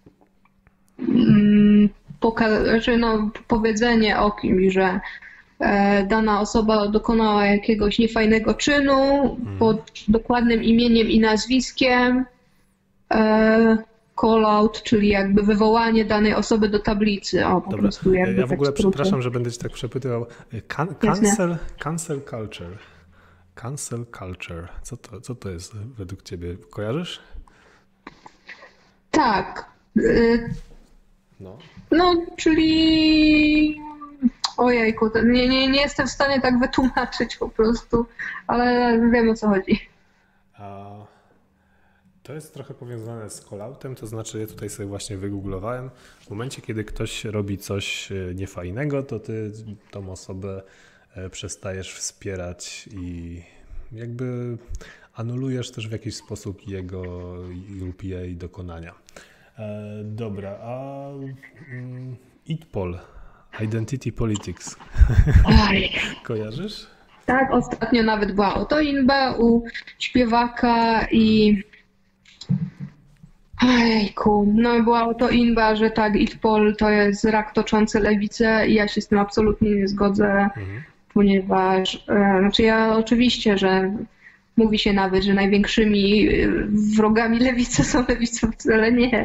yy, poka- znaczy, no, powiedzenie o kimś, że yy, dana osoba dokonała jakiegoś niefajnego czynu hmm. pod dokładnym imieniem i nazwiskiem, yy, call out, czyli jakby wywołanie danej osoby do tablicy. O, po Dobra. prostu jakby ja w ogóle tak przepraszam, że będę cię tak przepytywał. Can- cancel, cancel culture. Cancel culture. Co to, co to jest według ciebie? Kojarzysz? Tak. No, no czyli ojejku, nie, nie, nie jestem w stanie tak wytłumaczyć po prostu, ale wiem, o co chodzi. A to jest trochę powiązane z call-outem, to znaczy ja tutaj sobie właśnie wygooglowałem. W momencie, kiedy ktoś robi coś niefajnego, to ty tą osobę przestajesz wspierać i jakby anulujesz też w jakiś sposób jego lub jej dokonania. E, dobra, a um, ITPOL, Identity Politics, kojarzysz? Tak, ostatnio nawet była autoinba u śpiewaka i ojejku, no była autoinba, że tak, ITPOL to jest rak toczący lewicę i ja się z tym absolutnie nie zgodzę. Mhm. Ponieważ, znaczy ja oczywiście, że mówi się nawet, że największymi wrogami lewicy są lewicowcy, ale nie.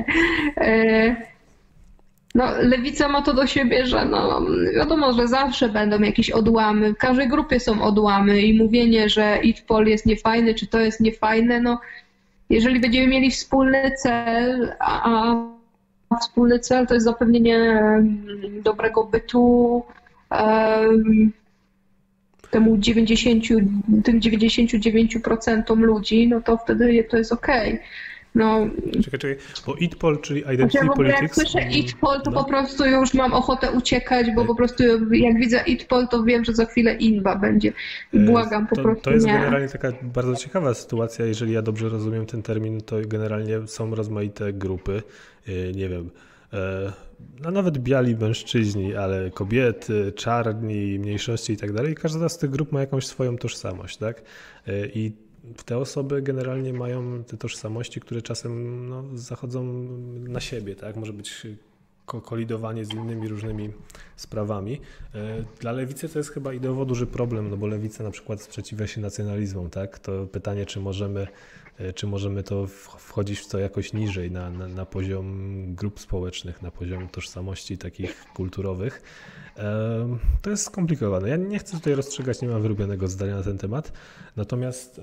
No, lewica ma to do siebie, że no, wiadomo, że zawsze będą jakieś odłamy, w każdej grupie są odłamy i mówienie, że ITPOL jest niefajny, czy to jest niefajne, no jeżeli będziemy mieli wspólny cel, a, a wspólny cel to jest zapewnienie dobrego bytu, um, temu dziewięćdziesięciu, tym dziewięćdziesięciu dziewięciu procentom ludzi, no to wtedy to jest okej. Okay. No, czekaj, czekaj, bo ITPOL, czyli Identity znaczy, Politics... Jak słyszę ITPOL, to no. po prostu już mam ochotę uciekać, bo po prostu jak widzę ITPOL, to wiem, że za chwilę inba będzie. Błagam, po to, prostu To jest nie. generalnie taka bardzo ciekawa sytuacja, jeżeli ja dobrze rozumiem ten termin, to generalnie są rozmaite grupy, nie wiem, no nawet biali mężczyźni, ale kobiety, czarni, mniejszości i tak dalej. Każda z tych grup ma jakąś swoją tożsamość, tak? I te osoby generalnie mają te tożsamości, które czasem no, zachodzą na siebie, tak? Może być kolidowanie z innymi różnymi sprawami. Dla lewicy to jest chyba ideowo duży problem, no bo lewica na przykład sprzeciwia się nacjonalizmom, tak? To pytanie, czy możemy, czy możemy to wchodzić w to jakoś niżej, na, na, na poziom grup społecznych, na poziom tożsamości takich kulturowych. To jest skomplikowane. Ja nie chcę tutaj rozstrzygać, nie mam wyrobionego zdania na ten temat, natomiast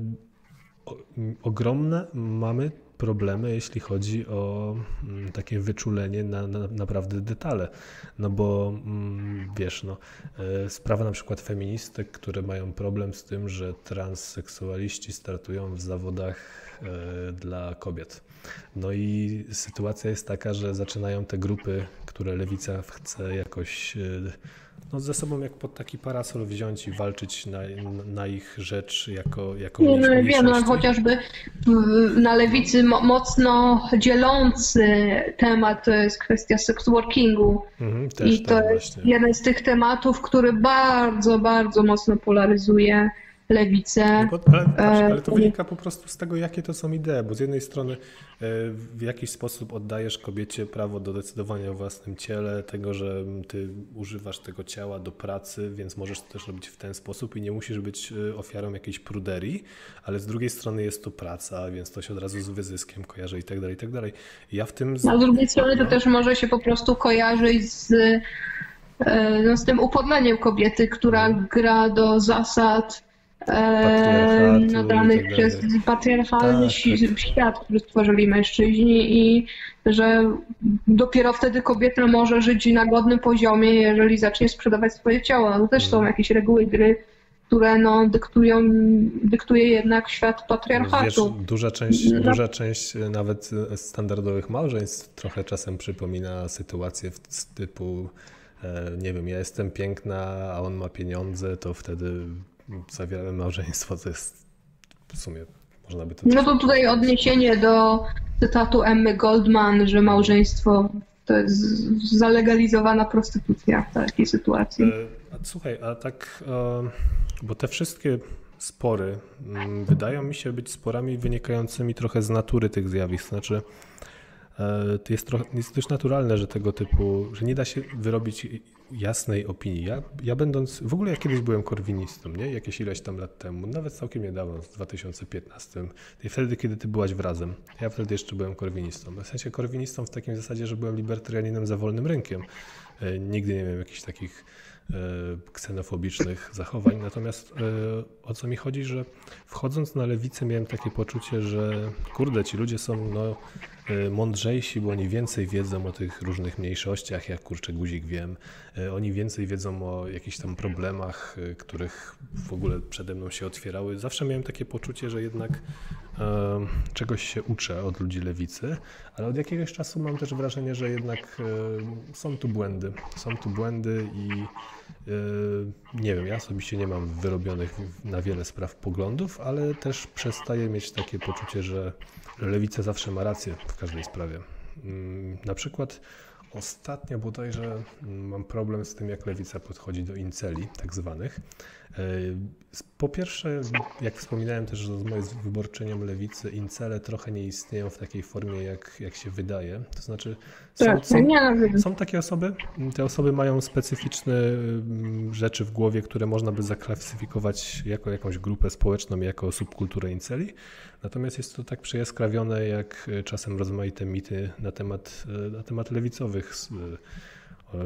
ogromne mamy problemy, jeśli chodzi o takie wyczulenie na, na naprawdę detale. No bo wiesz, no, sprawa na przykład feministek, które mają problem z tym, że transseksualiści startują w zawodach dla kobiet. No i sytuacja jest taka, że zaczynają te grupy, które lewica chce jakoś no ze sobą jak pod taki parasol wziąć i walczyć na, na ich rzecz jako, jako Nie, no, wiem, no, mniejszości. chociażby w- na lewicy mo- mocno dzielący temat to jest kwestia sex workingu. Mhm, też I to tak jest właśnie. jeden z tych tematów, który bardzo, bardzo mocno polaryzuje lewicę. No bo, ale, patrz, ale to E, wynika po prostu z tego, jakie to są idee, bo z jednej strony e, w jakiś sposób oddajesz kobiecie prawo do decydowania o własnym ciele, tego, że ty używasz tego ciała do pracy, więc możesz to też robić w ten sposób i nie musisz być e, ofiarą jakiejś pruderii, ale z drugiej strony jest to praca, więc to się od razu z wyzyskiem kojarzy i tak dalej, i tak dalej. I ja w tym... z- A z drugiej strony to no, też może się po prostu kojarzyć z, e, no, z tym upodleniem kobiety, która gra do zasad e, Patriarchatu i nadanych tak przez dalej. patriarchalny Tak, si- tak. świat, który stworzyli mężczyźni i że dopiero wtedy kobieta może żyć na godnym poziomie, jeżeli zacznie sprzedawać swoje ciało. No, to też są jakieś reguły gry, które no, dyktują, dyktuje jednak świat Wiesz, patriarchatu. duża część, No. duża część e, nawet e, standardowych małżeństw trochę czasem przypomina sytuację w- z typu, e, nie wiem, ja jestem piękna, a on ma pieniądze, to wtedy zawieramy małżeństwo, to jest w sumie, można by to No też to tutaj powiedzieć. odniesienie do cytatu Emmy Goldman, że małżeństwo to jest zalegalizowana prostytucja w takiej sytuacji. E, A słuchaj, a tak, e, bo te wszystkie spory mm, wydają mi się być sporami wynikającymi trochę z natury tych zjawisk. Znaczy, e, to jest, trochę, jest dość naturalne, że tego typu, że nie da się wyrobić jasnej opinii. Ja, ja będąc, w ogóle ja kiedyś byłem korwinistą, nie? Jakieś ileś tam lat temu, nawet całkiem niedawno, w dwa tysiące piętnastym. I wtedy, kiedy ty byłaś wrazem. Ja wtedy jeszcze byłem korwinistą. W sensie korwinistą w takim zasadzie, że byłem libertarianinem za wolnym rynkiem. E, Nigdy nie miałem jakichś takich e, ksenofobicznych zachowań. Natomiast e, o co mi chodzi, że wchodząc na lewicę miałem takie poczucie, że kurde, ci ludzie są no, e, mądrzejsi, bo oni więcej wiedzą o tych różnych mniejszościach, jak kurczę guzik wiem. E, Oni więcej wiedzą o jakichś tam problemach, e, których w ogóle przede mną się otwierały. Zawsze miałem takie poczucie, że jednak e, czegoś się uczę od ludzi lewicy, ale od jakiegoś czasu mam też wrażenie, że jednak e, są tu błędy. Są tu błędy i e, nie wiem, ja osobiście nie mam wyrobionych w- na wiele spraw poglądów, ale też przestaję mieć takie poczucie, że lewica zawsze ma rację w każdej sprawie. Mm, Na przykład ostatnio bodajże mm, mam problem z tym, jak lewica podchodzi do inceli, tak zwanych. E, s- Po pierwsze, jak wspominałem też z rozmowy z wyborczynią lewicy, incele trochę nie istnieją w takiej formie, jak, jak się wydaje. To znaczy są, Tak, są, nie, no, wiem. są takie osoby, te osoby mają specyficzne mm, rzeczy w głowie, które można by zaklasyfikować jako jakąś grupę społeczną, jako subkulturę inceli. Natomiast jest to tak przejaskrawione, jak e, czasem rozmaite mity na temat, e, na temat lewicowych s- e, e,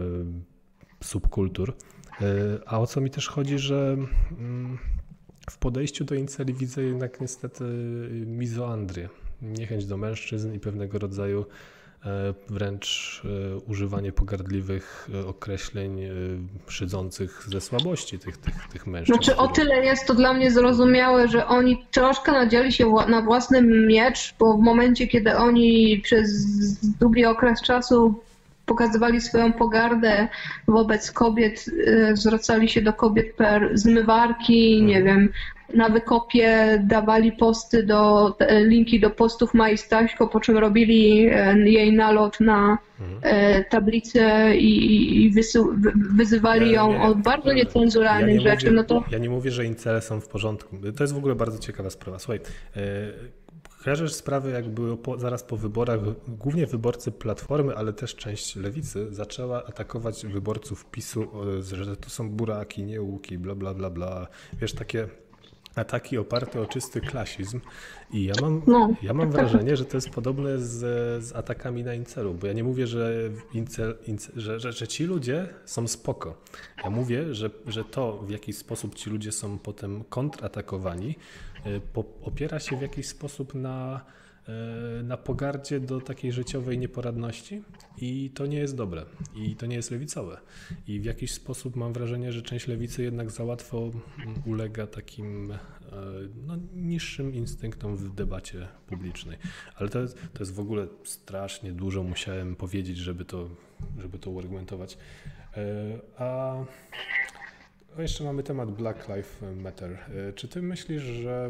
subkultur. E, A o co mi też chodzi, że mm, w podejściu do inceli widzę jednak niestety mizoandrię, niechęć do mężczyzn i pewnego rodzaju e, wręcz e, używanie pogardliwych e, określeń e, szydzących ze słabości tych, tych, tych mężczyzn. Znaczy o które- tyle jest to dla mnie zrozumiałe, że oni troszkę nadzieli się wła- na własny miecz, bo w momencie, kiedy oni przez długi okres czasu pokazywali swoją pogardę wobec kobiet, e, zwracali się do kobiet per zmywarki, nie wiem, na wykopie dawali posty do, te- linki do postów Mai Staśko, po czym robili e, jej nalot na e, tablicę i, i- i wysył, wy- wyzywali Nie, ją nie, od bardzo nie. niecenzuralnych ja nie rzeczy, mówię, no to Ja nie mówię, że incele są w porządku. To jest w ogóle bardzo ciekawa sprawa. Słuchaj, e, kojarzysz sprawy, jak były po, zaraz po wyborach, głównie wyborcy Platformy, ale też część Lewicy zaczęła atakować wyborców PiSu, e, że to są buraki, nie łuki, bla, bla, bla, bla. Wiesz, takie ataki oparte o czysty klasizm i ja mam, No. ja mam wrażenie, że to jest podobne z, z atakami na incelu, bo ja nie mówię, że, incel, incel, że, że, że ci ludzie są spoko. Ja mówię, że, że to, w jaki sposób ci ludzie są potem kontratakowani, y, po, opiera się w jakiś sposób na na pogardzie do takiej życiowej nieporadności i to nie jest dobre i to nie jest lewicowe i w jakiś sposób mam wrażenie, że część lewicy jednak za łatwo ulega takim no, niższym instynktom w debacie publicznej, ale to jest, to jest w ogóle strasznie dużo musiałem powiedzieć, żeby to, żeby to uargumentować. A jeszcze mamy temat Black Lives Matter. Czy ty myślisz, że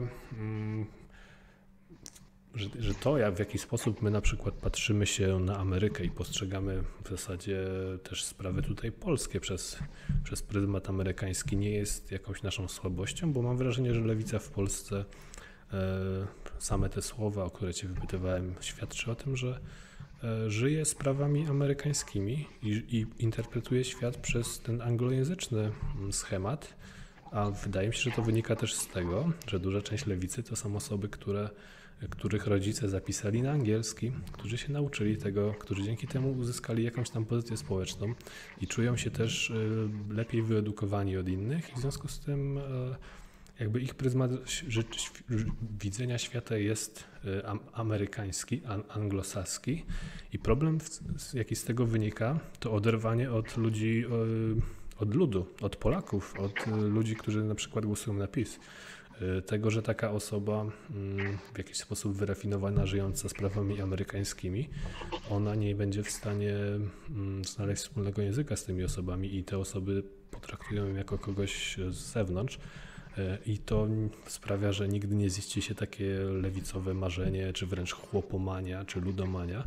Że, że to, jak w jaki sposób my na przykład patrzymy się na Amerykę i postrzegamy w zasadzie też sprawy tutaj polskie przez, przez pryzmat amerykański, nie jest jakąś naszą słabością, bo mam wrażenie, że lewica w Polsce, e, same te słowa, o które cię wypytywałem, świadczy o tym, że e, żyje sprawami amerykańskimi i, i interpretuje świat przez ten anglojęzyczny schemat, a wydaje mi się, że to wynika też z tego, że duża część lewicy to są osoby, które których rodzice zapisali na angielski, którzy się nauczyli tego, którzy dzięki temu uzyskali jakąś tam pozycję społeczną i czują się też lepiej wyedukowani od innych i w związku z tym jakby ich pryzmat widzenia świata jest amerykański, anglosaski i problem, jaki z tego wynika, to oderwanie od ludzi, od ludu, od Polaków, od ludzi, którzy na przykład głosują na PiS. Tego, że taka osoba w jakiś sposób wyrafinowana, żyjąca sprawami amerykańskimi, ona nie będzie w stanie znaleźć wspólnego języka z tymi osobami i te osoby potraktują ją jako kogoś z zewnątrz i to sprawia, że nigdy nie ziści się takie lewicowe marzenie, czy wręcz chłopomania, czy ludomania.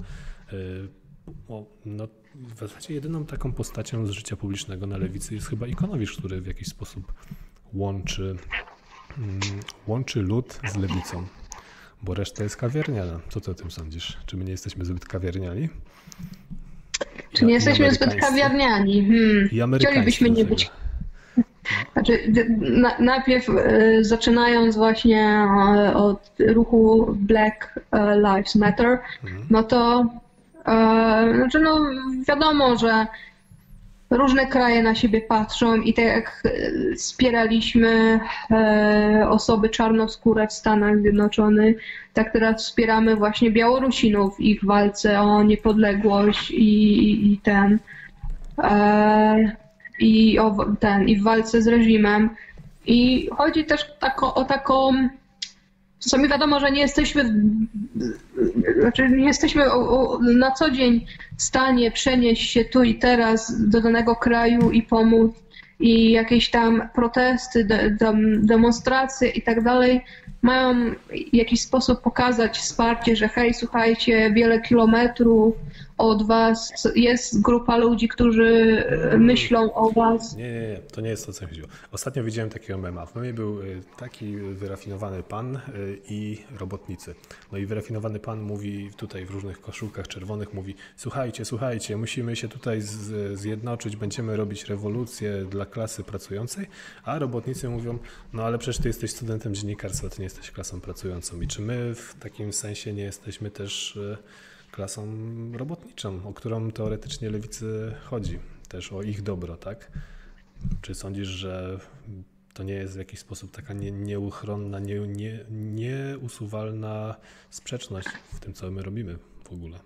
O, no, w zasadzie jedyną taką postacią z życia publicznego na lewicy jest chyba Ikonowicz, który w jakiś sposób łączy łączy lud z lewicą, bo reszta jest kawiarniana. Co ty o tym sądzisz? Czy my nie jesteśmy zbyt kawiarniani? Czy nie jesteśmy zbyt kawiarniani? Hmm. I Chcielibyśmy nie być. Znaczy, na, najpierw e, zaczynając właśnie e, od ruchu Black Lives Matter, mhm. no to e, znaczy no, wiadomo, że różne kraje na siebie patrzą i tak jak wspieraliśmy e, osoby czarnoskóre w Stanach Zjednoczonych, tak teraz wspieramy właśnie Białorusinów w ich walce o niepodległość i, i ten e, i o ten i w walce z reżimem. I chodzi też tako, o taką. Czasami wiadomo, że nie jesteśmy, znaczy nie jesteśmy na co dzień w stanie przenieść się tu i teraz do danego kraju i pomóc i jakieś tam protesty, de, de, demonstracje i tak dalej mają w jakiś sposób pokazać wsparcie, że hej, słuchajcie, wiele kilometrów od was jest grupa ludzi, którzy myślą o was. Nie, nie, nie, to nie jest to, co chodziło. Ostatnio widziałem takiego mema. W memie był taki wyrafinowany pan i robotnicy. No i wyrafinowany pan mówi tutaj w różnych koszulkach czerwonych, mówi słuchajcie, słuchajcie, musimy się tutaj z, zjednoczyć, będziemy robić rewolucję dla klasy pracującej, a robotnicy mówią, no ale przecież ty jesteś studentem dziennikarstwa, ty nie jesteś klasą pracującą. I czy my w takim sensie nie jesteśmy też klasą robotniczą, o którą teoretycznie lewicy chodzi, też o ich dobro, tak? Czy sądzisz, że to nie jest w jakiś sposób taka nie, nieuchronna, nie, nie, nieusuwalna sprzeczność w tym, co my robimy w ogóle?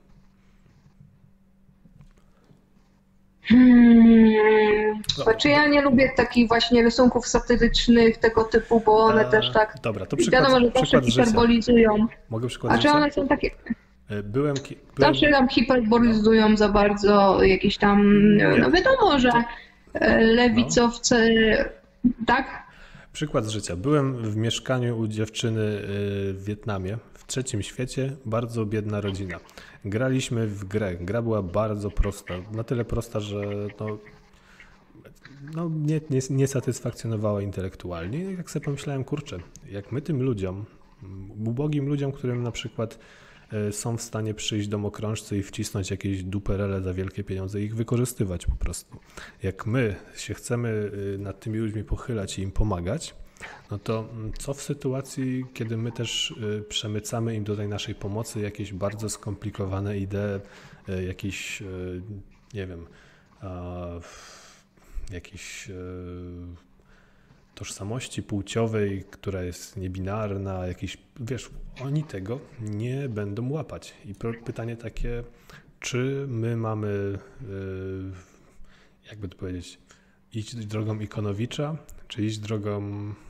Hmm, znaczy ja nie lubię takich właśnie rysunków satyrycznych tego typu, bo one A, też tak, dobra, to przykład, wiadomo, że zawsze hiperbolizują. Mogę przykład A czy one są takie... Byłem, byłem... Zawsze tam hiperbolizują za bardzo jakieś tam, nie. No wiadomo, że lewicowcy, no. Tak? Przykład z życia. Byłem w mieszkaniu u dziewczyny w Wietnamie, w trzecim świecie, bardzo biedna rodzina. Graliśmy w grę. Gra była bardzo prosta, na tyle prosta, że no, no nie, nie, nie satysfakcjonowała intelektualnie. I tak sobie pomyślałem, kurczę, jak my tym ludziom, ubogim ludziom, którym na przykład są w stanie przyjść domokrążcy i wcisnąć jakieś duperele za wielkie pieniądze i ich wykorzystywać po prostu. Jak my się chcemy nad tymi ludźmi pochylać i im pomagać, no to co w sytuacji, kiedy my też przemycamy im do tej naszej pomocy jakieś bardzo skomplikowane idee, jakieś, nie wiem, jakieś tożsamości płciowej, która jest niebinarna, jakiś, wiesz, oni tego nie będą łapać. I pytanie takie, czy my mamy, jakby to powiedzieć, iść drogą Ikonowicza, czy iść drogą,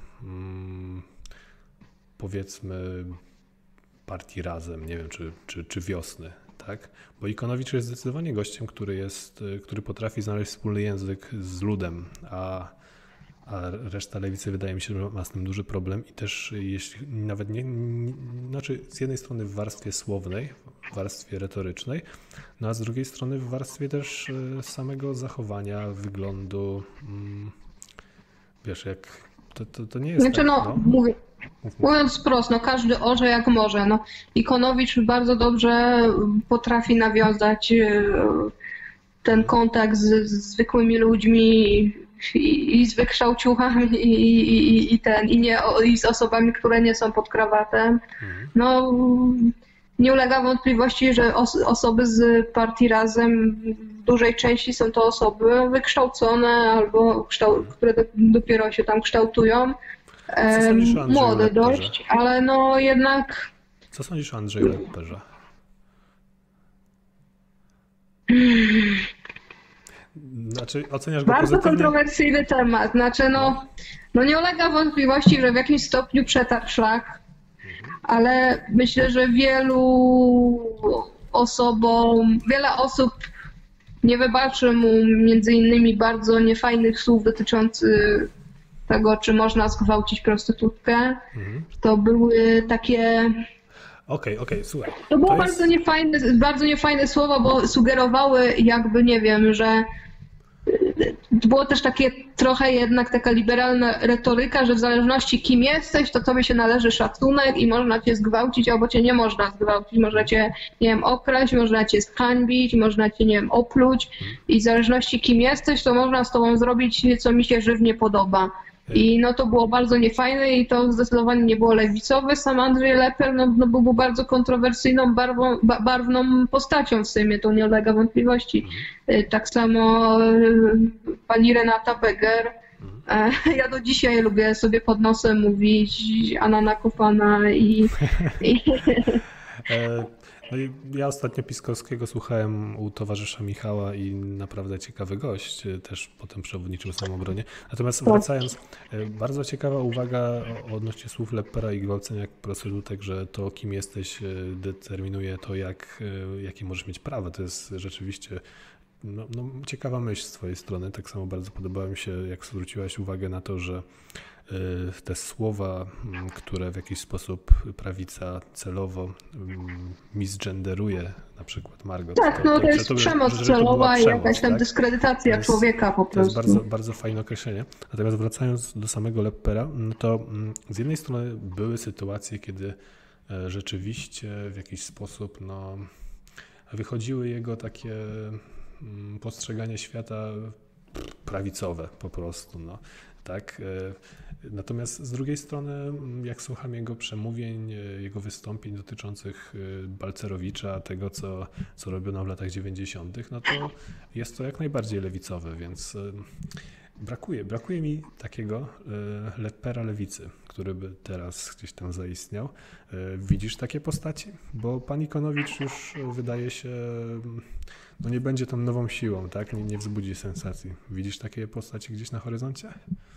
powiedzmy, partii Razem, nie wiem, czy, czy, czy Wiosny, tak? Bo Ikonowicz jest zdecydowanie gościem, który jest, który potrafi znaleźć wspólny język z ludem, a, a reszta lewicy wydaje mi się, że ma z tym duży problem i też jeśli nawet nie, nie, znaczy z jednej strony w warstwie słownej, w warstwie retorycznej, no a z drugiej strony w warstwie też samego zachowania, wyglądu, wiesz, jak to, to, to nie jest Znaczy, tak, no, no. mówię, mówiąc wprost, no każdy orze jak może. No, Ikonowicz bardzo dobrze potrafi nawiązać ten kontakt z, z zwykłymi ludźmi i, i z wykształciuchami i, i, i, ten, i, nie, i z osobami, które nie są pod krawatem. No, nie ulega wątpliwości, że os, osoby z partii Razem w dużej części są to osoby wykształcone albo kształ, które do, dopiero się tam kształtują. Co sądzisz o Andrzeju Młode Lepperze? dość, ale no jednak... Co sądzisz o Andrzeju Lepperze? Znaczy, oceniasz go Bardzo pozytywnie? kontrowersyjny temat. Znaczy, no, no nie ulega wątpliwości, że w jakimś stopniu przetarł szlak, ale myślę, że wielu osobom, wiele osób nie wybaczy mu między innymi bardzo niefajnych słów dotyczących tego, czy można zgwałcić prostytutkę. Mhm. To były takie... Okej, okay, okej, okay, słuchaj. To było to bardzo, jest... niefajne, bardzo niefajne słowa, bo sugerowały jakby, nie wiem, że było też takie trochę jednak taka liberalna retoryka, że w zależności kim jesteś, to tobie się należy szacunek i można cię zgwałcić, albo cię nie można zgwałcić. Można cię, nie wiem, okraść, można cię zhańbić, można cię, nie wiem, opluć i w zależności kim jesteś, to można z tobą zrobić, co mi się żywnie podoba. I no to było bardzo niefajne i to zdecydowanie nie było lewicowe. Sam Andrzej Lepper no, no był bardzo kontrowersyjną, barwą, ba, barwną postacią w Sejmie, to nie ulega wątpliwości. Tak samo pani Renata Beger. Ja do dzisiaj lubię sobie pod nosem mówić Anna Nakopana i... i... No i ja ostatnio Piskowskiego słuchałem u towarzysza Michała i naprawdę ciekawy gość, też potem przewodniczył Samobronie. Natomiast wracając, bardzo ciekawa uwaga odnośnie słów Leppera i gwałcenia prostytutek, że to kim jesteś determinuje to, jak, jakie możesz mieć prawa. To jest rzeczywiście no, no, ciekawa myśl z twojej strony. Tak samo bardzo podobało mi się, jak zwróciłaś uwagę na to, że te słowa, które w jakiś sposób prawica celowo misgenderuje, na przykład Margot. Tak, to, no to, to jest to, przemoc celowa i jakaś tam tak? dyskredytacja jest, człowieka po prostu. To jest bardzo, bardzo fajne określenie. Natomiast wracając do samego Leppera, no to z jednej strony były sytuacje, kiedy rzeczywiście w jakiś sposób no, wychodziły jego takie postrzeganie świata prawicowe po prostu. No. Tak. Natomiast z drugiej strony, jak słucham jego przemówień, jego wystąpień dotyczących Balcerowicza, tego, co, co robiono w latach dziewięćdziesiątych, no to jest to jak najbardziej lewicowe, więc brakuje, brakuje mi takiego Leppera lewicy, który by teraz gdzieś tam zaistniał. Widzisz takie postaci? Bo pan Ikonowicz już wydaje się, no nie będzie tą nową siłą, tak? Nie, nie wzbudzi sensacji. Widzisz takie postaci gdzieś na horyzoncie?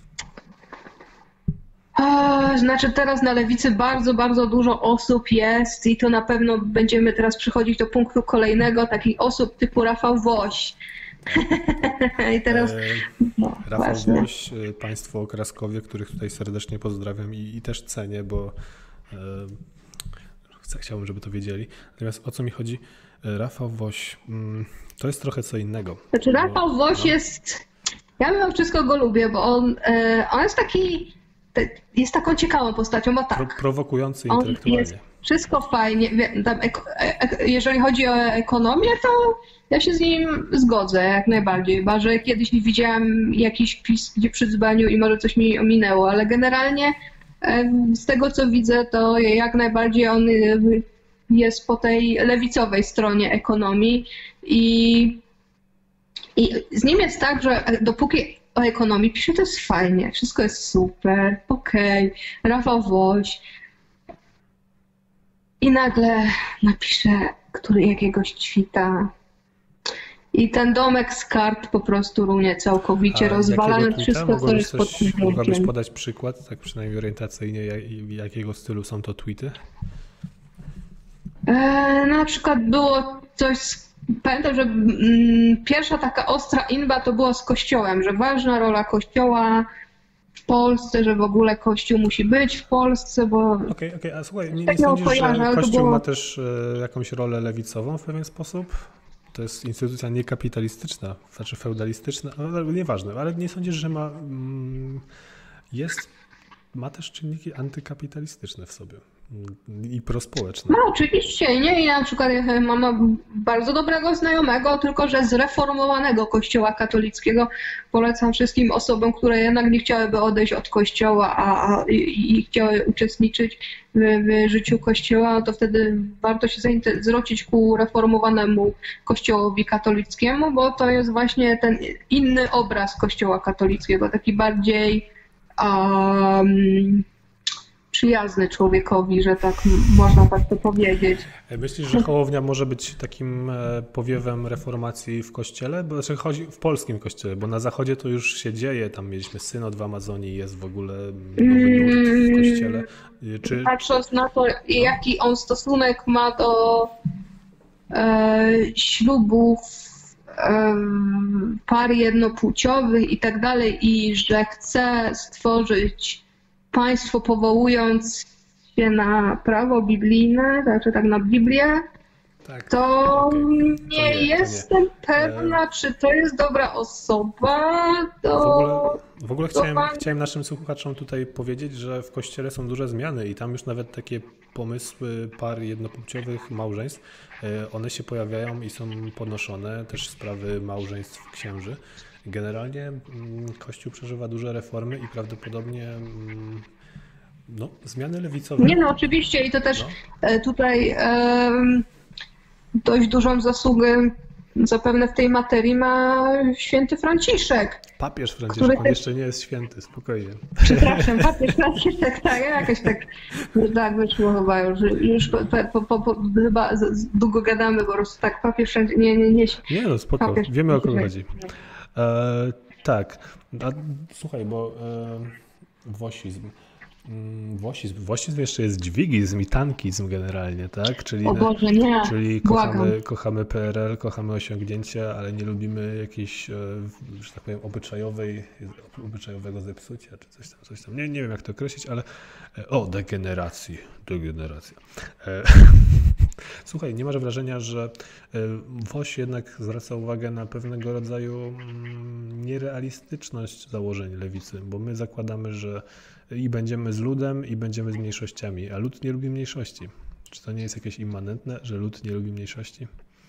Znaczy teraz na lewicy bardzo, bardzo dużo osób jest i to na pewno będziemy teraz przychodzić do punktu kolejnego, takich osób typu Rafał Woś. I teraz, no, Rafał właśnie. Woś, państwo Okraskowie, których tutaj serdecznie pozdrawiam i, i też cenię, bo e, chcę, chciałbym, żeby to wiedzieli. Natomiast o co mi chodzi? Rafał Woś, to jest trochę co innego. Znaczy Rafał bo, Woś no. jest, ja mimo wszystko go lubię, bo on, on jest taki, jest taką ciekawą postacią, bo tak. Pro, prowokujący intelektualnie. Jest wszystko fajnie, tam, jeżeli chodzi o ekonomię, to ja się z nim zgodzę jak najbardziej, chyba że kiedyś widziałam jakiś wpis gdzie przy dzbaniu i może coś mi ominęło, ale generalnie z tego co widzę, to jak najbardziej on jest po tej lewicowej stronie ekonomii i, i z nim jest tak, że dopóki o ekonomii pisze, to jest fajnie, wszystko jest super, okej, okay, Rafał Woś. I nagle napisze, który jakiegoś świta. I ten domek z kart po prostu runie całkowicie, rozwalając wszystko, co jest pod tym domkiem. Mogłabyś podać przykład, tak przynajmniej orientacyjnie, jak, jakiego stylu są to tweety? E, na przykład było coś, z, pamiętam, że mm, pierwsza taka ostra inba to było z Kościołem, że ważna rola Kościoła w Polsce, że w ogóle Kościół musi być w Polsce, bo... Okej, okay, okej, okay. A słuchaj, nie, nie sądzisz, że Kościół było... ma też e, jakąś rolę lewicową w pewien sposób? To jest instytucja niekapitalistyczna, znaczy feudalistyczna, ale nieważne, ale nie sądzisz, że ma, jest, ma też czynniki antykapitalistyczne w sobie i prospołeczne? No oczywiście, nie? I na przykład mam bardzo dobrego znajomego, tylko że zreformowanego kościoła katolickiego. Polecam wszystkim osobom, które jednak nie chciałyby odejść od kościoła a, a, i, i chciały uczestniczyć w, w życiu kościoła, to wtedy warto się zwrócić ku reformowanemu kościołowi katolickiemu, bo to jest właśnie ten inny obraz kościoła katolickiego, taki bardziej um, przyjazny człowiekowi, że tak można tak to powiedzieć. Myślisz, że Hołownia może być takim powiewem reformacji w kościele? Bo znaczy chodzi w polskim kościele, bo na zachodzie to już się dzieje, tam mieliśmy synod w Amazonii, jest w ogóle nowy nurt w kościele. Czy... Patrząc na to, jaki on stosunek ma do e, ślubów e, par jednopłciowych i tak dalej, i że chce stworzyć państwo powołując się na prawo biblijne, znaczy tak na Biblię, tak, to, okay. nie to nie jestem nie. pewna, czy to jest dobra osoba do... W ogóle, w ogóle chciałem, pan... chciałem naszym słuchaczom tutaj powiedzieć, że w Kościele są duże zmiany i tam już nawet takie pomysły par jednopłciowych małżeństw, one się pojawiają i są podnoszone, też sprawy małżeństw księży. Generalnie Kościół przeżywa duże reformy i prawdopodobnie no, zmiany lewicowe. Nie no, oczywiście i to też no. tutaj um, dość dużą zasługę zapewne w tej materii ma święty Franciszek. Papież Franciszek, on też... jeszcze nie jest święty, spokojnie. Przepraszam, papież Franciszek, tak, jakoś tak, tak wyszło chyba już, już po, po, po, po, chyba długo gadamy, po prostu tak, papież Franciszek, nie, nie, nie. Nie no, spoko, papież, wiemy o kogo chodzi. E, tak, a, słuchaj, bo e, włosizm, włosizm, włosizm jeszcze jest dźwigizm i tankizm generalnie, tak? Czyli, o Boże, nie. Czyli kochamy, kochamy P R L, kochamy osiągnięcia, ale nie lubimy jakiejś, że tak powiem, obyczajowej, obyczajowego zepsucia, czy coś tam, coś tam. Nie, nie wiem jak to określić, ale o, degeneracji, degeneracja. E, Słuchaj, nie masz wrażenia, że Woś jednak zwraca uwagę na pewnego rodzaju nierealistyczność założeń lewicy, bo my zakładamy, że i będziemy z ludem, i będziemy z mniejszościami, a lud nie lubi mniejszości. Czy to nie jest jakieś immanentne, że lud nie lubi mniejszości?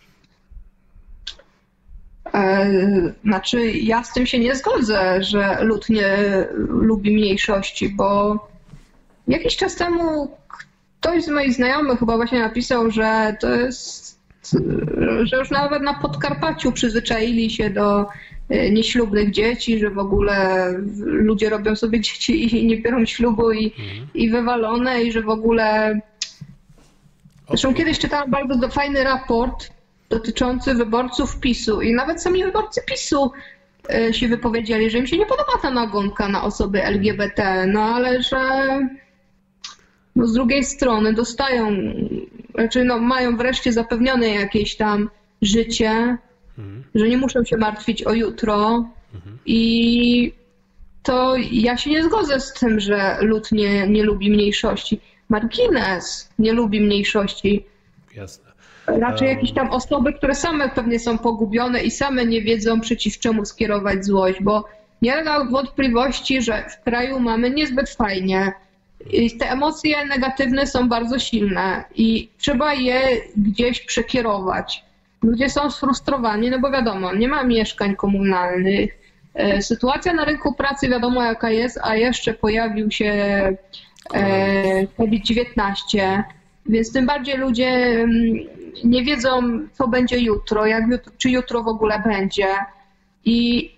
Znaczy, ja z tym się nie zgodzę, że lud nie lubi mniejszości, bo jakiś czas temu ktoś z moich znajomych chyba właśnie napisał, że to jest, że już nawet na Podkarpaciu przyzwyczaili się do nieślubnych dzieci, że w ogóle ludzie robią sobie dzieci i nie biorą ślubu i, mhm. i wywalone i że w ogóle... Zresztą okay. kiedyś czytałam bardzo fajny raport dotyczący wyborców PiSu i nawet sami wyborcy PiSu się wypowiedzieli, że im się nie podoba ta nagonka na osoby L G B T, no ale że... No z drugiej strony dostają, znaczy no mają wreszcie zapewnione jakieś tam życie, mhm. że nie muszą się martwić o jutro mhm. i to ja się nie zgodzę z tym, że lud nie, nie lubi mniejszości. Margines nie lubi mniejszości. Jasne. Raczej um... jakieś tam osoby, które same pewnie są pogubione i same nie wiedzą przeciw czemu skierować złość, bo nie ma wątpliwości, że w kraju mamy niezbyt fajnie. I te emocje negatywne są bardzo silne i trzeba je gdzieś przekierować. Ludzie są sfrustrowani, no bo wiadomo, nie ma mieszkań komunalnych. Sytuacja na rynku pracy wiadomo jaka jest, a jeszcze pojawił się COVID dziewiętnaście, więc tym bardziej ludzie nie wiedzą, co będzie jutro, jak, czy jutro w ogóle będzie. I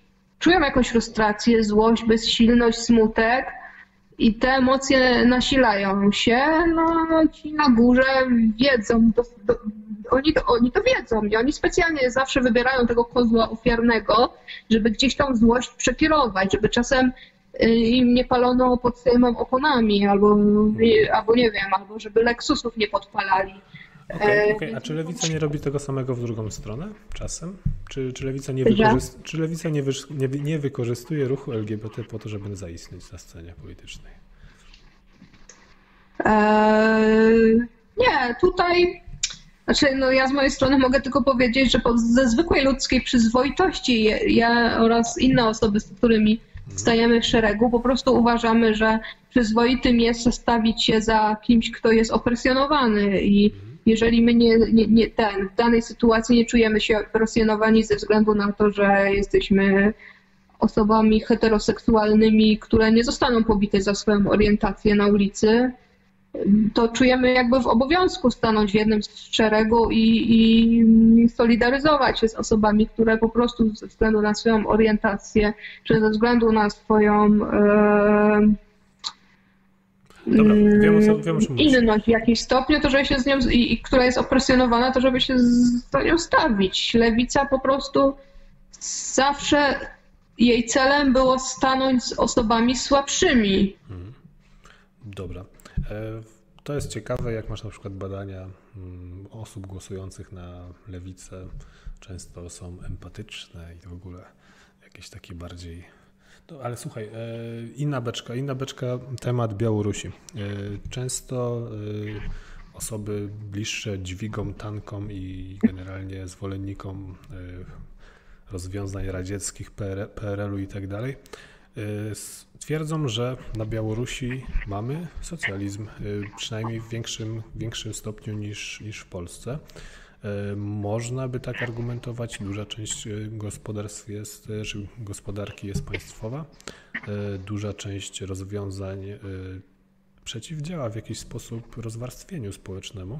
czują jakąś frustrację, złość, bezsilność, smutek i te emocje nasilają się, no ci na górze wiedzą, do, do, oni, to, oni to wiedzą i oni specjalnie zawsze wybierają tego kozła ofiarnego, żeby gdzieś tą złość przekierować, żeby czasem im nie palono pod Sejmem oponami, albo, albo nie wiem, albo żeby Lexusów nie podpalali. Okay, okay. A czy Lewica nie robi tego samego w drugą stronę czasem? Czy, czy Lewica, nie, wykorzyst- czy Lewica nie, wy- nie, nie wykorzystuje ruchu L G B T po to, żeby zaistnieć na scenie politycznej? Eee, nie, tutaj znaczy, no ja z mojej strony mogę tylko powiedzieć, że ze zwykłej ludzkiej przyzwoitości ja oraz inne osoby, z którymi stajemy w szeregu, po prostu uważamy, że przyzwoitym jest stawić się za kimś, kto jest opresjonowany i jeżeli my nie, nie, nie ten, w danej sytuacji nie czujemy się opresjonowani ze względu na to, że jesteśmy osobami heteroseksualnymi, które nie zostaną pobite za swoją orientację na ulicy, to czujemy jakby w obowiązku stanąć w jednym z szeregu i, i solidaryzować się z osobami, które po prostu ze względu na swoją orientację, czy ze względu na swoją e, Dobra, wiem, co, wiem, co inność w jakimś stopniu, to żeby się z nią, i, i która jest opresjonowana, to żeby się z nią stawić. Lewica po prostu zawsze jej celem było stanąć z osobami słabszymi. Mhm. Dobra. To jest ciekawe, jak masz na przykład badania osób głosujących na lewicę, często są empatyczne i w ogóle jakieś takie bardziej... No, ale słuchaj, inna beczka, inna beczka, temat Białorusi. Często osoby bliższe dźwigom, tankom i generalnie zwolennikom rozwiązań radzieckich, P R L u i tak dalej, twierdzą, że na Białorusi mamy socjalizm, przynajmniej w większym, większym stopniu niż, niż w Polsce. Można by tak argumentować, duża część gospodarstw jest, czy gospodarki jest państwowa, duża część rozwiązań przeciwdziała w jakiś sposób rozwarstwieniu społecznemu,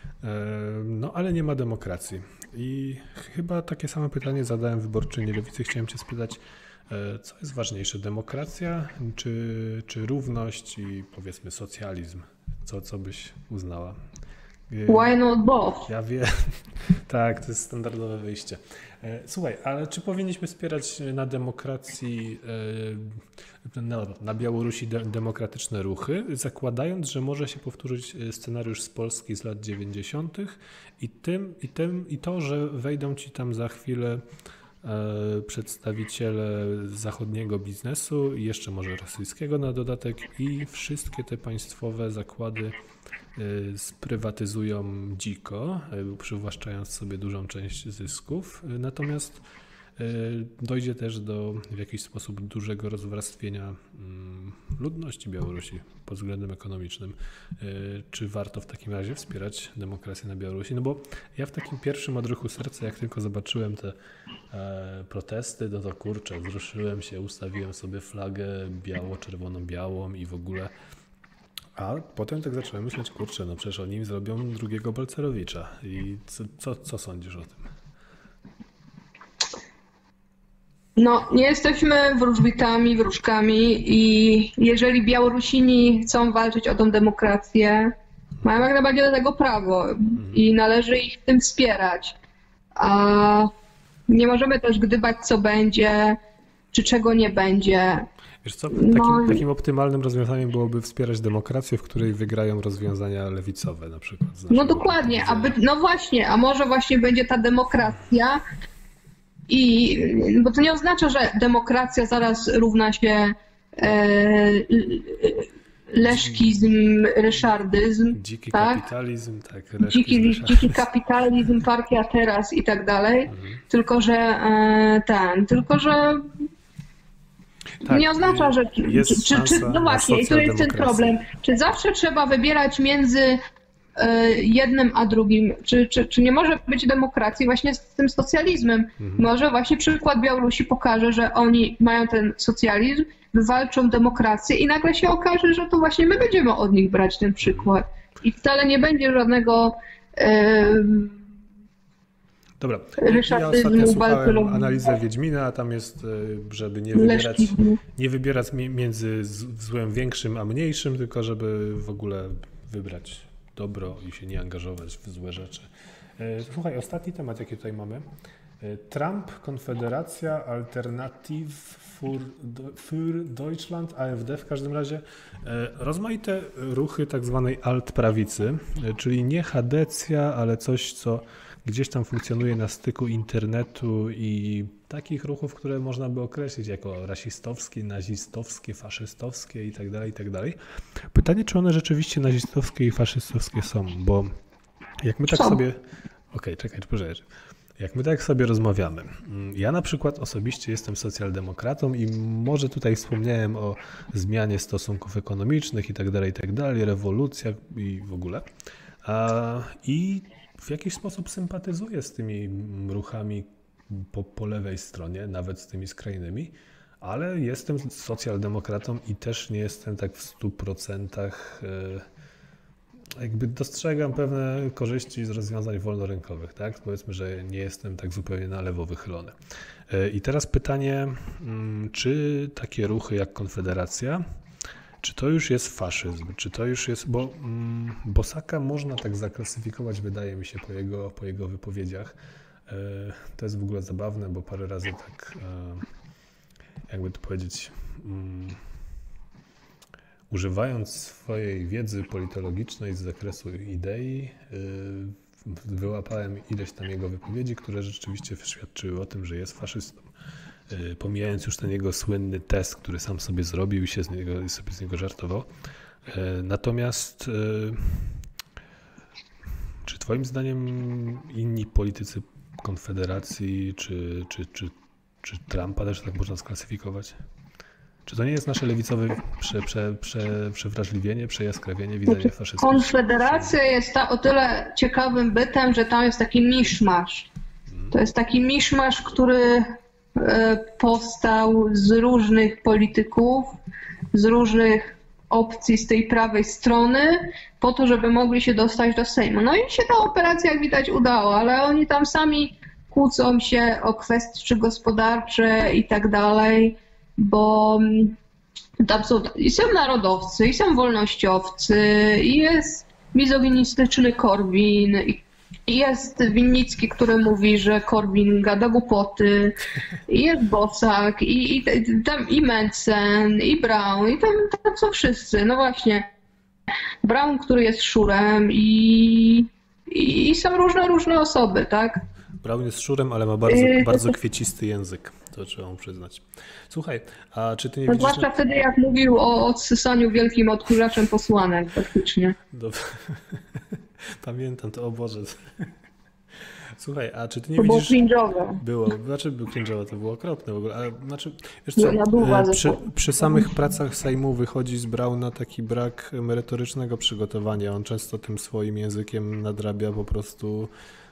no ale nie ma demokracji. I chyba takie samo pytanie zadałem wyborczyni Lewicy. Chciałem cię spytać, co jest ważniejsze, demokracja czy, czy równość i powiedzmy socjalizm? Co, co byś uznała? Why not both? Ja wiem, tak, to jest standardowe wyjście. Słuchaj, ale czy powinniśmy wspierać na demokracji, na, na Białorusi de, demokratyczne ruchy, zakładając, że może się powtórzyć scenariusz z Polski z lat dziewięćdziesiątych i tym, i tym, i to, że wejdą ci tam za chwilę przedstawiciele zachodniego biznesu i jeszcze może rosyjskiego na dodatek i wszystkie te państwowe zakłady sprywatyzują dziko, przywłaszczając sobie dużą część zysków, natomiast dojdzie też do w jakiś sposób dużego rozwarstwienia ludności Białorusi pod względem ekonomicznym. Czy warto w takim razie wspierać demokrację na Białorusi? No bo ja w takim pierwszym odruchu serca, jak tylko zobaczyłem te protesty, no to kurczę, wzruszyłem się, ustawiłem sobie flagę biało-czerwono-białą i w ogóle. A potem tak zacząłem myśleć, kurczę, no przecież oni im zrobią drugiego Balcerowicza. I co, co, co sądzisz o tym? No, nie jesteśmy wróżbitami, wróżkami i jeżeli Białorusini chcą walczyć o tą demokrację, mają jak najbardziej do tego prawo i należy ich w tym wspierać. A nie możemy też gdybać, co będzie, czy czego nie będzie. Wiesz co, takim, no, takim optymalnym rozwiązaniem byłoby wspierać demokrację, w której wygrają rozwiązania lewicowe na przykład. No dokładnie, aby, no właśnie, a może właśnie będzie ta demokracja i, bo to nie oznacza, że demokracja zaraz równa się e, leszkizm, ryszardyzm. Dziki tak? kapitalizm, tak. Dziki, dziki kapitalizm, partia teraz i tak dalej, mhm. tylko że e, ten, tylko że tak, nie oznacza, że jest czy, czy, no właśnie, i to jest ten problem. Czy zawsze trzeba wybierać między jednym a drugim? Czy, czy, czy nie może być demokracji właśnie z tym socjalizmem? Mhm. Może właśnie przykład Białorusi pokaże, że oni mają ten socjalizm, wywalczą demokrację i nagle się okaże, że to właśnie my będziemy od nich brać ten przykład. I wcale nie będzie żadnego Dobra, ja ostatnio słuchałem analizę Wiedźmina, a tam jest, żeby nie wybierać, nie wybierać między złem większym a mniejszym, tylko żeby w ogóle wybrać dobro i się nie angażować w złe rzeczy. Słuchaj, ostatni temat, jaki tutaj mamy. Trump, Konfederacja, Alternative für, für Deutschland, A F D w każdym razie, rozmaite ruchy tak zwanej alt-prawicy, czyli nie chadecja, ale coś, co gdzieś tam funkcjonuje na styku internetu i takich ruchów, które można by określić jako rasistowskie, nazistowskie, faszystowskie itd., itd. Pytanie, czy one rzeczywiście nazistowskie i faszystowskie są, bo jak my tak sobie... Okej, okay, czekaj, poczekaj. Jak my tak sobie rozmawiamy, ja na przykład osobiście jestem socjaldemokratą i może tutaj wspomniałem o zmianie stosunków ekonomicznych i tak dalej, i tak dalej, rewolucjach i w ogóle. I w jakiś sposób sympatyzuję z tymi ruchami po, po lewej stronie, nawet z tymi skrajnymi, ale jestem socjaldemokratą i też nie jestem tak w stu procentach... Jakby dostrzegam pewne korzyści z rozwiązań wolnorynkowych, tak? Powiedzmy, że nie jestem tak zupełnie na lewo wychylony. I teraz pytanie, czy takie ruchy jak Konfederacja, czy to już jest faszyzm, czy to już jest, bo Bosaka można tak zaklasyfikować, wydaje mi się, po jego, po jego wypowiedziach. To jest w ogóle zabawne, bo parę razy tak, jakby to powiedzieć, używając swojej wiedzy politologicznej z zakresu idei, wyłapałem ileś tam jego wypowiedzi, które rzeczywiście świadczyły o tym, że jest faszystą. Pomijając już ten jego słynny test, który sam sobie zrobił i się z niego, i sobie z niego żartował. Natomiast czy twoim zdaniem inni politycy Konfederacji czy, czy, czy, czy Trumpa też tak można sklasyfikować? Czy to nie jest nasze lewicowe prze, prze, prze, przewrażliwienie, przejaskrawienie widzenia faszyzmu? Konfederacja jest ta, o tyle ciekawym bytem, że tam jest taki miszmasz. To jest taki miszmasz, który powstał z różnych polityków, z różnych opcji z tej prawej strony, po to, żeby mogli się dostać do Sejmu. No i się ta operacja, jak widać, udała, ale oni tam sami kłócą się o kwestie gospodarcze i tak dalej, bo tam są i są narodowcy, i są wolnościowcy, i jest mizoginistyczny Korwin, i jest Winnicki, który mówi, że Korwin gada głupoty, i jest Bosak, i, i, tam, i Mencen, i Braun, i tam, tam są wszyscy. No właśnie, Braun, który jest szurem, i, i, i są różne, różne osoby, tak? Braun jest szurem, ale ma bardzo, bardzo kwiecisty język, to trzeba mu przyznać. Słuchaj, a czy ty nie no widzisz... Zwłaszcza na... wtedy, jak mówił o odsysaniu wielkim odkurzaczem posłanek, faktycznie. Dobrze. Pamiętam to, o Boże. Słuchaj, a czy ty nie to widzisz... było cringe'owe. Było, znaczy było cringe'owe, to było okropne w ogóle, ale znaczy, wiesz co, ja przy, przy samych pracach Sejmu wychodzi z Brauna taki brak merytorycznego przygotowania. On często tym swoim językiem nadrabia po prostu...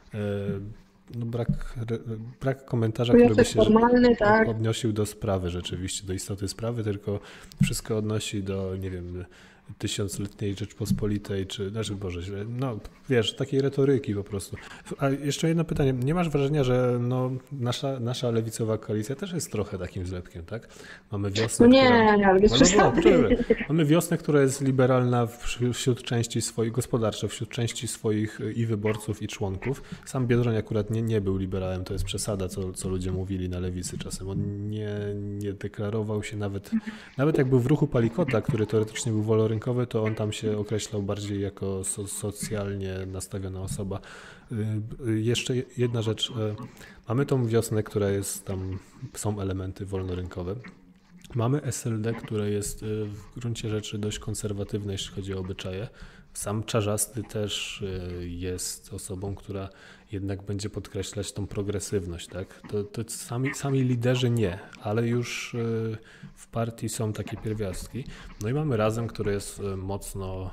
No brak, brak komentarza, który by się formalny, tak. odnosił do sprawy rzeczywiście, do istoty sprawy, tylko wszystko odnosi do, nie wiem, tysiącletniej Rzeczpospolitej, czy, znaczy Boże, no wiesz, takiej retoryki po prostu. A jeszcze jedno pytanie, nie masz wrażenia, że no, nasza, nasza lewicowa koalicja też jest trochę takim zlepkiem, tak? Mamy wiosnę, no nie, która... ale bez przesady. Mamy wiosnę, która jest liberalna wśród części swoich, gospodarczo, wśród części swoich i wyborców, i członków. Sam Biedroń akurat nie, nie był liberałem, to jest przesada, co, co ludzie mówili na lewicy czasem. On nie, nie deklarował się nawet, nawet jak był w ruchu Palikota, który teoretycznie był wolorynkowy, to on tam się określał bardziej jako so, socjalnie nastawiona osoba. Jeszcze jedna rzecz. Mamy tą wiosnę, która jest tam, są elementy wolnorynkowe. Mamy S L D, które jest w gruncie rzeczy dość konserwatywne, jeśli chodzi o obyczaje. Sam Czarzasty też jest osobą, która jednak będzie podkreślać tą progresywność, tak? To, to sami, sami liderzy nie, ale już w partii są takie pierwiastki. No i mamy Razem, który jest mocno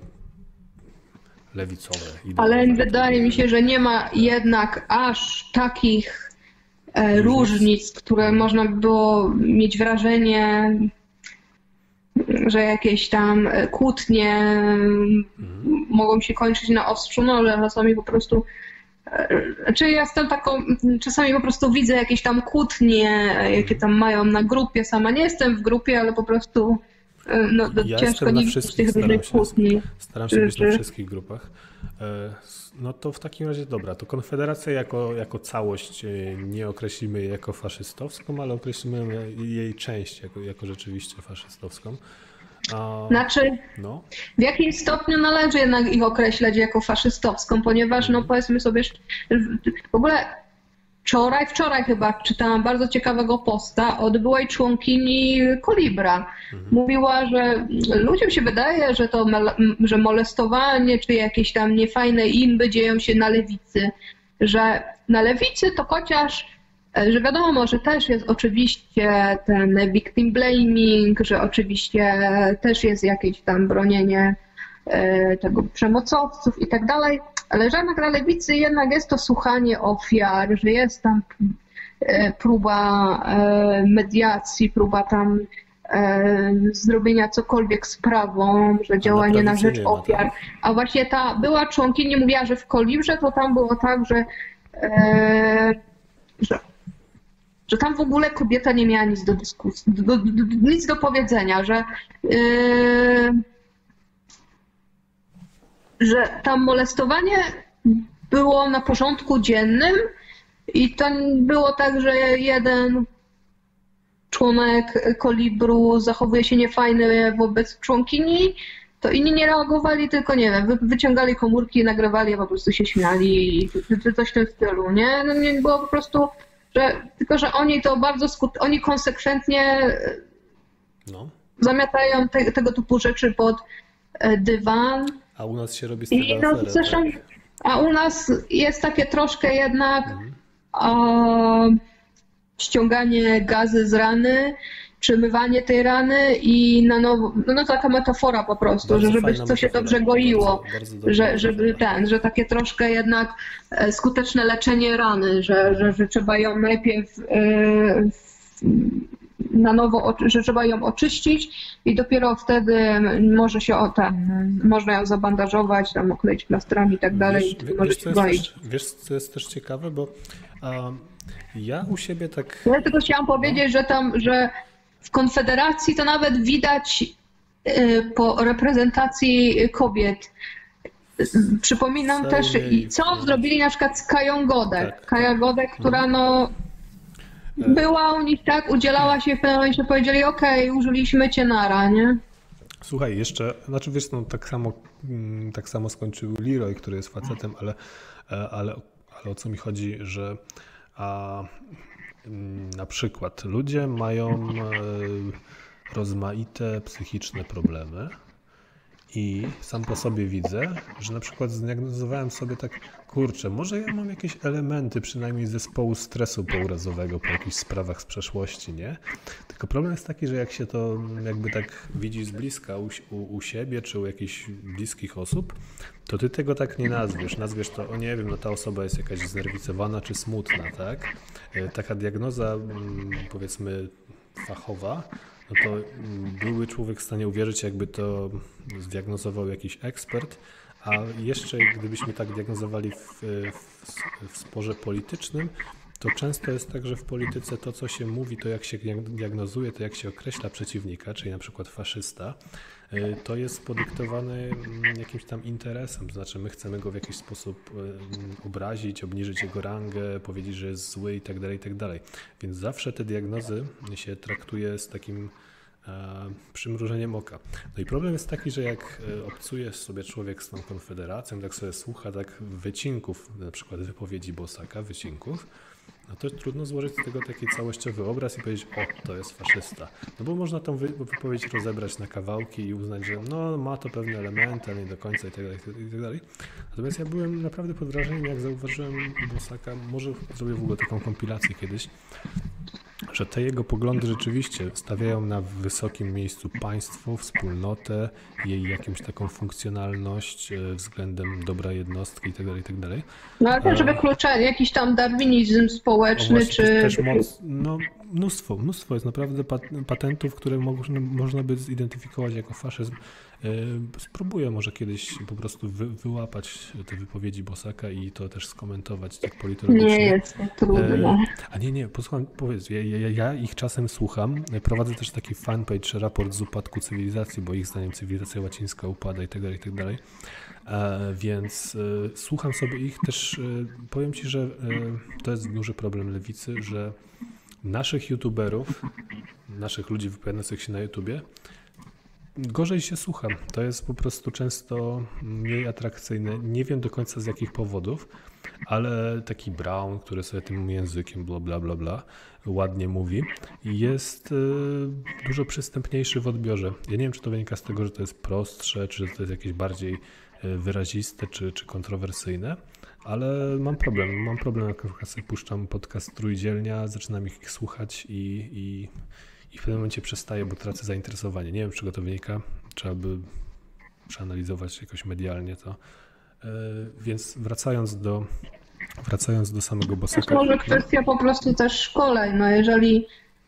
lewicowe. Ale wydaje mi się, że nie ma jednak aż takich różnic, różnic które można by było mieć wrażenie, że jakieś tam kłótnie mhm. mogą się kończyć na ostrzu, no ale czasami po prostu Znaczy ja jestem taką, czasami po prostu widzę jakieś tam kłótnie, jakie tam mają na grupie, sama nie jestem w grupie, ale po prostu no, Ja ciężko nie widzieć tych różnych kłótni. Staram się być na wszystkich grupach. No to w takim razie dobra, to Konfederację jako, jako całość nie określimy jej jako faszystowską, ale określimy jej część jako, jako rzeczywiście faszystowską. A, znaczy, no. w jakim stopniu należy jednak ich określać jako faszystowską, ponieważ no powiedzmy sobie, w ogóle wczoraj, wczoraj chyba czytałam bardzo ciekawego posta od byłej członkini Kolibra. Mhm. Mówiła, że ludziom się wydaje, że to że molestowanie czy jakieś tam niefajne inby dzieją się na lewicy, że na lewicy to chociaż że wiadomo, że też jest oczywiście ten victim blaming, że oczywiście też jest jakieś tam bronienie tego przemocowców i tak dalej, ale że jednak na lewicy jednak jest to słuchanie ofiar, że jest tam próba mediacji, próba tam zrobienia cokolwiek sprawą, że działanie na rzecz ofiar. A właśnie ta była członkini mówiła, że w Kolibrze to tam było tak, że, że że tam w ogóle kobieta nie miała nic do dyskusji, do, do, do, nic do powiedzenia, że, yy, że tam molestowanie było na porządku dziennym i to było tak, że jeden członek Kolibru zachowuje się niefajnie wobec członkini, to inni nie reagowali, tylko nie wiem, wyciągali komórki, nagrywali, a po prostu się śmiali, czy coś w tym stylu, nie? No nie było po prostu... Że, tylko, że oni to bardzo skut... oni konsekwentnie no. zamiatają te, tego typu rzeczy pod dywan. A u nas się robi z tego I, no, aferę, zresztą, tak? A u nas jest takie troszkę jednak mhm. o, ściąganie gazy z rany, przemywanie tej rany i na nowo, no, no taka metafora po prostu, bardzo że żeby to się dobrze goiło, bardzo, bardzo że, żeby ten, że takie troszkę jednak skuteczne leczenie rany, że, że, że trzeba ją najpierw yy, na nowo, że trzeba ją oczyścić i dopiero wtedy może się o ten, można ją zabandażować, tam okleić plastrami i tak dalej. Wiesz, może wiesz, się co też, wiesz, co jest też ciekawe, bo um, ja u siebie tak... Ja tylko chciałam powiedzieć, no. że tam, że w Konfederacji to nawet widać po reprezentacji kobiet. Przypominam też, co zrobili na przykład z Kają Godek. Tak, Kaja Godek, która no była u nich, tak, udzielała się w pewnym momencie, powiedzieli okej, okay, użyliśmy cię nara, nie? Słuchaj, jeszcze, znaczy wiesz, no tak samo, tak samo skończył Leroy, który jest facetem, ale, ale, ale o co mi chodzi, że a, na przykład ludzie mają rozmaite psychiczne problemy i sam po sobie widzę, że na przykład zdiagnozowałem sobie tak, kurczę, może ja mam jakieś elementy przynajmniej zespołu stresu pourazowego po jakichś sprawach z przeszłości, nie? Tylko problem jest taki, że jak się to jakby tak widzi z bliska u, u, u siebie czy u jakichś bliskich osób, to ty tego tak nie nazwiesz. Nazwiesz to, o nie wiem, no ta osoba jest jakaś znerwicowana czy smutna, tak? Taka diagnoza, powiedzmy, fachowa, no to byłby człowiek w stanie uwierzyć, jakby to zdiagnozował jakiś ekspert, a jeszcze gdybyśmy tak diagnozowali w, w, w sporze politycznym, to często jest tak, że w polityce to, co się mówi, to jak się diagnozuje, to jak się określa przeciwnika, czyli na przykład faszysta, to jest podyktowane jakimś tam interesem, to znaczy my chcemy go w jakiś sposób obrazić, obniżyć jego rangę, powiedzieć, że jest zły i tak dalej, i tak dalej. Więc zawsze te diagnozy się traktuje z takim przymrużeniem oka. No i problem jest taki, że jak obcuje sobie człowiek z tą Konfederacją, tak sobie słucha tak wycinków, na przykład wypowiedzi Bosaka, wycinków, no to trudno złożyć z tego taki całościowy obraz i powiedzieć, o, to jest faszysta. No bo można tą wypowiedź rozebrać na kawałki i uznać, że no ma to pewne elementy, ale nie do końca i tak dalej, i tak dalej. Natomiast ja byłem naprawdę pod wrażeniem, jak zauważyłem Bosaka, może zrobię w ogóle taką kompilację kiedyś, że te jego poglądy rzeczywiście stawiają na wysokim miejscu państwo, wspólnotę, jej jakąś taką funkcjonalność względem dobra jednostki itd., itd. No ale też wykluczanie, jakiś tam darwinizm społeczny, o, czy... Też, też moc, no mnóstwo, mnóstwo jest naprawdę patentów, które można, można by zidentyfikować jako faszyzm. Spróbuję może kiedyś po prostu wy, wyłapać te wypowiedzi Bosaka i to też skomentować tak politologicznie. Nie jest to trudne. A nie, nie, posłuchaj, powiedz, ja, ja, ja ich czasem słucham. Prowadzę też taki fanpage, raport z upadku cywilizacji, bo ich zdaniem cywilizacja łacińska upada i tak dalej, i tak dalej. Więc y, słucham sobie ich też. Y, powiem ci, że y, to jest duży problem lewicy, że naszych youtuberów, naszych ludzi wypowiadających się na YouTubie, gorzej się słucha. To jest po prostu często mniej atrakcyjne. Nie wiem do końca z jakich powodów, ale taki Brown, który sobie tym językiem bla bla bla bla ładnie mówi, jest y, dużo przystępniejszy w odbiorze. Ja nie wiem, czy to wynika z tego, że to jest prostsze, czy to jest jakieś bardziej wyraziste, czy, czy kontrowersyjne, ale mam problem. Mam problem, jak sobie puszczam podcast Trójdzielnia, zaczynam ich słuchać i, i, i w pewnym momencie przestaję, bo tracę zainteresowanie. Nie wiem, z czego to wynika. Trzeba by przeanalizować jakoś medialnie to. Więc wracając do wracając do samego Bosaka. Może kwestia po prostu też szkoleń. No jeżeli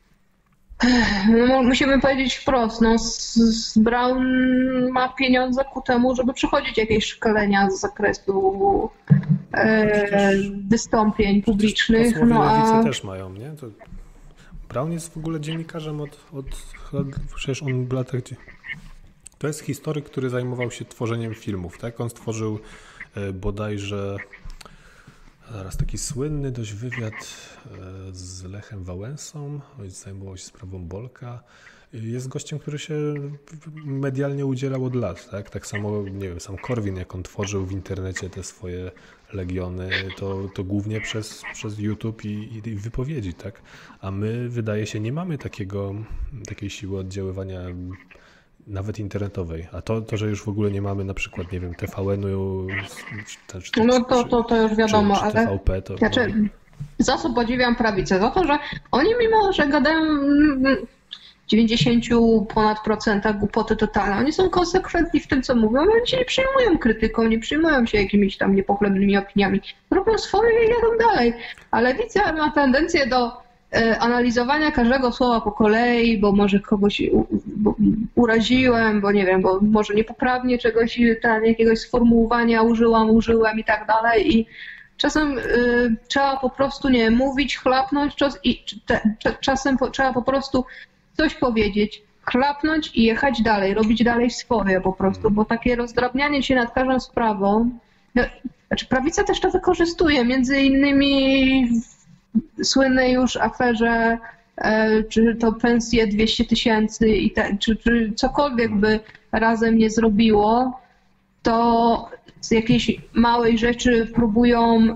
no, musimy powiedzieć wprost, no, z, z Brown ma pieniądze ku temu, żeby przechodzić jakieś szkolenia z zakresu e, wystąpień publicznych. Posłowie no, lewicy a... też mają, nie? To Brown jest w ogóle dziennikarzem od, od, od przecież on w latach... To jest historyk, który zajmował się tworzeniem filmów, tak? On stworzył e, bodajże zaraz taki słynny dość wywiad z Lechem Wałęsą, zajmował się sprawą Bolka. Jest gościem, który się medialnie udzielał od lat, tak? Tak samo, nie wiem, sam Korwin, jak on tworzył w internecie te swoje legiony, to, to głównie przez, przez YouTube i, i wypowiedzi, tak? A my, wydaje się, nie mamy takiego, takiej siły oddziaływania nawet internetowej, a to, to, że już w ogóle nie mamy na przykład, nie wiem, T V N-u, czy, czy, no to, to, to już wiadomo, czy, czy ale T V P, to, znaczy, za co podziwiam prawicę? Za to, że oni mimo, że gadają dziewięćdziesiąt ponad procentach głupoty totalne, oni są konsekwentni w tym, co mówią, oni się nie przejmują krytyką, nie przejmują się jakimiś tam niepochlebnymi opiniami, robią swoje i jadą dalej, a lewica ma tendencję do analizowania każdego słowa po kolei, bo może kogoś u, bo uraziłem, bo nie wiem, bo może niepoprawnie czegoś, tam, jakiegoś sformułowania użyłam, użyłem i tak dalej. I czasem y, trzeba po prostu nie mówić, chlapnąć czas, i te, czasem po, trzeba po prostu coś powiedzieć, chlapnąć i jechać dalej, robić dalej swoje po prostu, bo takie rozdrabnianie się nad każdą sprawą, no, znaczy prawica też to wykorzystuje, między innymi w słynnej już aferze, e, czy to pensje dwieście tysięcy i te, czy, czy cokolwiek by razem nie zrobiło, to z jakiejś małej rzeczy próbują um,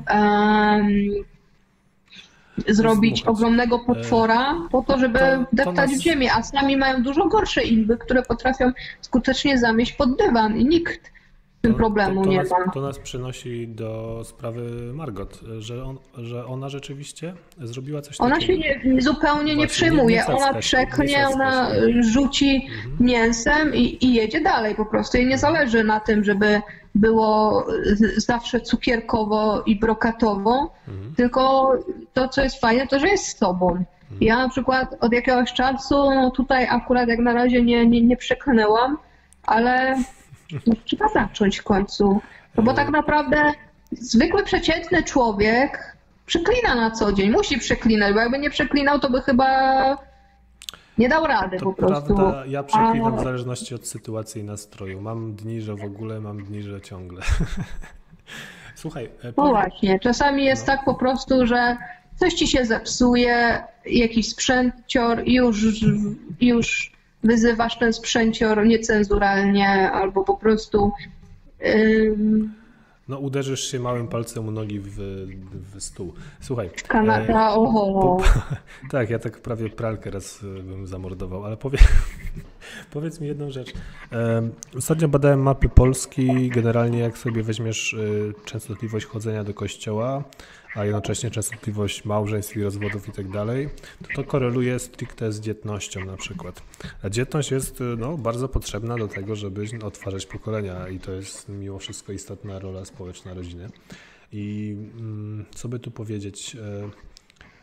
zrobić Słuchać. ogromnego potwora po to, żeby to, to deptać nas... w ziemię, a sami mają dużo gorsze inby, które potrafią skutecznie zamieść pod dywan i nikt tym To, problemu to, to nie nas, ma. To nas przynosi do sprawy Margot, że, on, że ona rzeczywiście zrobiła coś Ona takiego. się nie, zupełnie nie Właśnie, przejmuje, nie- nie ona cacka się, nie przeknie, cacka ona się. rzuci Mhm. mięsem i, i jedzie dalej po prostu. Jej nie zależy na tym, żeby było zawsze cukierkowo i brokatowo, Mhm. tylko to, co jest fajne, to, że jest z sobą. Ja na przykład od jakiegoś czasu, no tutaj akurat jak na razie nie, nie, nie przekonałam, ale no, trzeba zacząć w końcu. No bo tak naprawdę zwykły, przeciętny człowiek przeklina na co dzień, musi przeklinać, bo jakby nie przeklinał, to by chyba nie dał rady To po prostu. prawda, ja przeklinam A- w zależności od sytuacji i nastroju. Mam dni, że w ogóle, mam dni, że ciągle. Słuchaj, e, No powiem- właśnie, czasami jest No. tak po prostu, że coś ci się zepsuje, jakiś sprzęcior i już, już wyzywasz ten sprzęcior niecenzuralnie albo po prostu ym, no uderzysz się małym palcem u nogi w, w stół. Słuchaj. Kanada, oho. Tak, ja tak prawie pralkę raz e, bym zamordował, ale powie, powiedz mi jedną rzecz. E, Ostatnio badałem mapy Polski. Generalnie jak sobie weźmiesz e, częstotliwość chodzenia do kościoła, a jednocześnie częstotliwość małżeństw i rozwodów i tak dalej, to to koreluje stricte z dzietnością na przykład. A dzietność jest e, no, bardzo potrzebna do tego, żeby odtwarzać pokolenia i to jest mimo wszystko istotna rola społeczna rodziny. I mm, co by tu powiedzieć? E,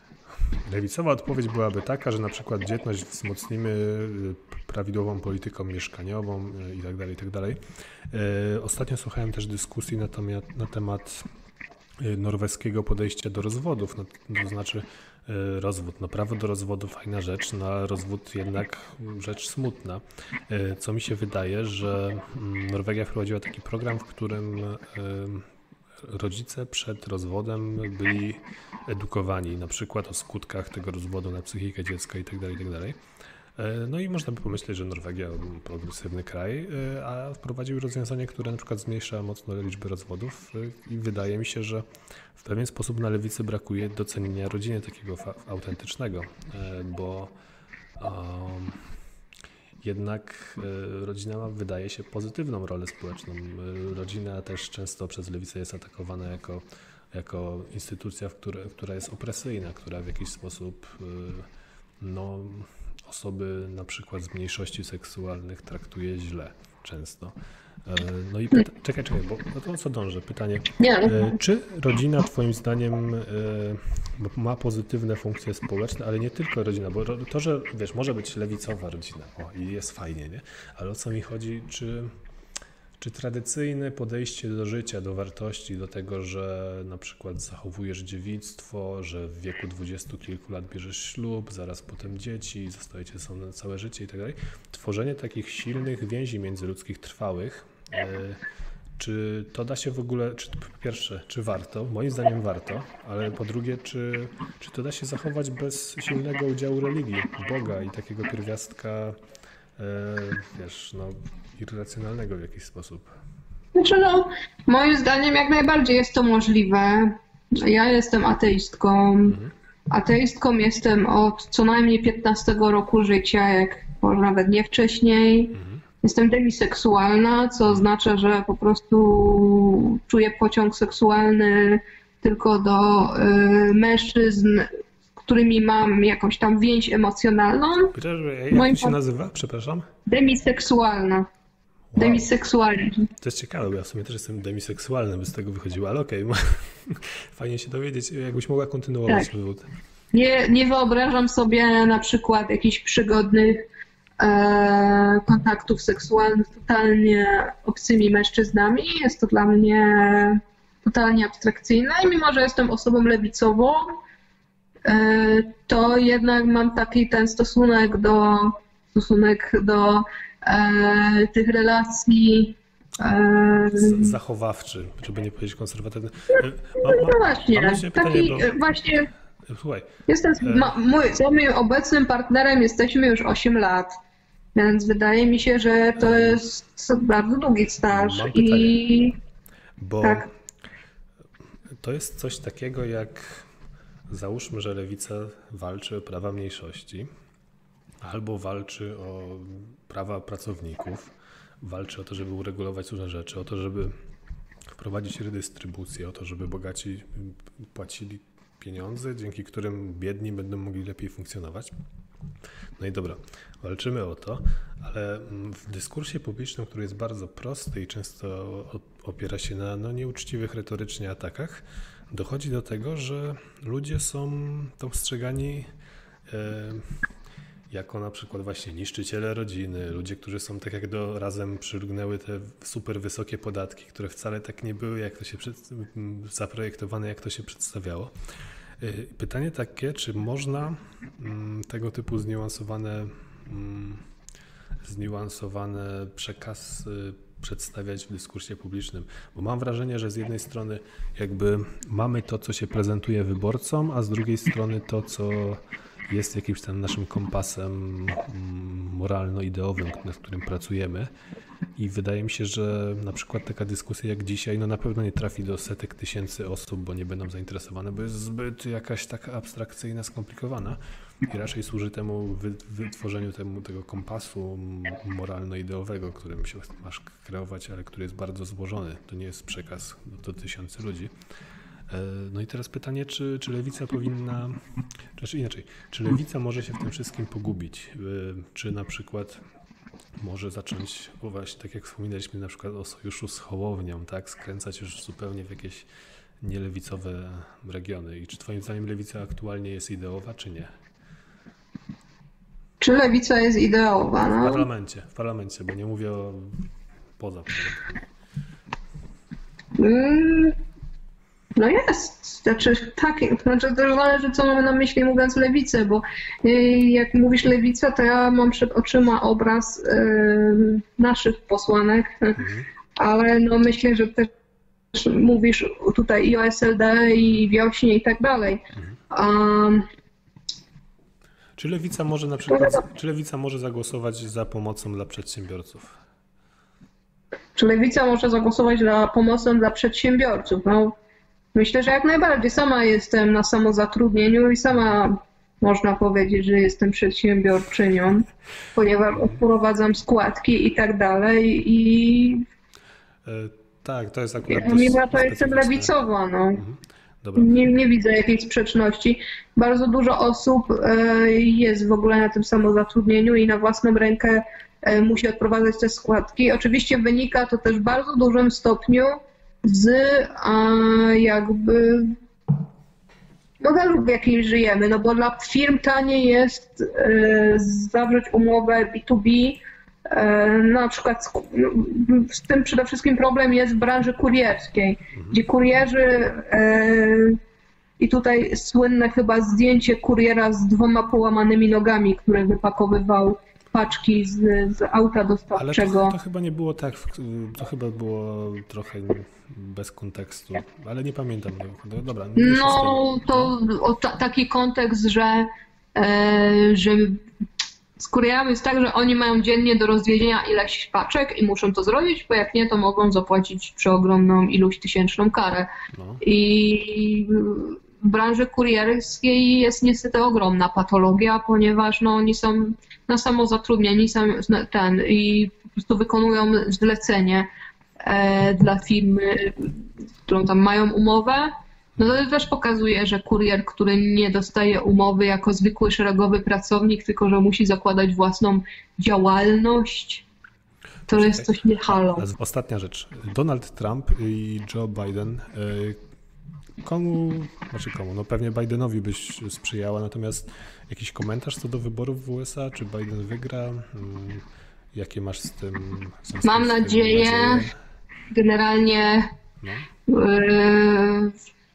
lewicowa odpowiedź byłaby taka, że na przykład dzietność wzmocnimy prawidłową polityką mieszkaniową i tak dalej, i tak dalej. Ostatnio słuchałem też dyskusji na temat, na temat norweskiego podejścia do rozwodów, no, to znaczy rozwód, no prawo do rozwodu fajna rzecz, no ale rozwód jednak rzecz smutna. Co mi się wydaje, że Norwegia wprowadziła taki program, w którym rodzice przed rozwodem byli edukowani, na przykład o skutkach tego rozwodu na psychikę dziecka i tak dalej, i tak dalej. No i można by pomyśleć, że Norwegia, progresywny kraj, a wprowadził rozwiązanie, które na przykład zmniejsza mocno liczbę rozwodów i wydaje mi się, że w pewien sposób na lewicy brakuje docenienia rodziny takiego autentycznego, bo um, jednak rodzina ma, wydaje się, pozytywną rolę społeczną. Rodzina też często przez lewicę jest atakowana jako, jako instytucja, w które, która jest opresyjna, która w jakiś sposób no, osoby na przykład z mniejszości seksualnych traktuje źle często. No i pyta- czekaj, czekaj, bo no to o co dążę? Pytanie, czy rodzina twoim zdaniem ma pozytywne funkcje społeczne, ale nie tylko rodzina, bo to, że wiesz, może być lewicowa rodzina, o, i jest fajnie, nie? Ale o co mi chodzi, czy, czy tradycyjne podejście do życia, do wartości, do tego, że na przykład zachowujesz dziewictwo, że w wieku dwudziestu kilku lat bierzesz ślub, zaraz potem dzieci, zostajecie ze sobą na całe życie i tak dalej, tworzenie takich silnych więzi międzyludzkich trwałych, czy to da się w ogóle, czy po pierwsze, czy warto? Moim zdaniem warto, ale po drugie, czy, czy to da się zachować bez silnego udziału religii, Boga i takiego pierwiastka, wiesz, no, irracjonalnego w jakiś sposób? Znaczy no, moim zdaniem jak najbardziej jest to możliwe. Ja jestem ateistką. Mhm. Ateistką jestem od co najmniej piętnastego roku życia, jak może nawet nie wcześniej. Mhm. Jestem demiseksualna, co oznacza, że po prostu czuję pociąg seksualny tylko do y, mężczyzn, z którymi mam jakąś tam więź emocjonalną. Jak Moim to się nazywa? Przepraszam. Demiseksualna. Wow. Demiseksualizm. To jest ciekawe, bo ja w sumie też jestem demiseksualny, by z tego wychodziło, ale okej, okay. Fajnie się dowiedzieć, jakbyś mogła kontynuować tak. wywód. Nie, nie wyobrażam sobie na przykład jakichś przygodnych e, kontaktów seksualnych totalnie obcymi mężczyznami. Jest to dla mnie totalnie abstrakcyjne i mimo, że jestem osobą lewicową, e, to jednak mam taki ten stosunek do, stosunek do e, tych relacji e, zachowawczy, żeby nie powiedzieć konserwatywny. Ma, ma, no właśnie, mam taki pytanie, bo... właśnie Słuchaj. Jestem, ma, mój, z moim obecnym partnerem jesteśmy już osiem lat, więc wydaje mi się, że to jest bardzo długi staż. Mam pytanie, i bo tak. To jest coś takiego jak, załóżmy, że lewica walczy o prawa mniejszości albo walczy o prawa pracowników, walczy o to, żeby uregulować różne rzeczy, o to, żeby wprowadzić redystrybucję, o to, żeby bogaci płacili pieniądze, dzięki którym biedni będą mogli lepiej funkcjonować. No i dobra, walczymy o to, ale w dyskursie publicznym, który jest bardzo prosty i często opiera się na no, nieuczciwych retorycznie atakach, dochodzi do tego, że ludzie są postrzegani e, jako na przykład właśnie niszczyciele rodziny, ludzie, którzy są tak jak do, razem przylgnęły te super wysokie podatki, które wcale tak nie były, jak to się przed, zaprojektowane, jak to się przedstawiało. Pytanie takie, czy można tego typu zniuansowane, zniuansowany przekaz przedstawiać w dyskursie publicznym? Bo mam wrażenie, że z jednej strony jakby mamy to, co się prezentuje wyborcom, a z drugiej strony to, co jest jakimś tam naszym kompasem moralno-ideowym, nad którym pracujemy. I wydaje mi się, że na przykład taka dyskusja jak dzisiaj, no na pewno nie trafi do setek tysięcy osób, bo nie będą zainteresowane, bo jest zbyt jakaś taka abstrakcyjna, skomplikowana i raczej służy temu wytworzeniu temu, tego kompasu moralno-ideowego, którym się masz kreować, ale który jest bardzo złożony. To nie jest przekaz do, do tysięcy ludzi. No i teraz pytanie, czy, czy lewica powinna, czy inaczej, czy lewica może się w tym wszystkim pogubić? Czy na przykład może zacząć, bo właśnie tak jak wspominaliśmy na przykład o sojuszu z Hołownią, tak, skręcać już zupełnie w jakieś nielewicowe regiony. I czy twoim zdaniem lewica aktualnie jest ideowa, czy nie? Czy lewica jest ideowa? W No, parlamencie, w parlamencie, bo nie mówię o poza parlamentem. mm, no jest. Znaczy, tak, znaczy też zależy, co mamy na myśli mówiąc lewicę, bo y, jak mówisz lewica, to ja mam przed oczyma obraz y, naszych posłanek, Mhm. ale no myślę, że też mówisz tutaj i o S L D, i Wiośnie i tak dalej. Um, Czy lewica może na przykład, czy lewica może zagłosować za pomocą dla przedsiębiorców? Czy lewica może zagłosować za pomocą dla przedsiębiorców? No, myślę, że jak najbardziej. Sama jestem na samozatrudnieniu i sama można powiedzieć, że jestem przedsiębiorczynią, ponieważ odprowadzam składki i tak dalej i E, tak, to jest akurat ja dość mimo to jestem specyficzne. lewicowa. No. Mhm. Dobra. Nie, nie widzę jakiejś sprzeczności. Bardzo dużo osób e, jest w ogóle na tym samozatrudnieniu i na własną rękę e, musi odprowadzać te składki. Oczywiście wynika to też w bardzo dużym stopniu z a, jakby modelu, w jakim żyjemy, no bo dla firm taniej jest e, zawrzeć umowę B dwa B, e, na przykład z, no, z tym przede wszystkim problem jest w branży kurierskiej, gdzie kurierzy e, i tutaj słynne chyba zdjęcie kuriera z dwoma połamanymi nogami, który wypakowywał paczki z, z auta Ale dostawczego. to, to chyba nie było tak, to chyba było trochę bez kontekstu, ale nie pamiętam. No, dobra, mniejsza z tym. No to o, ta, taki kontekst, że, e, że z kurierami jest tak, że oni mają dziennie do rozwiezienia ileś paczek i muszą to zrobić, bo jak nie, to mogą zapłacić przeogromną iluś tysięczną karę. No. I w branży kurierskiej jest niestety ogromna patologia, ponieważ no, oni są na samozatrudnieni sam, ten, i po prostu wykonują zlecenie e, dla firmy, z którą tam mają umowę. No to też pokazuje, że kurier, który nie dostaje umowy jako zwykły szeregowy pracownik, tylko że musi zakładać własną działalność, to jest coś nie halo. Ostatnia rzecz. Donald Trump i Joe Biden. Komu, znaczy komu? No pewnie Bidenowi byś sprzyjała, natomiast jakiś komentarz co do wyborów w U S A? Czy Biden wygra? Jakie masz z tym? Mam nadzieję, generalnie no. yy,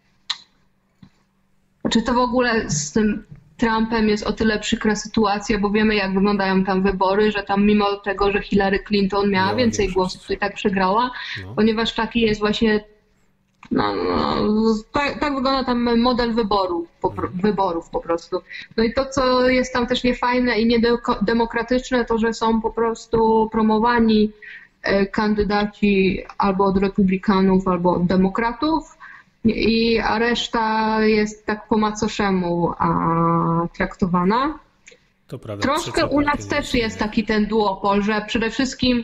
Czy to w ogóle z tym Trumpem jest o tyle przykra sytuacja, bo wiemy jak wyglądają tam wybory, że tam mimo tego, że Hillary Clinton miała Miała więcej większość. głosów, to i tak przegrała, No. ponieważ taki jest właśnie, no, no, tak, tak wygląda tam model wyborów po, wyborów po prostu. No i to, co jest tam też niefajne i niedemokratyczne, to, że są po prostu promowani e, kandydaci albo od republikanów, albo od demokratów, I, a reszta jest tak po macoszemu a, traktowana. To prawda. Troszkę Trzecia u nas partia też nie jest taki ten duopol, że przede wszystkim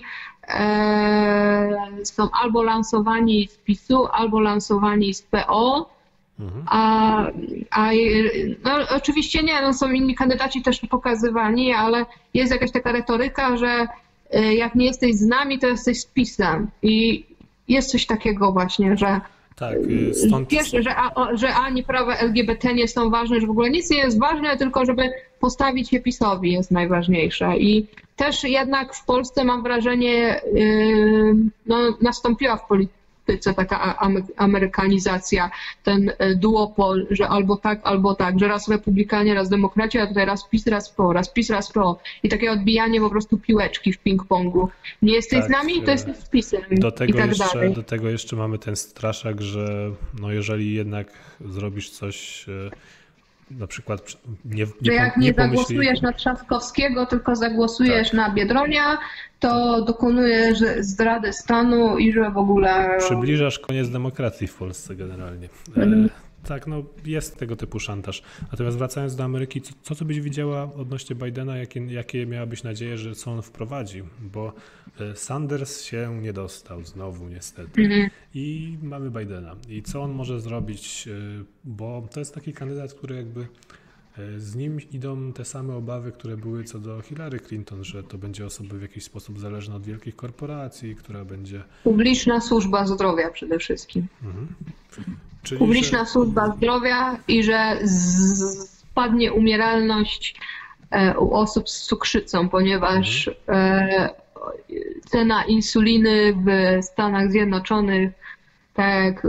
e, są albo lansowani z PiSu, albo lansowani z P O, Mhm. a, a no, oczywiście nie, no, są inni kandydaci też pokazywani, ale jest jakaś taka retoryka, że e, jak nie jesteś z nami, to jesteś z PiSem. I jest coś takiego właśnie, że Tak, stąd... Wiesz, że, a, że ani prawa L G B T nie są ważne, że w ogóle nic nie jest ważne, tylko żeby postawić się PiS-owi jest najważniejsze. I też jednak w Polsce mam wrażenie, yy, no, nastąpiła w polityce taka amerykanizacja, ten duopol, że albo tak, albo tak, że raz republikanie, raz demokraci, a tutaj raz PiS, raz P O, raz PiS, raz P O. I takie odbijanie po prostu piłeczki w ping-pongu. Nie jesteś Tak, z nami, to jesteś z PiS-em Do i tego, tak jeszcze, dalej. do tego jeszcze mamy ten straszak, że no jeżeli jednak zrobisz coś, na przykład nie, nie, Że jak nie nie pomyśli... zagłosujesz na Trzaskowskiego, tylko zagłosujesz tak. na Biedronia, to dokonujesz zdrady stanu i że w ogóle... Przybliżasz koniec demokracji w Polsce generalnie. Mhm. E, tak, no jest tego typu szantaż. Natomiast wracając do Ameryki, co, co ty byś widziała odnośnie Bidena, jakie, jakie miałabyś nadzieję, że co on wprowadzi? Bo Sanders się nie dostał znowu niestety mhm. i mamy Bidena. I co on może zrobić? Bo to jest taki kandydat, który jakby Z nim idą te same obawy, które były co do Hillary Clinton, że to będzie osoba w jakiś sposób zależna od wielkich korporacji, która będzie... Publiczna służba zdrowia przede wszystkim. Mhm. Czyli, Publiczna że... służba zdrowia i że z... spadnie umieralność u osób z cukrzycą, ponieważ mhm. cena insuliny w Stanach Zjednoczonych, tak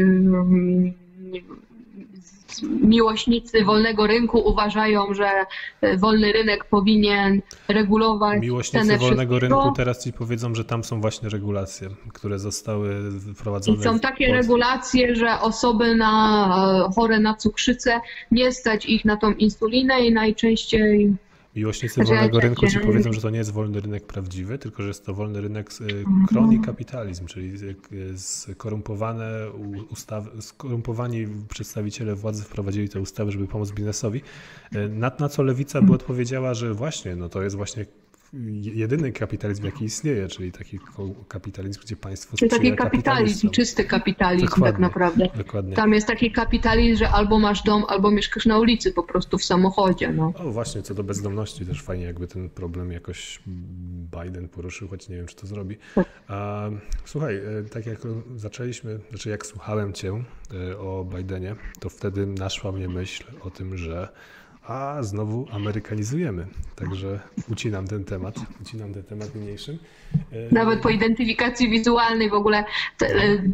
miłośnicy wolnego rynku uważają, że wolny rynek powinien regulować Miłośnicy cenę wolnego wszystkiego. rynku teraz ci powiedzą, że tam są właśnie regulacje, które zostały wprowadzone. I są takie pod... regulacje, że osoby na, chore na cukrzycę nie stać ich na tą insulinę i najczęściej... Miłośnicy wolnego rynku ci powiedzą, że to nie jest wolny rynek prawdziwy, tylko że jest to wolny rynek kroni kapitalizm, czyli skorumpowane ustawy, skorumpowani przedstawiciele władzy wprowadzili te ustawy, żeby pomóc biznesowi. Na, na co Lewica by odpowiedziała, że właśnie, no to jest właśnie jedyny kapitalizm, jaki istnieje, czyli taki kapitalizm, gdzie państwo sprzyja kapitalizm. Taki kapitalizm, czysty kapitalizm dokładnie, tak naprawdę. Dokładnie. Tam jest taki kapitalizm, że albo masz dom, albo mieszkasz na ulicy po prostu w samochodzie. No. O właśnie, co do bezdomności też fajnie, jakby ten problem jakoś Biden poruszył, choć nie wiem, czy to zrobi. A, słuchaj, tak jak zaczęliśmy, znaczy jak słuchałem cię o Bidenie, to wtedy naszła mnie myśl o tym, że a znowu amerykanizujemy. Także ucinam ten temat, ucinam ten temat niniejszym. Nawet po identyfikacji wizualnej w ogóle. Te,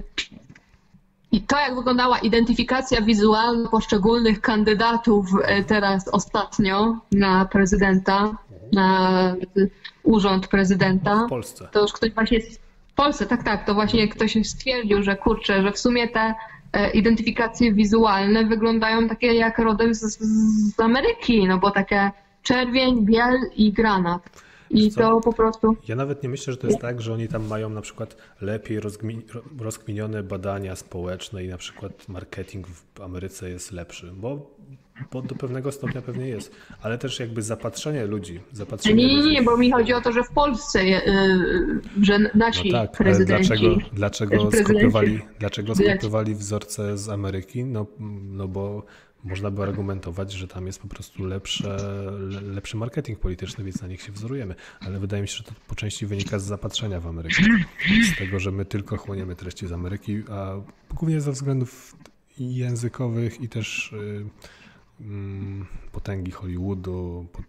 I to, jak wyglądała identyfikacja wizualna poszczególnych kandydatów teraz ostatnio na prezydenta, na urząd prezydenta. W Polsce. To już ktoś właśnie w Polsce, tak, tak, to właśnie ktoś stwierdził, że kurczę, że w sumie te identyfikacje wizualne wyglądają takie jak rodem z, z Ameryki, no bo takie czerwień, biel i granat. I to po prostu... Ja nawet nie myślę, że to jest tak, że oni tam mają na przykład lepiej rozgmi... rozkminione badania społeczne i na przykład marketing w Ameryce jest lepszy, bo, bo do pewnego stopnia pewnie jest, ale też jakby zapatrzenie ludzi. Zapatrzenie nie, nie, nie, ludzi... bo mi chodzi o to, że w Polsce, yy, że nasi no tak, prezydenci... Dlaczego, dlaczego, skopiowali, dlaczego skopiowali wzorce z Ameryki? No, no bo można by argumentować, że tam jest po prostu lepsze, lepszy marketing polityczny, więc na nich się wzorujemy. Ale wydaje mi się, że to po części wynika z zapatrzenia w Amerykę. Z tego, że my tylko chłoniemy treści z Ameryki, a głównie ze względów językowych i też y, y, potęgi Hollywoodu, po,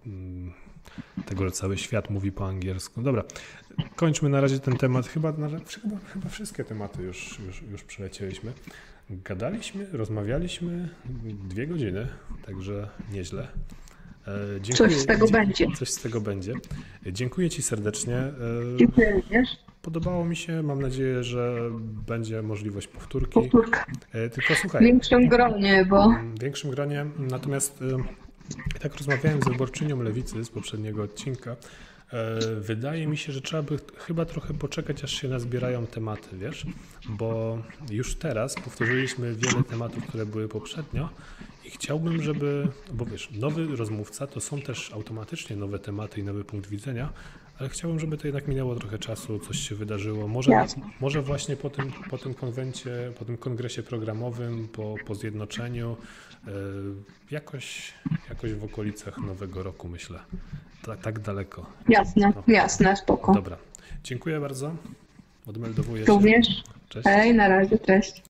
y, tego, że cały świat mówi po angielsku. Dobra, kończmy na razie ten temat. Chyba, na, chyba, chyba wszystkie tematy już, już, już przelecieliśmy. Gadaliśmy, rozmawialiśmy dwie godziny, także nieźle. Dziękuję, coś z tego dzie- będzie. Coś z tego będzie. Dziękuję ci serdecznie. Dziękuję również. Podobało mi się, mam nadzieję, że będzie możliwość powtórki. Powtórka. Tylko słuchaj. W większym gronie, bo... W większym gronie, natomiast tak rozmawiałem z wyborczynią Lewicy z poprzedniego odcinka. Wydaje mi się, że trzeba by chyba trochę poczekać, aż się nazbierają tematy, wiesz, bo już teraz powtórzyliśmy wiele tematów, które były poprzednio i chciałbym, żeby, bo wiesz, nowy rozmówca to są też automatycznie nowe tematy i nowy punkt widzenia, ale chciałbym, żeby to jednak minęło trochę czasu, coś się wydarzyło, może, może właśnie po tym, po tym konwencie, po tym kongresie programowym, po, po zjednoczeniu, jakoś, jakoś w okolicach nowego roku, myślę. Tak, tak daleko. Jasne, no. jasne, spoko. Dobra, dziękuję bardzo. Odmeldowuję się. Również. Cześć. Hej, na razie, cześć.